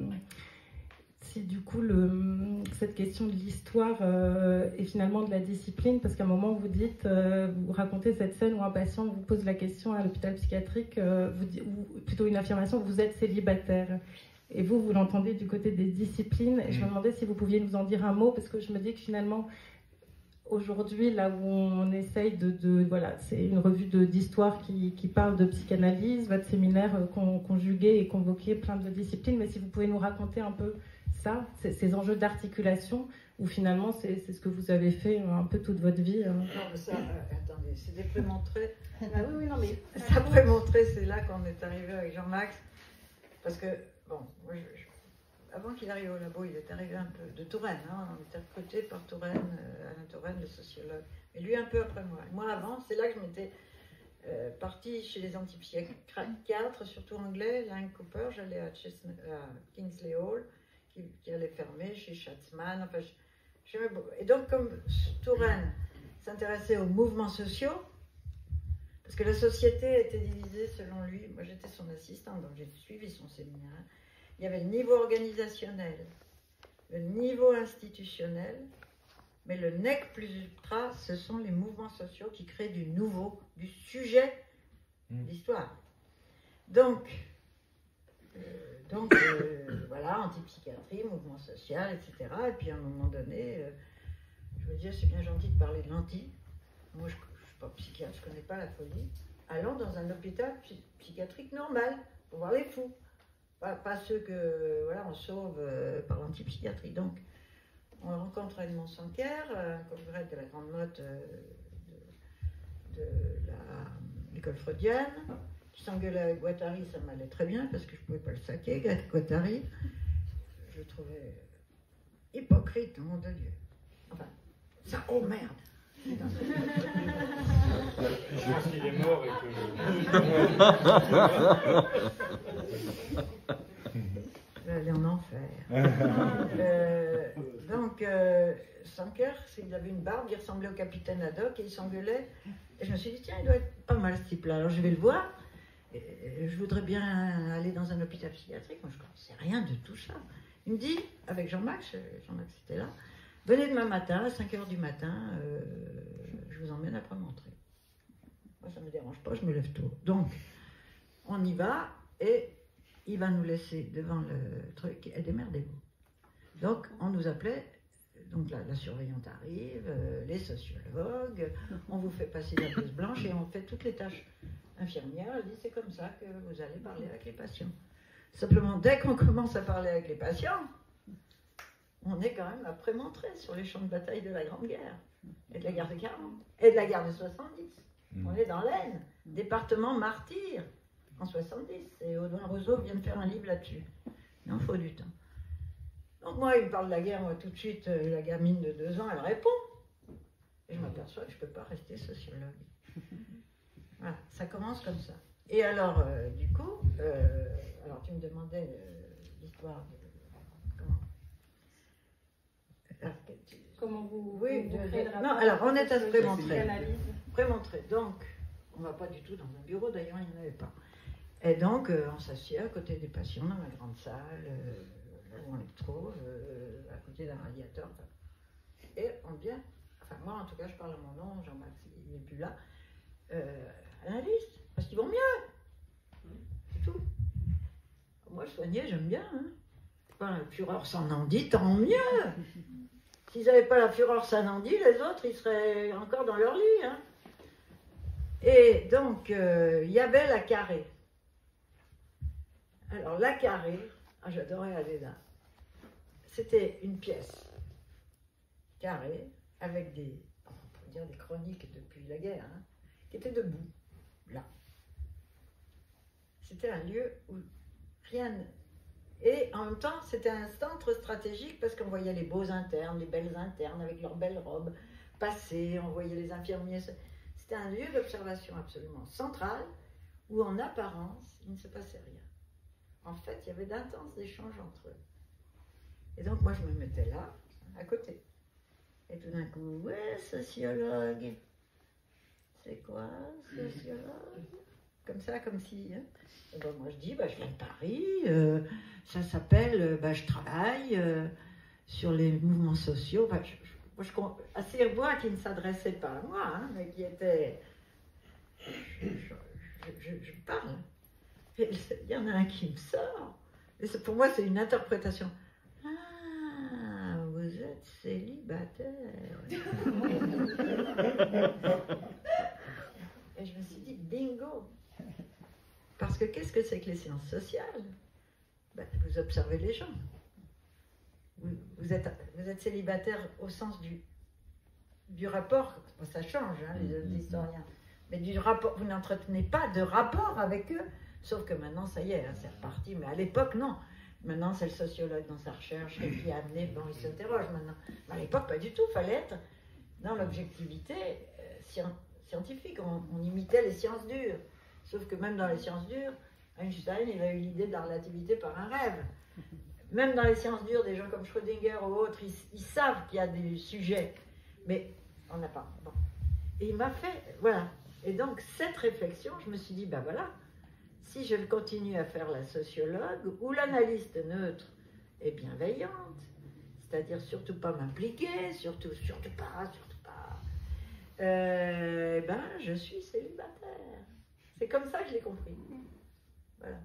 si du coup le, cette question de l'histoire euh, est finalement de la discipline, parce qu'à un moment vous dites, euh, vous racontez cette scène où un patient vous pose la question à l'hôpital psychiatrique, euh, vous dit, ou plutôt une affirmation, vous êtes célibataire. Et vous, vous l'entendez du côté des disciplines. Et je me demandais si vous pouviez nous en dire un mot, parce que je me dis que finalement, aujourd'hui, là où on essaye de... de voilà, c'est une revue d'histoire qui, qui parle de psychanalyse, votre séminaire euh, con, conjugué et convoqué plein de disciplines, mais si vous pouvez nous raconter un peu ça, ces, ces enjeux d'articulation, où finalement c'est ce que vous avez fait un peu toute votre vie. Euh. Non, mais ça, euh, attendez, c'était prémontré. Ah oui, oui, non, mais ça prémontré, c'est là qu'on est arrivé avec Jean-Max, parce que, bon, moi, je, je avant qu'il arrive au labo, il est arrivé un peu de Touraine, hein, on était recruté par Touraine, euh, Alain Touraine, le sociologue, et lui un peu après moi. Et moi avant, c'est là que je m'étais euh, partie chez les antipsychiatres, surtout anglais, Lang Cooper, j'allais à, à Kingsley Hall, qui, qui allait fermer, chez Schatzman, enfin, je, je, et donc comme Touraine s'intéressait aux mouvements sociaux, parce que la société était divisée selon lui, moi j'étais son assistante, donc j'ai suivi son séminaire. Il y avait le niveau organisationnel, le niveau institutionnel, mais le nec plus ultra, ce sont les mouvements sociaux qui créent du nouveau, du sujet d'histoire. Donc, euh, donc euh, voilà, antipsychiatrie, mouvement social, et cetera. Et puis à un moment donné, euh, je me disais, c'est bien gentil de parler de l'anti. Moi, je ne suis pas psychiatre, je ne connais pas la folie. Allons dans un hôpital psy psychiatrique normal, pour voir les fous. Pas, pas ceux que voilà, on sauve euh, par l'antipsychiatrie. Donc, on rencontre Edmond Sanker, un congrès de la grande motte euh, de, de l'école freudienne, qui s'engueulait avec Guattari, ça m'allait très bien parce que je ne pouvais pas le saquer, Guattari. Je le trouvais hypocrite, mon Dieu. Enfin, ça, oh merde! Je pense qu'il est mort et que... Elle est en enfer. euh, donc, euh, Sanker, il avait une barbe, il ressemblait au capitaine Haddock et il s'engueulait. Et je me suis dit, tiens, il doit être pas mal ce type-là. Alors je vais le voir. Et, et je voudrais bien aller dans un hôpital psychiatrique. Moi, je ne connaissais rien de tout ça. Il me dit, avec Jean-Max, Jean-Max était là, venez demain matin, à cinq heures du matin, euh, je vous emmène après Montré. Moi, ça ne me dérange pas, je me lève tôt. Donc, on y va et il va nous laisser devant le truc et démerdez-vous. Donc, on nous appelait, donc la, la surveillante arrive, euh, les sociologues, on vous fait passer la blouse blanche et on fait toutes les tâches infirmières. Elle dit, c'est comme ça que vous allez parler avec les patients. Simplement, dès qu'on commence à parler avec les patients, on est quand même à Prémontré sur les champs de bataille de la Grande Guerre, et de la guerre de quarante, et de la guerre de soixante-dix. Mmh. On est dans l'Aisne, département martyr, en soixante-dix, et Audouin Rousseau vient de faire un livre là-dessus. Il en faut du temps. Donc moi, il me parle de la guerre, moi tout de suite, euh, la gamine de deux ans, elle répond. Et je m'aperçois que je ne peux pas rester sociologue. Voilà, ça commence comme ça. Et alors, euh, du coup, euh, alors tu me demandais euh, l'histoire de... Comment alors, tu... Comment vous... Oui, vous de, créez de... le Non, alors on est à Prémontré. Prémontré. Donc, on ne va pas du tout dans un bureau, d'ailleurs, il n'y en avait pas. Et donc, euh, on s'assied à côté des patients dans la grande salle, euh, là où on les trouve, euh, à côté d'un radiateur. Enfin, et on vient, enfin moi en tout cas, je parle à mon nom, Jean-Max, il n'est plus là, euh, analyste, parce qu'ils vont mieux. C'est tout. Moi, soigner, j'aime bien. Hein. Enfin, le Führer s'en en dit, tant mieux. s'ils n'avaient pas la fureur Saint-Nandy, les autres, ils seraient encore dans leur lit. Hein. Et donc, euh, il y avait la carrée. Alors, la carrée, ah, j'adorais aller là. C'était une pièce carrée avec des, on pourrait dire des chroniques depuis la guerre, hein, qui étaient debout, là. C'était un lieu où rien... Et en même temps, c'était un centre stratégique parce qu'on voyait les beaux internes, les belles internes avec leurs belles robes passer, on voyait les infirmiers. C'était un lieu d'observation absolument central où en apparence, il ne se passait rien. En fait, il y avait d'intenses échanges entre eux. Et donc moi, je me mettais là, à côté. Et tout d'un coup, ouais, sociologue. C'est quoi, sociologue? Comme ça, comme si... Hein. Et ben, moi, je dis, bah, je viens de Paris, euh, ça s'appelle, bah, je travaille euh, sur les mouvements sociaux. Bah, je, je, je, assez voix qui ne s'adressait pas à moi, hein, mais qui était... Je, je, je, je parle. Et il y en a un qui me sort. Et pour moi, c'est une interprétation. Ah, vous êtes célibataire. Et je me suis dit, bingo. Parce que qu'est-ce que c'est que les sciences sociales? Ben, vous observez les gens. Vous, vous, êtes, vous êtes célibataire au sens du, du rapport, ça change, hein, les, les historiens, mais du rapport, vous n'entretenez pas de rapport avec eux, sauf que maintenant, ça y est, hein, c'est reparti, mais à l'époque, non. Maintenant, c'est le sociologue dans sa recherche qui a amené, bon, il s'interroge maintenant. Mais à l'époque, pas du tout, il fallait être dans l'objectivité euh, scientifique, on, on imitait les sciences dures. Sauf que même dans les sciences dures, Einstein, il a eu l'idée de la relativité par un rêve. Même dans les sciences dures, des gens comme Schrödinger ou autres, ils, ils savent qu'il y a des sujets, mais on n'a pas. Bon. Et il m'a fait, voilà. Et donc, cette réflexion, je me suis dit, ben voilà, si je continue à faire la sociologue, ou l'analyste neutre et bienveillante, c'est-à-dire surtout pas m'impliquer, surtout, surtout pas, surtout pas, euh, ben, je suis célibataire. C'est comme ça que je l'ai compris. Voilà.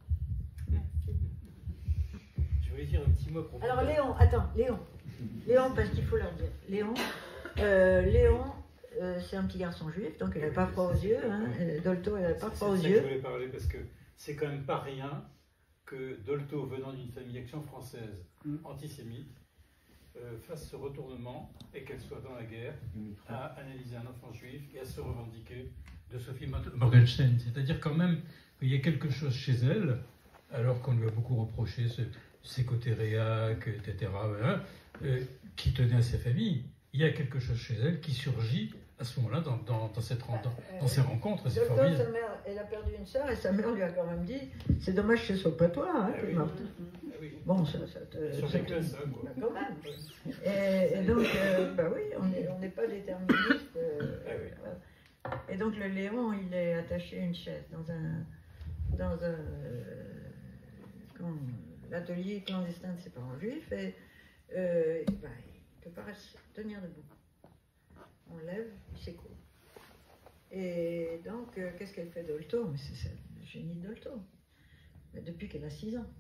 Je voulais dire un petit mot pour... Alors Léon, attends, Léon. Léon, parce qu'il faut leur dire. Léon, euh, Léon euh, c'est un petit garçon juif, donc il n'a pas froid aux yeux. Hein. Dolto, il n'a pas froid aux yeux. Je voulais parler parce que c'est quand même pas rien que Dolto, venant d'une famille d'action française antisémite, euh, fasse ce retournement et qu'elle soit dans la guerre à analyser un enfant juif et à se revendiquer de Sophie Morgenstern. C'est-à-dire quand même qu'il y a quelque chose chez elle, alors qu'on lui a beaucoup reproché ce, ses côtés réac, et cetera, hein, euh, qui tenait à sa famille. Il y a quelque chose chez elle qui surgit à ce moment-là dans, dans, dans, cette, dans, dans ces rencontres. C'est formidable. Sa mère, elle a perdu une sœur et sa mère lui a quand même dit c'est dommage que ce soit pas toi hein, qui est morte. Ah oui. Bon, ça, ça te. Survécu à ça, quoi. Bah, quand même. Et, et donc, euh, bah oui, on n'est on n'est pas déterministe. Euh, Ah oui. voilà. Et donc le Léon, il est attaché à une chaise dans un dans un euh, l'atelier clandestin de ses parents juifs et euh, bah, il ne peut pas tenir debout. On lève, il s'écoule. Et donc, euh, qu'est-ce qu'elle fait Dolto? Mais c'est le génie de Dolto. Mais depuis qu'elle a six ans.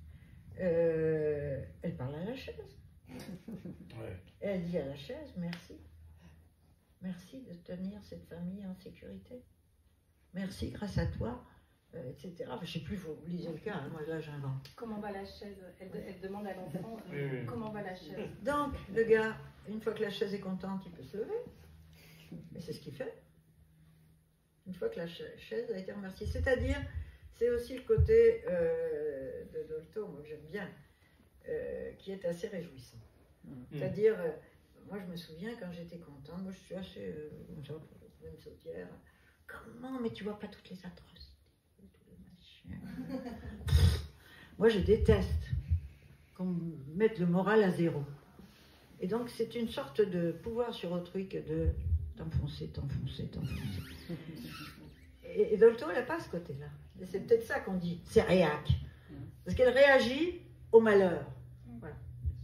Euh, elle parle à la chaise. Ouais. Et elle dit à la chaise, merci. Merci de tenir cette famille en sécurité. Merci, grâce à toi, euh, et cetera. Je ne sais plus, vous lisez le cas, hein, moi là j'invente. Comment va la chaise? Elle, elle demande à l'enfant Oui, oui. comment va la chaise. Donc, le gars, une fois que la chaise est contente, il peut se lever. Et c'est ce qu'il fait. Une fois que la chaise a été remerciée. C'est-à-dire, c'est aussi le côté euh, de Dolto, moi que j'aime bien, euh, qui est assez réjouissant. Mmh. C'est-à-dire, euh, moi je me souviens quand j'étais contente, moi je suis assez, euh, comme ça, même sautière. Comment? Mais tu vois pas toutes les atrocités, tous les machins. Moi je déteste qu'on me mette le moral à zéro. Et donc c'est une sorte de pouvoir sur autrui que de t'enfoncer, t'enfoncer, t'enfoncer. Et, et Dolto, elle n'a pas ce côté-là. Et c'est peut-être ça qu'on dit, c'est réac. Parce qu'elle réagit au malheur. Voilà.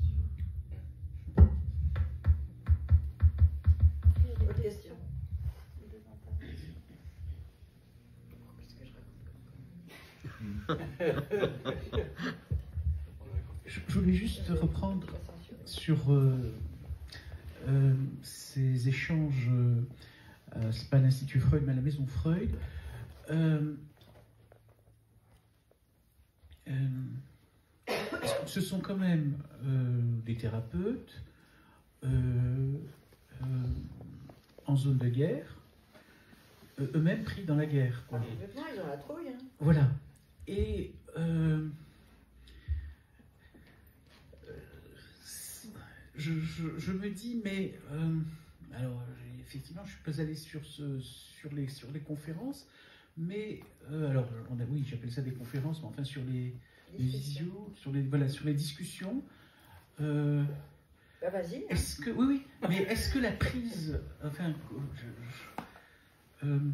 Autre question. Qu'est-ce que je raconte? Je voulais juste reprendre sur euh, euh, ces échanges, euh, euh, c'est pas l'Institut Freud, mais à la Maison Freud, euh, euh, ce sont quand même euh, des thérapeutes euh, euh, en zone de guerre, euh, eux-mêmes pris dans la guerre. Quoi. Complètement, ils ont la trouille. Hein. Voilà. Et euh, je, je, je me dis, mais euh, alors effectivement, je suis pas allé sur, ce, sur, les, sur les conférences, mais euh, alors on a, oui, j'appelle ça des conférences, mais enfin sur les, les visios, sur les, voilà, sur les discussions. Euh, bah vas-y. Hein. Est-ce que, oui, oui, mais est-ce que la prise, enfin, je, je, euh,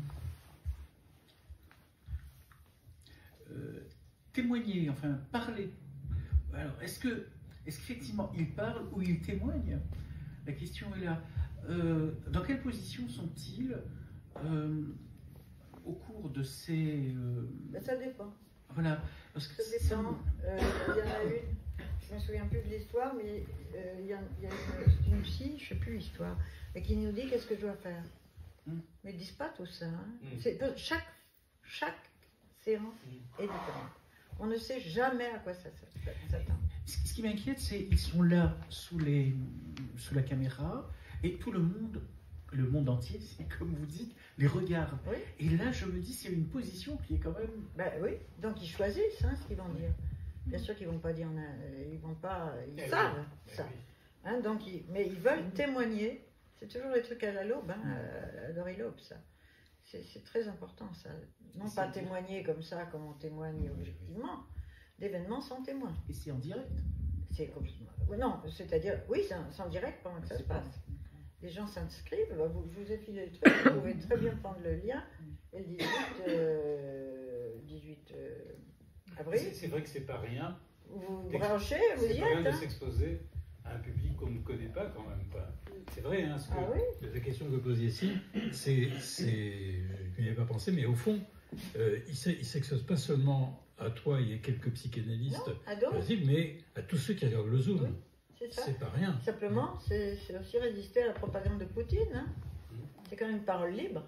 euh, témoigner, enfin parler. Alors, est-ce que, est-ce qu'effectivement il parle ou il témoigne? La question est là. Euh, dans quelle position sont-ils euh, au cours de ces... Euh, ben, ça dépend. Voilà. Parce que ça dépend. Euh, il y en a une, je ne me souviens plus de l'histoire, mais euh, il y a, il y a une, une fille, je ne sais plus l'histoire, mais qui nous dit qu'est-ce que je dois faire. Mm. Mais ils ne disent pas tout ça. Hein. Mm. C'est, chaque, chaque séance mm. est différente. On ne sait jamais à quoi ça s'attend. Ce qui m'inquiète, c'est qu'ils sont là sous, les, sous la caméra et tout le monde, le monde entier, comme vous dites, les regarde. Oui. Et là, je me dis, c'est une position qui est quand même... Ben oui, donc ils choisissent hein, ce qu'ils vont dire. Bien sûr qu'ils ne vont pas dire, ils vont pas, ils et savent oui. ça. Hein, donc ils, mais ils veulent témoigner. C'est toujours les trucs à la L'aube, hein, à Dory L'aube, ça. C'est très important, ça. Non pas témoigner comme ça, comme on témoigne objectivement. L'événement sans témoin. Et c'est en direct? C'est comme... Non, c'est-à-dire, oui, c'est en direct pendant que ça se passe. Les gens s'inscrivent, je vous ai filé le truc, vous pouvez très bien prendre le lien. Et le dix-huit, euh, dix-huit euh, avril. C'est vrai que c'est pas rien. Vous branchez, vous y êtes. C'est pas rien de s'exposer à un public qu'on ne connaît pas quand même. C'est vrai, hein, ce que, ah oui la question que vous posiez ici, c'est, je n'y avais pas pensé, mais au fond, euh, il ne s'expose pas seulement à toi et à quelques psychanalystes, non, à mais à tous ceux qui regardent le Zoom. Oui, c'est ça. C'est pas rien. Simplement, c'est aussi résister à la propagande de Poutine. Hein. Mmh. C'est quand même une parole libre.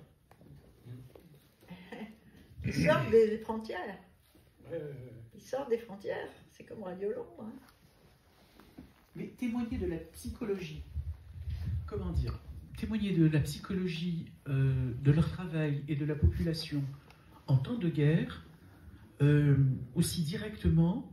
Mmh. Ils sortent des, des frontières. Ouais, ouais, ouais. Ils sortent des frontières. C'est comme Radio Londres. Hein. Mais témoigner de la psychologie, comment dire, témoigner de la psychologie euh, de leur travail et de la population en temps de guerre, euh, aussi directement,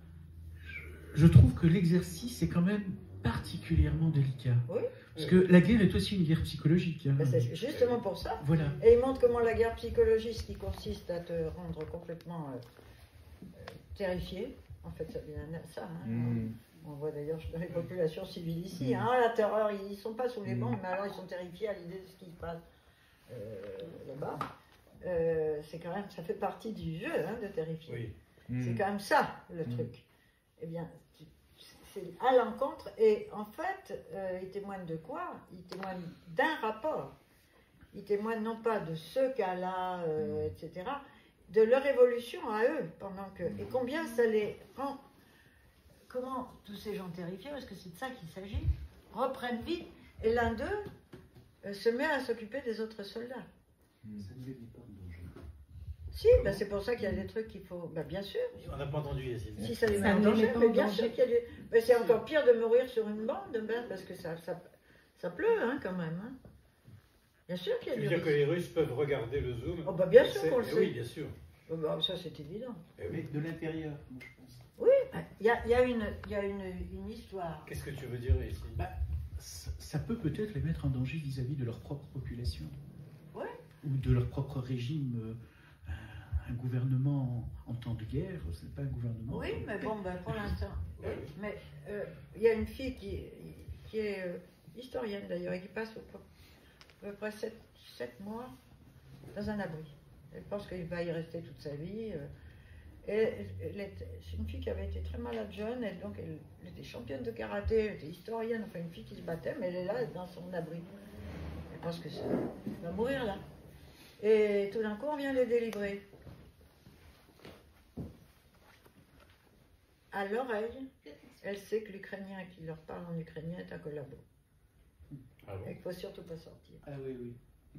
je trouve que l'exercice est quand même particulièrement délicat. Oui. Parce que la guerre est aussi une guerre psychologique. Hein. Ben c'est justement pour ça. Voilà. Et il montre comment la guerre psychologique, qui consiste à te rendre complètement euh, euh, terrifié, en fait, ça vient à ça. Hein. Mmh. On voit d'ailleurs dans les populations civiles ici, mmh. hein, la terreur, ils ne sont pas sous les bombes, mmh. mais alors ils sont terrifiés à l'idée de ce qui se passe euh, là-bas. Euh, c'est quand même, ça fait partie du jeu hein, de terrifier. Oui. Mmh. C'est quand même ça le mmh. truc. Eh bien, c'est à l'encontre, et en fait, euh, il témoigne de quoi? Il témoigne d'un rapport. Il témoigne non pas de ce cas-là, euh, mmh. et cetera, de leur évolution à eux, pendant que. Et combien ça les rend. Comment tous ces gens terrifiés, parce que c'est de ça qu'il s'agit, reprennent vie, et l'un d'eux euh, se met à s'occuper des autres soldats. Mmh. Ça ne les pas en danger. Si, ben c'est pour ça qu'il y a des trucs qu'il faut. Ben bien sûr. On n'a pas entendu ici. Si ça les met en danger, mais bien sûr qu'il y a des. Ben c'est encore pire de mourir sur une bande, ben, parce que ça, ça, ça pleut, hein, quand même. Hein. Bien sûr qu'il y a des. Tu veux dire que les Russes peuvent regarder le Zoom? Oh, ben bien sûr qu'on le sait. Oui, bien sûr. Oh, ben, ça, c'est évident. Mais de l'intérieur, moi, je pense. Oui, il y a, y a, une, y a une, une histoire. Qu'est-ce que tu veux dire ici? Bah, ça, ça peut peut-être les mettre en danger vis-à-vis de leur propre population. Ouais. Ou de leur propre régime. Euh, un gouvernement en, en temps de guerre, ce n'est pas un gouvernement. Oui, mais bon, ben, pour l'instant. Oui. Mais il euh, y a une fille qui, qui est euh, historienne d'ailleurs, et qui passe au, à peu près sept mois dans un abri. Elle pense qu'il va y rester toute sa vie. Euh, c'est une fille qui avait été très malade jeune, et donc elle, elle était championne de karaté, elle était historienne, enfin une fille qui se battait, mais elle est là dans son abri. Elle pense que ça va mourir là. Et tout d'un coup, on vient les délivrer. À l'oreille, elle sait que l'Ukrainien qui leur parle en ukrainien est un collabo. Ah bon? Et qu'il ne faut surtout pas sortir. Ah oui, oui.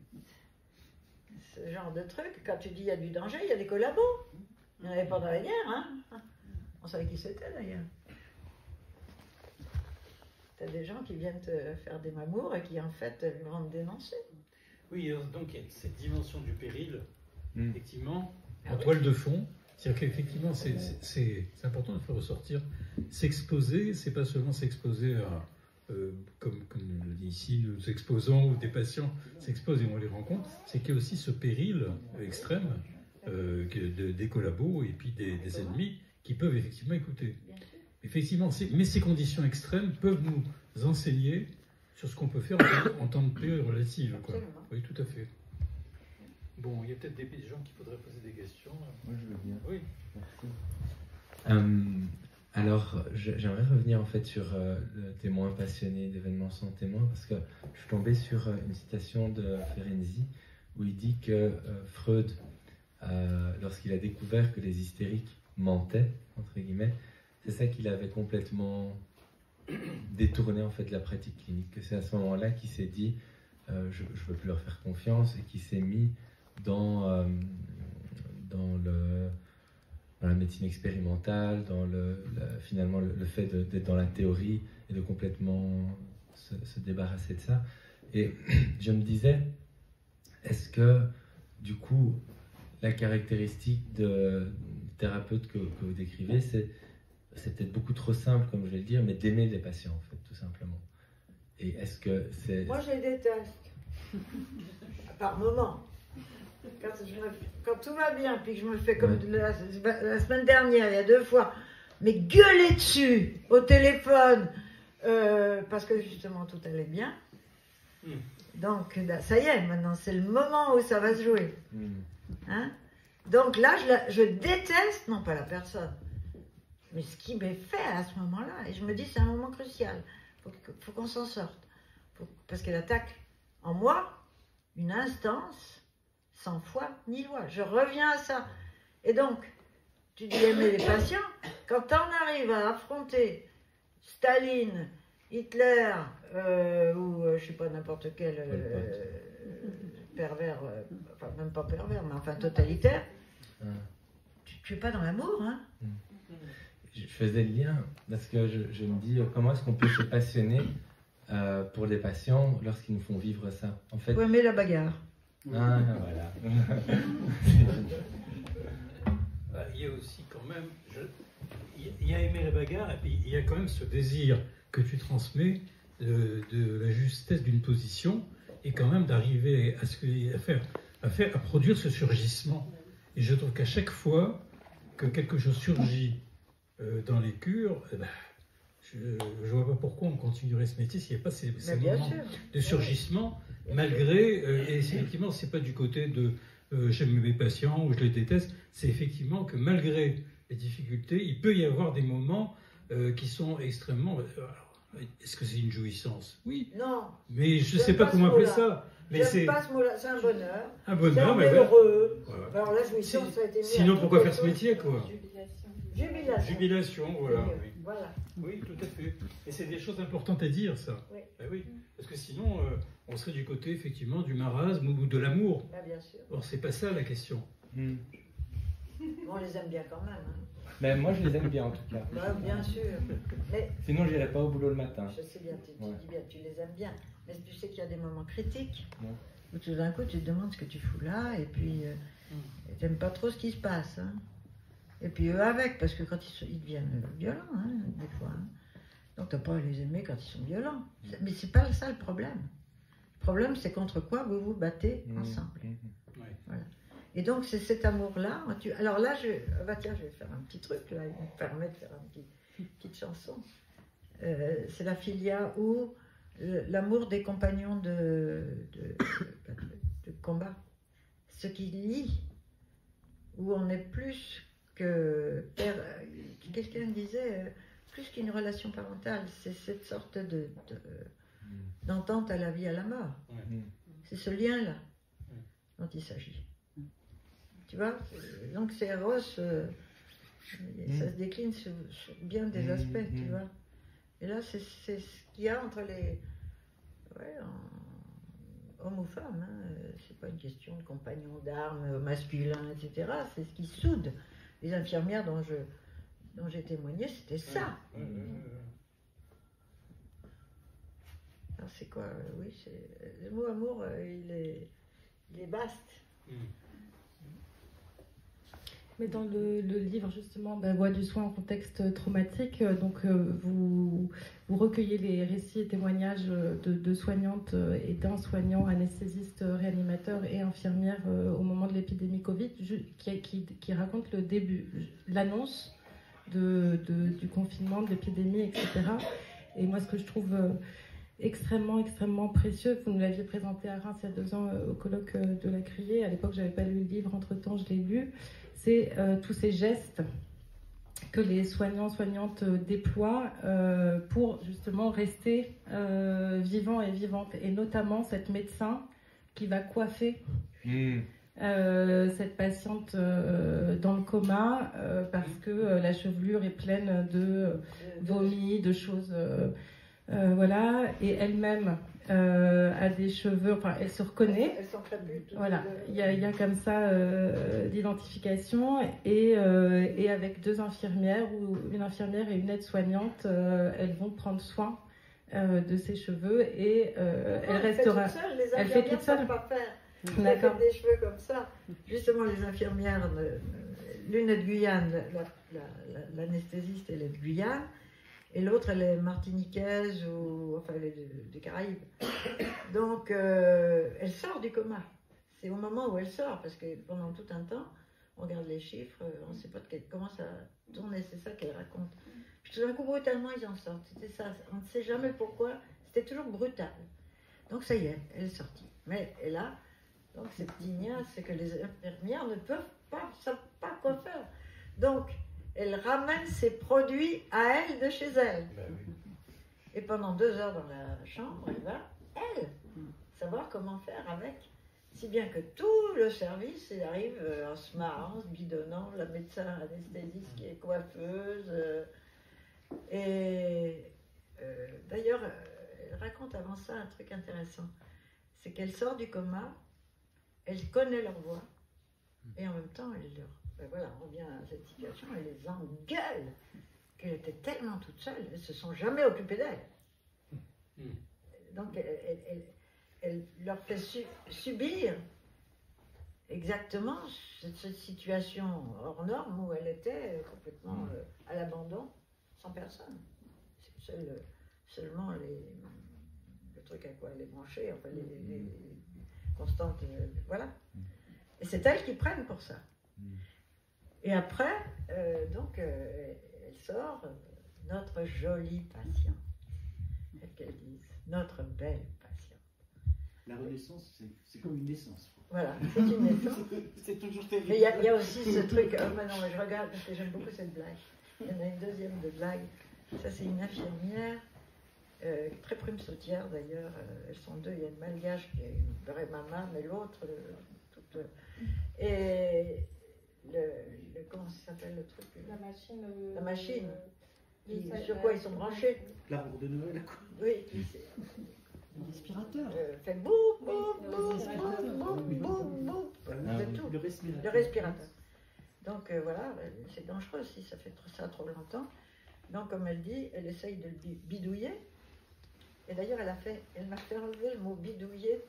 Ce genre de truc, quand tu dis il y a du danger, il y a des collabos. Il n'y en avait pas dans la guerre, hein. On savait qui c'était d'ailleurs. Tu as des gens qui viennent te faire des mamours et qui en fait vont te dénoncer. Oui, donc il y a cette dimension du péril, Mm. effectivement. En toile de fond, c'est-à-dire qu'effectivement, c'est c'est- c'est important de faire ressortir. S'exposer, c'est pas seulement s'exposer à, euh, comme, comme le dit ici, nous exposons ou des patients s'exposent et on les rencontre, c'est qu'il y a aussi ce péril extrême euh, que de- des collabos et puis des, des ennemis qui peuvent effectivement écouter. Bien sûr. Effectivement, c'est- mais ces conditions extrêmes peuvent nous enseigner sur ce qu'on peut faire en, en temps de paix relative. Quoi. Absolument. Oui, tout à fait. Bon, il y a peut-être des gens qui voudraient poser des questions. Moi, je veux bien. Oui. Merci. Euh, alors, je- j'aimerais revenir en fait sur euh, le témoin passionné d'événements sans témoin, parce que je suis tombé sur euh, une citation de Ferenczi où il dit que euh, Freud, euh, lorsqu'il a découvert que les hystériques mentaient, entre guillemets, c'est ça qu'il avait complètement détourné en fait la pratique clinique, que c'est à ce moment-là qu'il s'est dit euh, je ne veux plus leur faire confiance et qu'il s'est mis dans, euh, dans le dans la médecine expérimentale, dans le, la- finalement le, le fait de- d'être dans la théorie et de complètement se, se débarrasser de ça. Et je me disais, est-ce que du coup, la caractéristique de thérapeute que, que vous décrivez, c'est, c'est peut-être beaucoup trop simple, comme je vais le dire, mais d'aimer les patients, en fait, tout simplement. Et est-ce que c'est... Moi, je les déteste. Par moment. Quand, je me- quand tout va bien, puis que je me fais comme Ouais. la, la semaine dernière, il y a deux fois, mais gueuler dessus au téléphone, euh, parce que justement tout allait bien. Mm. Donc, là, ça y est, maintenant, c'est le moment où ça va se jouer. Hmm. Hein. Donc là, je, la- je déteste, non pas la personne, mais ce qui m'est fait à ce moment-là. Et je me dis, c'est un moment crucial. Il faut, que- faut qu'on s'en sorte. Faut- parce qu'elle attaque en moi une instance sans foi ni loi. Je reviens à ça. Et donc, tu dis aimer les patients. Quand on arrive à affronter Staline, Hitler, euh, ou euh, je sais pas, n'importe quel euh, pervers, euh, enfin même pas pervers, mais enfin totalitaire, Ah. tu, tu es pas dans l'amour, hein. Je faisais le lien parce que je, je me dis euh, comment est-ce qu'on peut se passionner euh, pour les patients lorsqu'ils nous font vivre ça. En fait, Faut aimer la bagarre. ah voilà. Bah, il y a aussi quand même, je- il il y a aimer la bagarre et puis il y a quand même ce désir que tu transmets de, de la justesse d'une position et quand même d'arriver à, ce que- à faire, à faire, à produire ce surgissement. Et je trouve qu'à chaque fois que quelque chose surgit euh, dans les cures, eh ben, je ne vois pas pourquoi on continuerait ce métier s'il n'y a pas ces, ces Mais bien moments sûr. de surgissement, Bien malgré, euh, et c'est effectivement, c'est pas du côté de euh, j'aime mes patients ou je les déteste, c'est effectivement que malgré les difficultés, il peut y avoir des moments euh, qui sont extrêmement... alors, est-ce que c'est une jouissance? Oui, Non, mais je ne J'aime sais pas pas comment ce appeler mot-là. ça. Mais j'aime c'est pas ce mot-là, c'est un bonheur. un C'est bonheur. un Mais voilà. heureux. Voilà. Alors la jouissance, Si- ça a été mis à Sinon, pourquoi quelque faire ce chose. métier, quoi? Jubilation. Jubilation, voilà. Oui. Voilà. Oui, tout à fait. Et c'est des choses importantes à dire, ça. Oui. Ben oui. Parce que sinon, euh, on serait du côté, effectivement, du marasme ou de l'amour. Bah, bien sûr. Or, c'est pas ça la question. Hmm. On les aime bien quand même. Hein. Mais moi, je les aime bien en tout cas. Bah, bien sûr. Mais Sinon, je n'irais pas au boulot le matin. je sais bien, tu, tu Ouais. dis bien, tu les aimes bien. Mais tu sais qu'il y a des moments critiques Ouais. où tout d'un coup tu te demandes ce que tu fous là et puis euh, et t'aimes pas trop ce qui se passe. Hein. Et puis eux avec, parce que quand ils, sont- ils deviennent violents, hein, des fois. Hein. Donc t'as pas à les aimer quand ils sont violents. C'est- Mais c'est pas ça le problème. Le problème, c'est contre quoi vous vous battez Hmm. ensemble. Hmm. Et donc, c'est cet amour-là. tu- Alors là, je... ah bah tiens, je vais faire un petit truc, là, il me permet de faire une petite, petite chanson. Euh, c'est la filia ou le- l'amour des compagnons de, de, de- de combat. Ce qui lie, où on est plus que... père- Quelqu'un disait, euh, plus qu'une relation parentale, c'est cette sorte de, de- d'entente à la vie, à la mort. Ouais. C'est ce lien-là dont il s'agit. Tu vois? Donc c'est Eros, euh, ça se décline sur, sur bien des Mm, aspects, tu mm. vois. Et là, c'est c'est ce qu'il y a entre les, ouais, en, homme ou femme, hein, c'est pas une question de compagnon d'armes masculin, et cetera. C'est ce qui soude. Les infirmières dont je dont j'ai témoigné, c'était ça. Ouais, ouais, ouais, ouais. Alors c'est quoi? Oui, c'est le mot amour, il est, il est vaste. Mm. Mais dans le, le livre, justement, bah, Voix du soin en contexte traumatique, euh, donc euh, vous, vous recueillez les récits et témoignages de, de soignantes et d'un soignant, anesthésiste, réanimateur et infirmière euh, au moment de l'épidémie Covid, qui, qui, qui raconte le début, l'annonce de, de, du confinement, de l'épidémie, et cetera. Et moi, ce que je trouve euh, extrêmement, extrêmement précieux, vous nous l'aviez présenté à Reims il y a deux ans euh, au colloque euh, de la Criée. À l'époque, je n'avais pas lu le livre, entre-temps, je l'ai lu. C'est euh, tous ces gestes que les soignants, soignantes euh, déploient euh, pour justement rester euh, vivants et vivantes. Et notamment cette médecin qui va coiffer mmh. euh, cette patiente euh, dans le coma euh, parce que euh, la chevelure est pleine de vomi, de choses... Euh, euh, voilà, et elle-même euh, a des cheveux, enfin elle se reconnaît. Elles sont crépues. Voilà, il y, y a comme ça euh, d'identification et, euh, et avec deux infirmières, ou une infirmière et une aide-soignante, euh, elles vont prendre soin euh, de ses cheveux et euh, non, elle, elle restera. Fait toute seule, les elle fait toute seule. Pas faire. Elle fait des cheveux comme ça. Justement, les infirmières, l'une est de Guyane, l'anesthésiste la, la, elle est de Guyane. Et l'autre, elle est martiniquaise ou enfin elle est des Caraïbes. Donc, euh, elle sort du coma. C'est au moment où elle sort, parce que pendant tout un temps, on regarde les chiffres, on ne sait pas de quel, comment ça tourne, c'est ça qu'elle raconte. Puis tout d'un coup, brutalement, ils en sortent. C'était ça. On ne sait jamais pourquoi. C'était toujours brutal. Donc ça y est, elle est sortie. Mais et là, donc c'est ignace, c'est que les infirmières ne peuvent pas, savent pas quoi faire. Donc elle ramène ses produits à elle de chez elle. Ben oui. Et pendant deux heures dans la chambre, elle va, elle, savoir comment faire avec. Si bien que tout le service, il arrive en se marrant, en se bidonnant, la médecin anesthésiste qui est coiffeuse. Euh, et euh, d'ailleurs, elle raconte avant ça un truc intéressant. C'est qu'elle sort du coma, elle connaît leur voix, et en même temps, elle leur... Ben voilà, on revient à cette situation, elle les engueule, qu'elle était tellement toute seule, elles ne se sont jamais occupées d'elle. Donc, elle, elle, elle, elle leur fait su, subir exactement cette, cette situation hors norme où elle était complètement euh, à l'abandon, sans personne. C'est seul, seulement les, le truc à quoi elle est branchée, enfin les, les, les constantes, euh, voilà. Et c'est elles qui prennent pour ça. Et après, euh, donc, euh, elle sort, euh, notre jolie patiente, qu'elle dise, notre belle patiente. La renaissance, c'est comme une naissance. Voilà, c'est une naissance. C'est toujours terrible. Mais il y, y a aussi ce truc, oh, mais non, mais je regarde parce que j'aime beaucoup cette blague. Il y en a une deuxième de blague. Ça, c'est une infirmière, euh, très prime sautière d'ailleurs. Euh, elles sont deux. Il y a une malgache qui est une vraie maman, mais l'autre, euh, toute. Euh, et le, le. Comment ça s'appelle le truc? La machine. Euh, la machine. Euh, qui, sur quoi ils sont branchés? L'arbre de Noël, quoi. Oui. Le respirateur. Euh, fait boum, boum, boum, boum, boum, boum, boum. C'est tout. Le respirateur. Le respirateur. Donc euh, voilà, c'est dangereux si ça fait ça trop longtemps. Donc comme elle dit, elle essaye de le bidouiller. Et d'ailleurs, elle a fait, elle m'a fait enlever le mot bidouiller.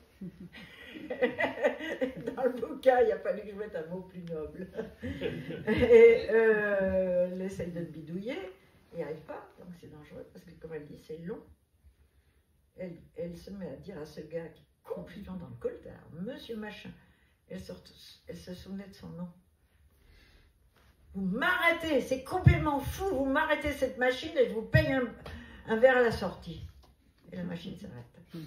Dans le bouquin, il a fallu que je mette un mot plus noble. Et euh, elle essaye de le bidouiller, et n'y arrive pas, donc c'est dangereux, parce que comme elle dit, c'est long. Elle, elle se met à dire à ce gars qui est complètement dans le coltard, Monsieur Machin, elle, sort, elle se souvenait de son nom. Vous m'arrêtez, c'est complètement fou, vous m'arrêtez cette machine et je vous paye un, un verre à la sortie. Et la machine s'arrête.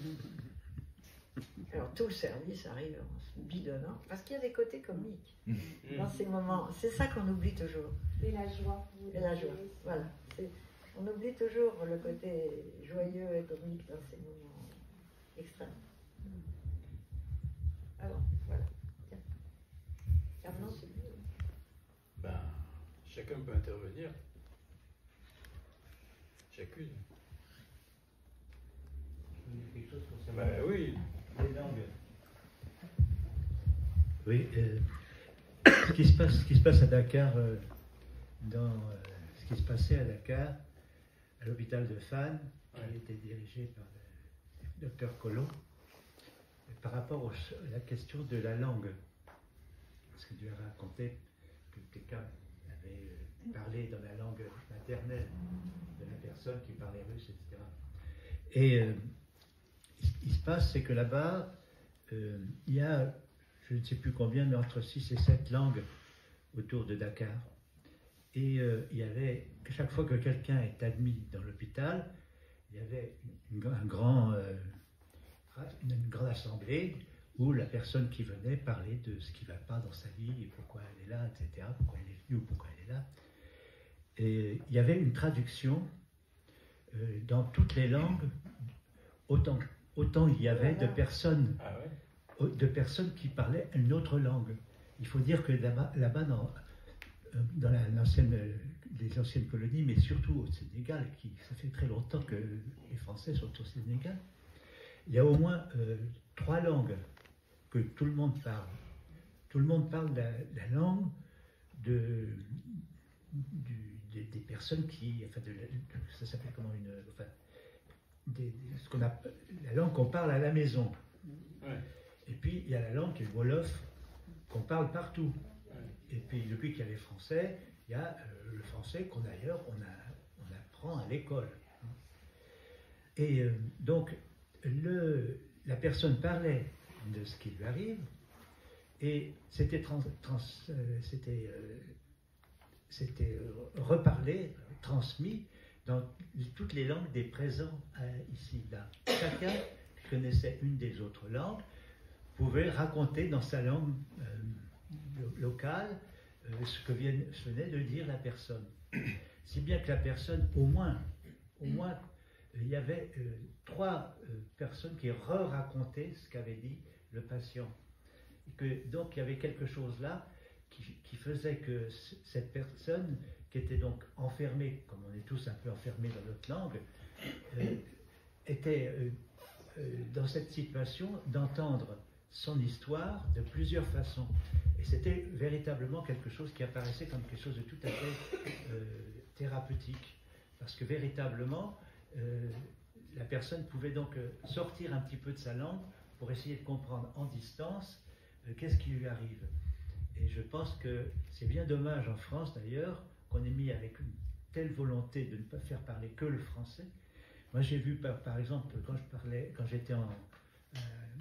Alors tout le service arrive en se bidonnant, parce qu'il y a des côtés comiques dans ces moments. C'est ça qu'on oublie toujours. Et la joie. Et la joie, voilà. On oublie toujours le côté joyeux et comique dans ces moments extrêmes. Alors, voilà. Tiens. Carnot, c'est mieux. Ben, chacun peut intervenir. Chacune. Quelque chose concernant Ben oui. les langues. Oui, euh, ce, qui se passe, ce qui se passe à Dakar, euh, dans euh, ce qui se passait à Dakar, à l'hôpital de Fann, qui Ouais. était dirigé par le docteur Collot, par rapport au- à la question de la langue. Parce que tu as raconté que quelqu'un avait euh, parlé dans la langue maternelle de la personne qui parlait russe, et cetera. Et euh, il, il se passe, c'est que là-bas, euh, il y a, je ne sais plus combien, mais entre six et sept langues autour de Dakar. Et euh, il y avait, chaque fois que quelqu'un est admis dans l'hôpital, il y avait une, un grand, euh, une, une grande assemblée où la personne qui venait parlait de ce qui ne va pas dans sa vie, et pourquoi elle est là, et cetera, pourquoi elle est venue ou pourquoi elle est là. Et il y avait une traduction euh, dans toutes les langues, autant, autant il y avait de personnes, Ah ouais. de personnes qui parlaient une autre langue. Il faut dire que là-bas, là-bas dans, dans la, l'ancienne, les anciennes colonies, mais surtout au Sénégal, qui, ça fait très longtemps que les Français sont au Sénégal, il y a au moins euh, trois langues que tout le monde parle. Tout le monde parle la, la langue de, du, des, des personnes qui, enfin, de, de, ça s'appelle comment une, enfin, des, ce qu'on a, la langue qu'on parle à la maison. Ouais. Et puis il y a la langue qui est le Wolof qu'on parle partout. Ouais. Et puis depuis qu'il y a les Français, il y a euh, le français qu'on d'ailleurs on, a, on apprend à l'école. Et euh, donc le, la personne parlait de ce qui lui arrive et c'était trans, trans, euh, c'était, euh, c'était euh, reparlé, transmis dans toutes les langues des présents euh, ici, là. Chacun qui connaissait une des autres langues pouvait raconter dans sa langue euh, locale euh, ce que vient, ce venait de dire la personne. Si bien que la personne, au moins, au moins, euh, il y avait euh, trois euh, personnes qui re-racontaient ce qu'avait dit le patient. Et que, donc il y avait quelque chose là qui, qui faisait que c- cette personne, qui était donc enfermée, comme on est tous un peu enfermés dans notre langue, euh, était euh, euh, dans cette situation d'entendre son histoire de plusieurs façons. Et c'était véritablement quelque chose qui apparaissait comme quelque chose de tout à fait euh, thérapeutique. Parce que véritablement, euh, la personne pouvait donc euh, sortir un petit peu de sa langue pour essayer de comprendre en distance euh, qu'est-ce qui lui arrive. Et je pense que c'est bien dommage en France d'ailleurs qu'on ait mis avec une telle volonté de ne pas faire parler que le français. Moi j'ai vu par, par exemple quand je parlais, quand j'étais en euh,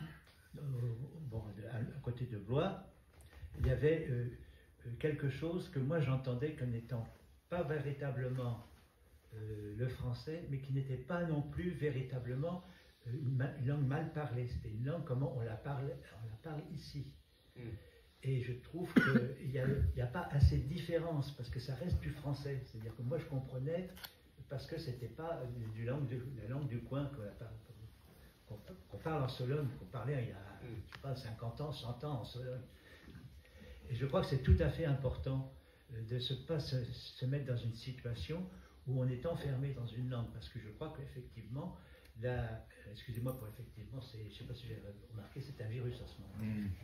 bon, à, à côté de Blois, il y avait euh, quelque chose que moi j'entendais comme n'étant pas véritablement euh, le français, mais qui n'était pas non plus véritablement euh, une, ma- une langue mal parlée. C'était une langue comment on la parle, on la parle ici. Mm. Et je trouve qu'il n'y a, il y a pas assez de différence, parce que ça reste du français. C'est-à-dire que moi je comprenais, parce que c'était pas du, du langue de, la langue du coin qu'on parle, qu'on, qu'on parle en Sologne, qu'on parlait il y a Mm. je sais pas, cinquante ans, cent ans en Sologne. Et je crois que c'est tout à fait important euh, de ne se, pas se, se mettre dans une situation où on est enfermé dans une langue, parce que je crois qu'effectivement, la, excusez-moi pour effectivement, c'est, je ne sais pas si j'ai remarqué, c'est un virus en ce moment. Mm.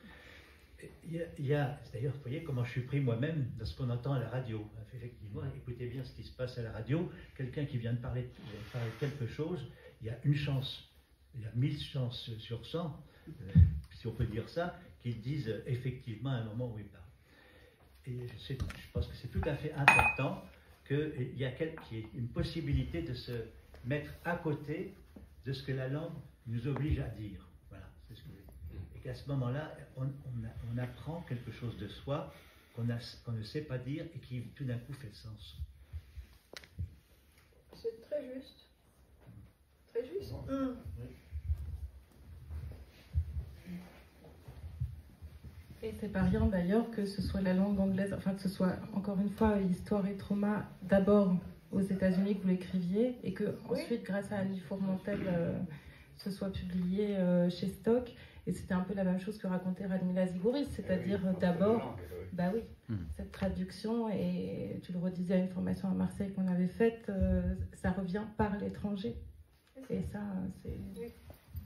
Il y a, il y a d'ailleurs, vous voyez comment je suis pris moi-même dans ce qu'on entend à la radio. Effectivement, écoutez bien ce qui se passe à la radio. Quelqu'un qui vient de parler, de parler de quelque chose, il y a une chance, il y a mille chances sur cent, euh, si on peut dire ça, qu'ils disent euh, effectivement à un moment où ils parlent. Et je, sais, je pense que c'est tout à fait important qu'il y a quel, qu'il y ait une possibilité de se mettre à côté de ce que la langue nous oblige à dire. Voilà, c'est ce que je veux dire. Et qu'à ce moment-là, on, on, a- on apprend quelque chose de soi qu'on, a, qu'on ne sait pas dire et qui tout d'un coup fait sens. C'est très juste. Très juste. Et c'est pas rien d'ailleurs que ce soit la langue anglaise, enfin que ce soit encore une fois Histoire et Trauma d'abord aux États-Unis que vous l'écriviez et que Oui. ensuite grâce à Annie Fourmentel euh, ce soit publié euh, chez Stock. Et c'était un peu la même chose que racontait Radmila Zigouris, c'est-à-dire euh, d'abord, bah oui, Mm. cette traduction, et tu le redisais à une formation à Marseille qu'on avait faite, euh, ça revient par l'étranger. Et ça, c'est. Oui.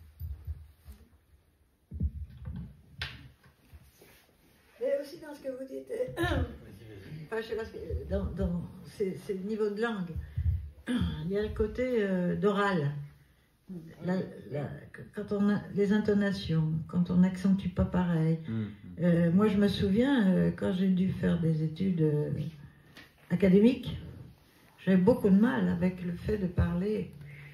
aussi dans ce que vous dites. Enfin, je sais pas, dans, dans ces, ces niveaux de langue, il y a le côté euh, d'oral. La, la, quand on a les intonations, quand on n'accentue pas pareil. Euh, moi, je me souviens, euh, quand j'ai dû faire des études euh, académiques, j'avais beaucoup de mal avec le fait de parler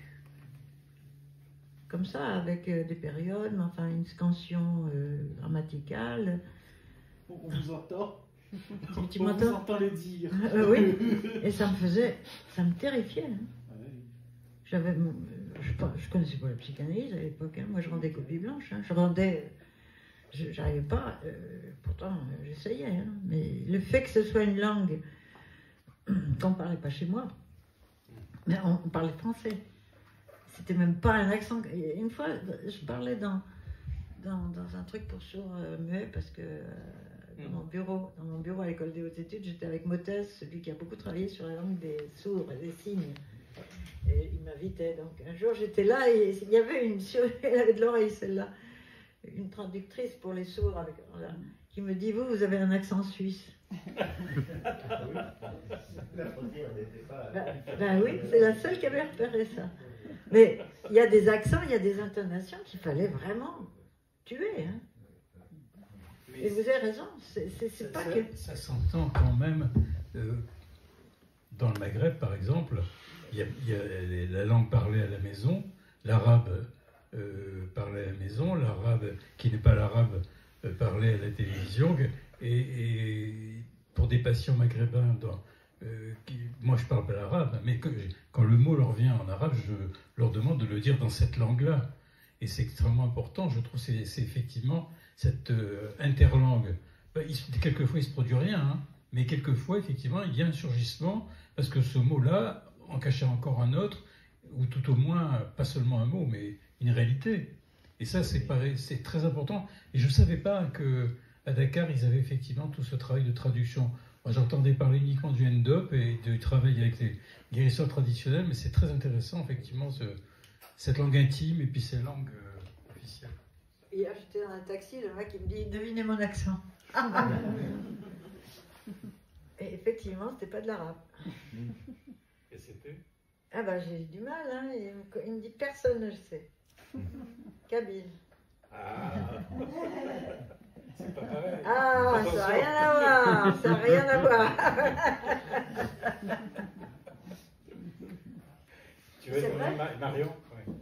comme ça, avec euh, des périodes, mais enfin une scansion euh, grammaticale. On vous entend. Tu, tu On vous m'entends entend le dire. Euh, Oui, et ça me faisait, ça me terrifiait. Hein. Ouais. J'avais, je, je connaissais pas la psychanalyse à l'époque. Hein. Moi, je rendais copie blanche. Hein. Je rendais, je j'arrivais pas. Euh, pourtant, euh, j'essayais. Hein. Mais le fait que ce soit une langue qu'on parlait pas chez moi, mais on, on parlait français. C'était même pas un accent. Une fois, je parlais dans, dans, dans un truc pour sourds euh, muets parce que euh, dans mon bureau, dans mon bureau à l'école des hautes études, j'étais avec Motès, celui qui a beaucoup travaillé sur la langue des sourds et des signes. Et il m'invitait. Donc un jour, j'étais là et il y avait une, elle avait de l'oreille celle-là, une traductrice pour les sourds avec, voilà, qui me dit, vous, vous avez un accent suisse. Ben, ben oui, c'est la seule qui avait repéré ça. Mais il y a des accents, il y a des intonations qu'il fallait vraiment tuer. Hein. Et vous avez raison, c'est pas ça, que... Ça s'entend quand même. Euh, dans le Maghreb, par exemple, il y a, il y a la langue parlée à la maison, l'arabe euh, parlé à la maison, l'arabe qui n'est pas l'arabe euh, parlé à la télévision. Et, et pour des patients maghrébins, dans, euh, qui, moi je parle pas l'arabe, mais que, quand le mot leur vient en arabe, je leur demande de le dire dans cette langue-là. Et c'est extrêmement important, je trouve, c'est effectivement cette euh, interlangue. Ben, il, quelquefois, il ne se produit rien, hein, mais quelquefois, effectivement, il y a un surgissement, parce que ce mot-là en cachait encore un autre, ou tout au moins, pas seulement un mot, mais une réalité. Et ça, c'est très important. Et je ne savais pas qu'à Dakar, ils avaient effectivement tout ce travail de traduction. J'entendais parler uniquement du N D O P et du travail avec les guérisseurs traditionnels, mais c'est très intéressant, effectivement, ce, cette langue intime et puis ces langues euh, officielles. Hier, j'étais dans un taxi, le mec il me dit, devinez mon accent. Et effectivement, c'était pas de l'arabe. Et c'était? Ah ben, j'ai du mal, hein. Il me, il me dit, personne ne le sait. Kabyle. Ah, c'est pas pareil. Ah, ça n'a rien à voir, ça n'a rien à voir. Tu veux demander Marion? Oui.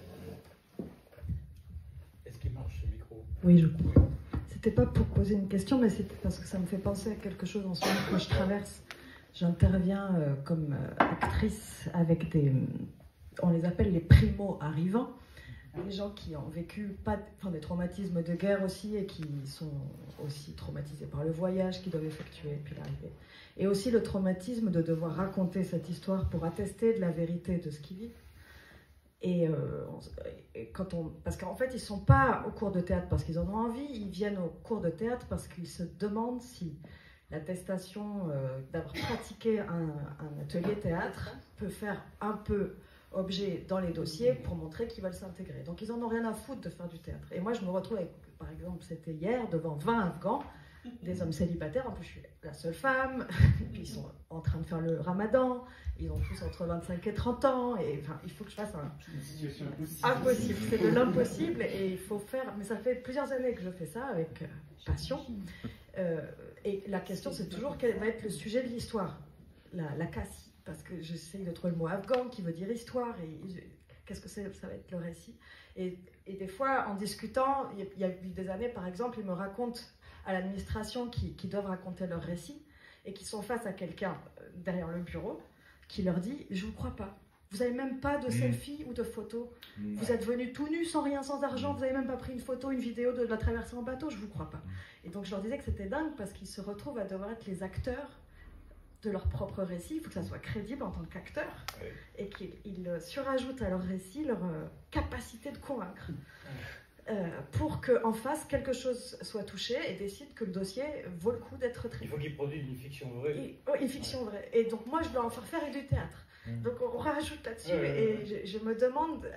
Est-ce qu'il marche ce micro? Oui, je crois. C'était pas pour poser une question, mais c'était parce que ça me fait penser à quelque chose en ce moment que je traverse. J'interviens euh, comme euh, actrice avec des... On les appelle les primo-arrivants. Des gens qui ont vécu pas, enfin, des traumatismes de guerre aussi et qui sont aussi traumatisés par le voyage qu'ils doivent effectuer puis l'arrivée. Et aussi le traumatisme de devoir raconter cette histoire pour attester de la vérité de ce qu'ils vivent. Et, euh, et quand on, parce qu'en fait, ils ne sont pas au cours de théâtre parce qu'ils en ont envie, ils viennent au cours de théâtre parce qu'ils se demandent si l'attestation euh, d'avoir pratiqué un, un atelier théâtre peut faire un peu objet dans les dossiers pour montrer qu'ils veulent s'intégrer. Donc ils en ont rien à foutre de faire du théâtre. Et moi je me retrouve avec, par exemple, c'était hier, devant vingt Afghans, des hommes célibataires, en plus je suis la seule femme, puis ils sont en train de faire le ramadan, ils ont tous entre vingt-cinq et trente ans, et enfin il faut que je fasse un... Impossible, c'est de l'impossible, et il faut faire... Mais ça fait plusieurs années que je fais ça, avec euh, passion. Euh, et la question c'est toujours quel va être le sujet de l'histoire, la, la casse. Parce que j'essaye de trouver le mot afghan qui veut dire histoire, et qu'est-ce que c'est, ça va être le récit. Et, et des fois, en discutant, il y a eu des années, par exemple, ils me racontent à l'administration qui, qui doivent raconter leur récit, et qui sont face à quelqu'un derrière le bureau, qui leur dit « je ne vous crois pas, vous n'avez même pas de selfie ou de photo, vous êtes venus tout nus, sans rien, sans argent, vous n'avez même pas pris une photo, une vidéo de la traversée en bateau, je ne vous crois pas ». Et donc je leur disais que c'était dingue, parce qu'ils se retrouvent à devoir être les acteurs de leur propre récit, il faut que ça soit crédible en tant qu'acteur, oui. Et qu'ils surajoutent à leur récit leur euh, capacité de convaincre, euh, pour qu'en face, quelque chose soit touché et décide que le dossier vaut le coup d'être traité. Il faut qu'ils produisent une fiction vraie. Et, oh, une fiction vraie. Et donc moi, je dois en faire faire du théâtre. Mmh. Donc on rajoute là-dessus, ouais, et ouais, ouais. Je, je me demande,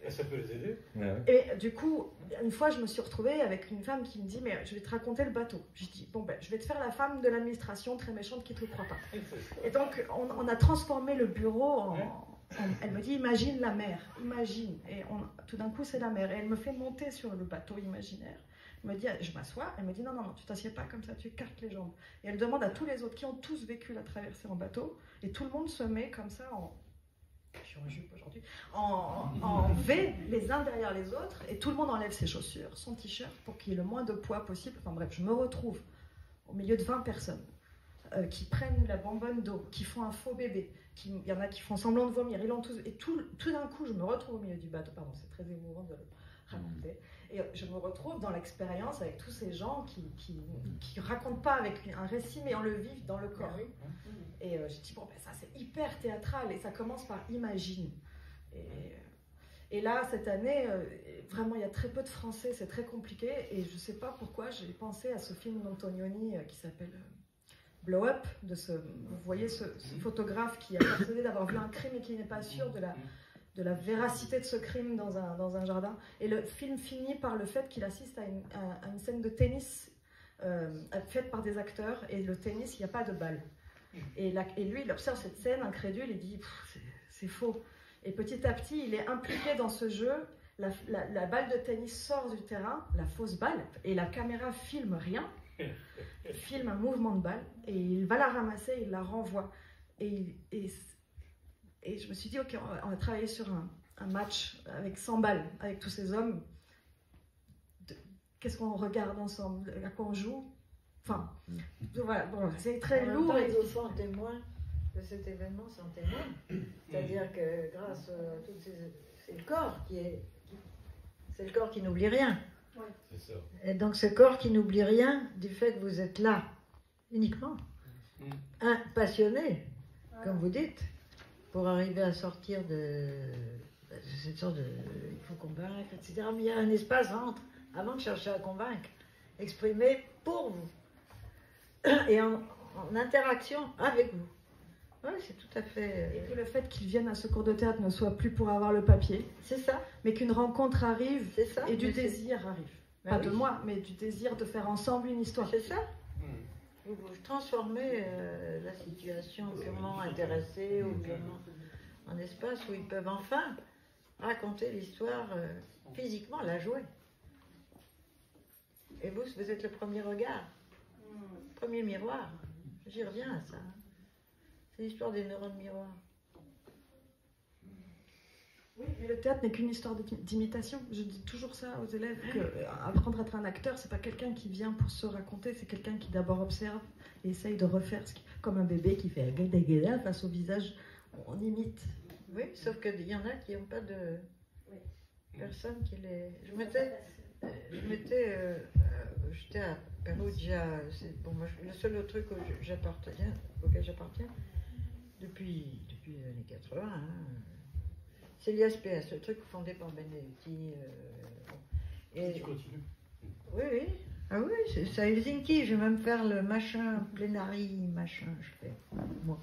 Et ça peut les aider. Ouais. Et du coup, une fois, je me suis retrouvée avec une femme qui me dit, mais je vais te raconter le bateau. Je dis, bon ben, je vais te faire la femme de l'administration très méchante qui ne te croit pas. Et donc, on, on a transformé le bureau en... en- elle me dit, imagine la mer, imagine. Et on, tout d'un coup, c'est la mer. Et elle me fait monter sur le bateau imaginaire. Elle me dit, je m'assois. Elle me dit, non, non, non, tu t'assieds pas comme ça, tu écartes les jambes. Et elle demande à tous les autres qui ont tous vécu la traversée en bateau. Et tout le monde se met comme ça en... Je suis en jupe aujourd'hui. En, en V, les uns derrière les autres, et tout le monde enlève ses chaussures, son t-shirt, pour qu'il y ait le moins de poids possible. Enfin bref, je me retrouve au milieu de vingt personnes euh, qui prennent la bonbonne d'eau, qui font un faux bébé, qui, il y en a qui font semblant de vomir, ils l'ont tous, et tout, tout d'un coup, je me retrouve au milieu du bateau. Pardon, c'est très émouvant de le raconter. Et je me retrouve dans l'expérience avec tous ces gens qui, qui, qui racontent pas avec un récit, mais en le vivent dans le corps. Et euh, j'ai dit, bon, ben, ça c'est hyper théâtral, et ça commence par imagine. Et, et là, cette année, euh, vraiment, il y a très peu de français, c'est très compliqué, et je sais pas pourquoi, j'ai pensé à ce film d'Antonioni euh, qui s'appelle euh, Blow Up, de ce, vous voyez ce, ce photographe qui a persuadé d'avoir vu un crime et qui n'est pas sûr de la, de la véracité de ce crime dans un, dans un jardin. Et le film finit par le fait qu'il assiste à une, à, à une scène de tennis euh, faite par des acteurs, et le tennis, il n'y a pas de balle. Et, la, et lui, il observe cette scène incrédule et dit c'est faux. Et petit à petit, il est impliqué dans ce jeu. La, la, la balle de tennis sort du terrain, la fausse balle, et la caméra filme rien, filme un mouvement de balle, et il va la ramasser, il la renvoie. Et, et, et je me suis dit, ok, on va, on va travailler sur un, un match avec cent balles, avec tous ces hommes. Qu'est-ce qu'on regarde ensemble, à quoi on joue? Enfin, voilà, bon, c'est très lourd. Temps, ils sont témoins de cet événement, sans témoins. C'est-à-dire que grâce à toutes ces... C'est le corps qui est... C'est le corps qui n'oublie rien. Ouais. C'est ça. Et donc ce corps qui n'oublie rien du fait que vous êtes là, uniquement. Mm. Un passionné, ouais. Comme vous dites, pour arriver à sortir de, de cette sorte de... Il faut convaincre, et cetera. Mais il y a un espace entre, avant de chercher à convaincre, exprimé pour vous. Et en, en interaction avec vous. Oui, c'est tout à fait... Et que le fait qu'ils viennent à ce cours de théâtre ne soit plus pour avoir le papier. C'est ça. Mais qu'une rencontre arrive ça, et du désir arrive. Ben Pas oui. de moi, mais du désir de faire ensemble une histoire. C'est ça. Mmh. Vous, vous transformez euh, la situation purement intéressée ou purement en espace où ils peuvent enfin raconter l'histoire euh, physiquement, la jouer. Et vous, vous êtes le premier regard. Premier miroir, j'y reviens à ça. C'est l'histoire des neurones miroirs. Oui, mais le théâtre n'est qu'une histoire d'imitation. Je dis toujours ça aux élèves, que euh, apprendre à être un acteur, c'est pas quelqu'un qui vient pour se raconter, c'est quelqu'un qui d'abord observe et essaye de refaire, ce qui, comme un bébé qui fait un guédé face au visage, on imite. Oui, sauf qu'il y en a qui n'ont pas de personne qui les... Je m'étais... Je m'étais... Euh, euh, j'étais à Perugia, c'est bon, moi, le seul truc auquel j'appartiens, auquel j'appartiens depuis, depuis les années quatre-vingts, hein, c'est l'I S P S, le truc fondé par Benedetti. Euh, et... Tu continues. Oui, oui. Ah oui, c'est à Helsinki, je vais même faire le machin, plénari, machin, je fais, moi.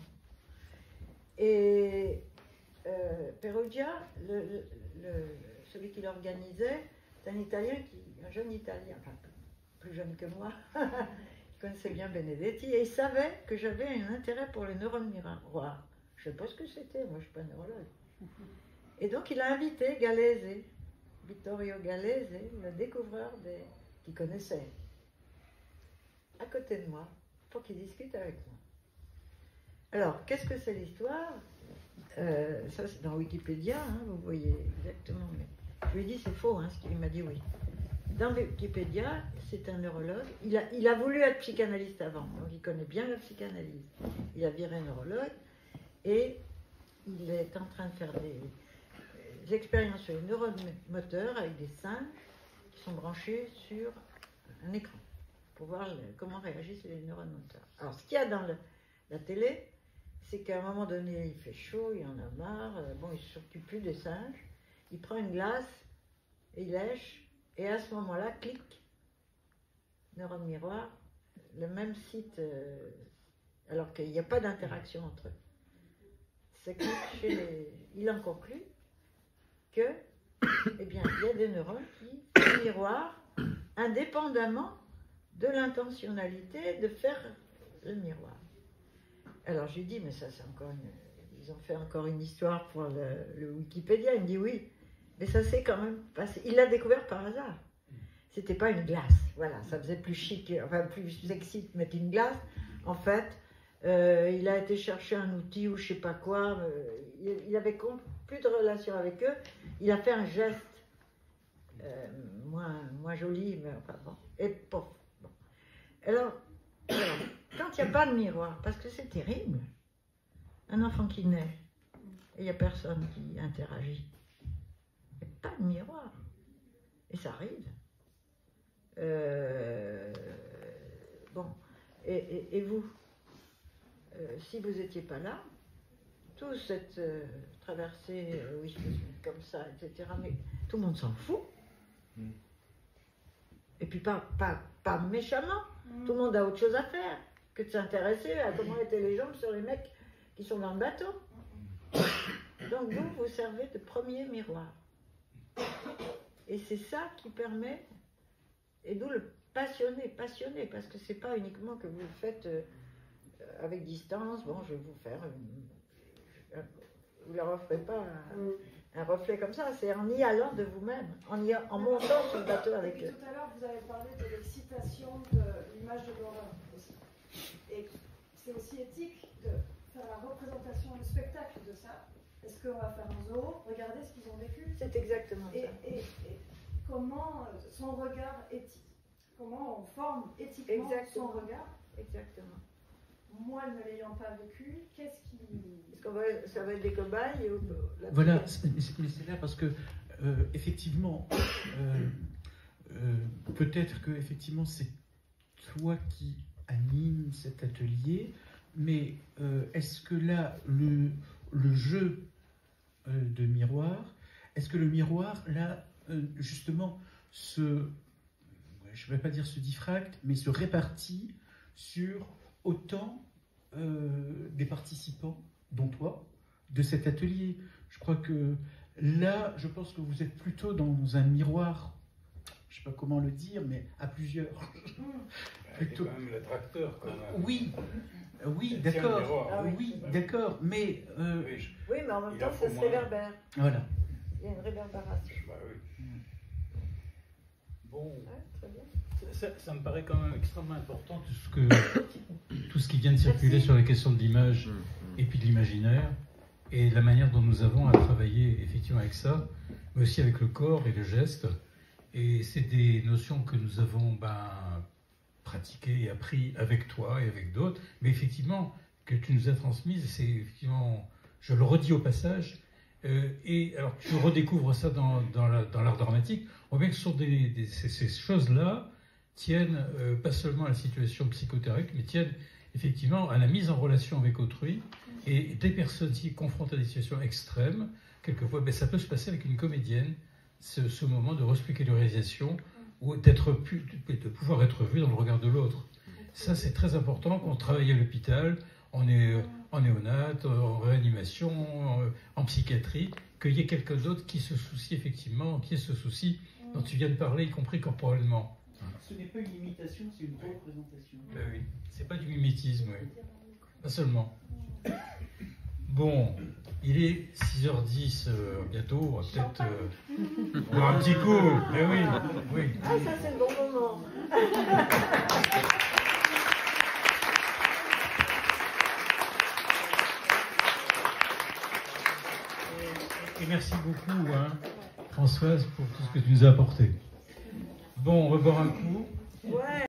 Et euh, Perugia, le, le, le, celui qui l'organisait, c'est un Italien, qui, un jeune Italien, enfin plus jeune que moi, qui connaissait bien Benedetti, et il savait que j'avais un intérêt pour les neurones miroirs. Je ne sais pas ce que c'était, moi je ne suis pas neurologue. Et donc il a invité Gallese, Vittorio Gallese, le découvreur des... qui connaissait, à côté de moi, pour qu'il discute avec moi. Alors, qu'est-ce que c'est l'histoire? euh, Ça, c'est dans Wikipédia, hein, vous voyez exactement. Mais je lui ai dit, c'est faux, hein, ce qu'il m'a dit oui. Dans Wikipédia, c'est un neurologue. Il a, il a voulu être psychanalyste avant, donc il connaît bien la psychanalyse. Il a viré neurologue et il est en train de faire des, des expériences sur les neurones moteurs avec des singes qui sont branchés sur un écran pour voir le, comment réagissent les neurones moteurs. Alors, ce qu'il y a dans le, la télé, c'est qu'à un moment donné, il fait chaud, il en a marre, euh, bon, il ne s'occupe plus des singes, il prend une glace, et il lèche, et à ce moment-là, clic, neurone miroir, le même site, euh, alors qu'il n'y a pas d'interaction entre eux. C'est que chez les, il en conclut que eh bien, il y a des neurones qui font le miroir indépendamment de l'intentionnalité de faire le miroir. Alors je lui dis, mais ça c'est encore une... Ils ont fait encore une histoire pour le, le Wikipédia. Il me dit oui, mais ça c'est quand même passé. Il l'a découvert par hasard. C'était pas une glace, voilà, ça faisait plus chic, enfin plus sexy de mettre une glace. En fait, euh, il a été chercher un outil ou je sais pas quoi. Euh, il, il avait plus de relation avec eux. Il a fait un geste euh, moins, moins joli, mais enfin bon. Et pof. Bon. Alors, alors, quand il n'y a pas de miroir, parce que c'est terrible, un enfant qui naît et il n'y a personne qui interagit, il n'y a pas de miroir. Et ça arrive. Euh, bon, et, et, et vous, euh, si vous n'étiez pas là, toute cette euh, traversée, euh, oui, je suis comme ça, et cetera, mais tout le monde s'en fout. Mm. Et puis pas, pas, pas méchamment, mm. Tout le monde a autre chose à faire que de s'intéresser à comment étaient les jambes sur les mecs qui sont dans le bateau. Donc vous, vous servez de premier miroir. Et c'est ça qui permet... Et d'où le passionné, passionné, parce que c'est pas uniquement que vous le faites euh, avec distance, bon, je vais vous faire une... Vous leur offrez pas un, mm. un reflet comme ça, c'est en y allant de vous-même, en, y, en montant sur le bateau avec eux. Tout à l'heure, vous avez parlé de l'excitation de l'image de l'horreur aussi. Et c'est aussi éthique de faire la représentation, le spectacle de ça. Est-ce qu'on va faire un zoo? Regardez ce qu'ils ont vécu. C'est exactement et, ça. Et, et, comment son regard éthique, comment on forme éthiquement Exactement. son regard. Exactement. Moi, ne l'ayant pas vécu, qu'est-ce qui... Est-ce qu'on va, ça va être des cobayes ou la Voilà, mais c'est là parce que, euh, effectivement, euh, euh, peut-être que effectivement c'est toi qui anime cet atelier, mais euh, est-ce que là, le, le jeu euh, de miroir, est-ce que le miroir, là, Euh, justement, se, je ne vais pas dire se diffracte, mais se répartit sur autant euh, des participants, dont toi, de cet atelier. Je crois que là, je pense que vous êtes plutôt dans un miroir, je ne sais pas comment le dire, mais à plusieurs. Plutôt. Quand même l'attracteur, quand même. Oui, oui, d'accord, ah, oui, oui, d'accord, mais... Euh, oui. oui, mais en même temps, ça se réverbère. Voilà. Il y a une réverbération. Bah, oui. Bon, ouais, très bien. Ça, ça me paraît quand même extrêmement important tout ce, que, tout ce qui vient de circuler Merci. Sur les questions de l'image et puis de l'imaginaire et la manière dont nous avons à travailler effectivement avec ça, mais aussi avec le corps et le geste. Et c'est des notions que nous avons ben, pratiquées et appris avec toi et avec d'autres, mais effectivement que tu nous as transmises, c'est effectivement, je le redis au passage. Euh, et alors tu redécouvres ça dans, dans, la, dans l'art dramatique, on voit bien que sur des, des, ces, ces choses-là tiennent euh, pas seulement à la situation psychothérapeute, mais tiennent effectivement à la mise en relation avec autrui, et des personnes qui confrontent à des situations extrêmes, quelquefois ben, ça peut se passer avec une comédienne, ce, ce moment de respecularisation, ou d'être pu, de pouvoir être vu dans le regard de l'autre. Ça c'est très important quand on travaille à l'hôpital, on est en néonate, en réanimation, en, en psychiatrie, qu'il y ait quelqu'un d'autre qui se soucie effectivement, qui ait ce souci dont tu viens de parler, y compris corporellement. Ce n'est pas une imitation, c'est une représentation. Ben oui, c'est pas du mimétisme, oui. Pas seulement. Bon, il est six heures dix euh, bientôt, on va peut-être euh, boire un petit coup. Mais oui, oui. Ah, ça c'est le bon moment. Et merci beaucoup, hein, Françoise, pour tout ce que tu nous as apporté. Bon, on va boire un coup. Ouais.